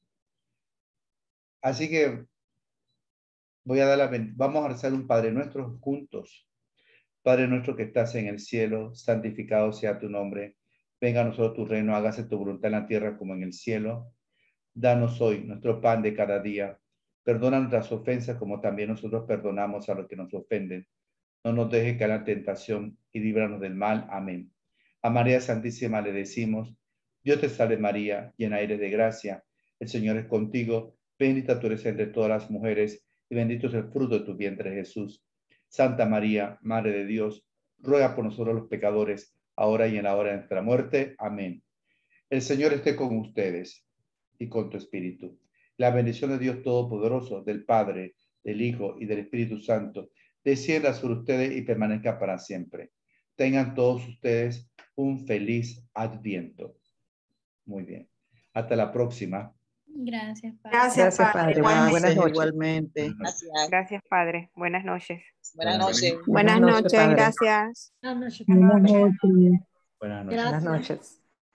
B: Así que voy a dar la, vamos a rezar un Padre Nuestro juntos. Padre nuestro que estás en el cielo, santificado sea tu nombre. Venga a nosotros tu reino, hágase tu voluntad en la tierra como en el cielo. Danos hoy nuestro pan de cada día. Perdona nuestras ofensas como también nosotros perdonamos a los que nos ofenden. No nos dejes caer en la tentación y líbranos del mal. Amén. A María Santísima le decimos, Dios te salve María, llena eres de gracia. El Señor es contigo. Bendita tú eres entre todas las mujeres y bendito es el fruto de tu vientre Jesús. Santa María, Madre de Dios, ruega por nosotros los pecadores, ahora y en la hora de nuestra muerte. Amén. El Señor esté con ustedes y con tu espíritu. La bendición de Dios Todopoderoso, del Padre, del Hijo y del Espíritu Santo, descienda sobre ustedes y permanezca para siempre. Tengan todos ustedes un feliz Adviento. Muy bien. Hasta la próxima.
C: Gracias, Padre.
J: Gracias,
K: Gracias,
J: Padre.
K: Padre.
J: Igualmente.
K: Buenas noches.
L: Igualmente.
M: Gracias.
L: Gracias, Padre. Buenas noches.
M: Buenas noches.
K: Buenas noches, Padre.
L: gracias.
A: Buenas noches.
N: Buenas noches.
B: Buenas noches.
K: Buenas
A: Gracias.
K: noches.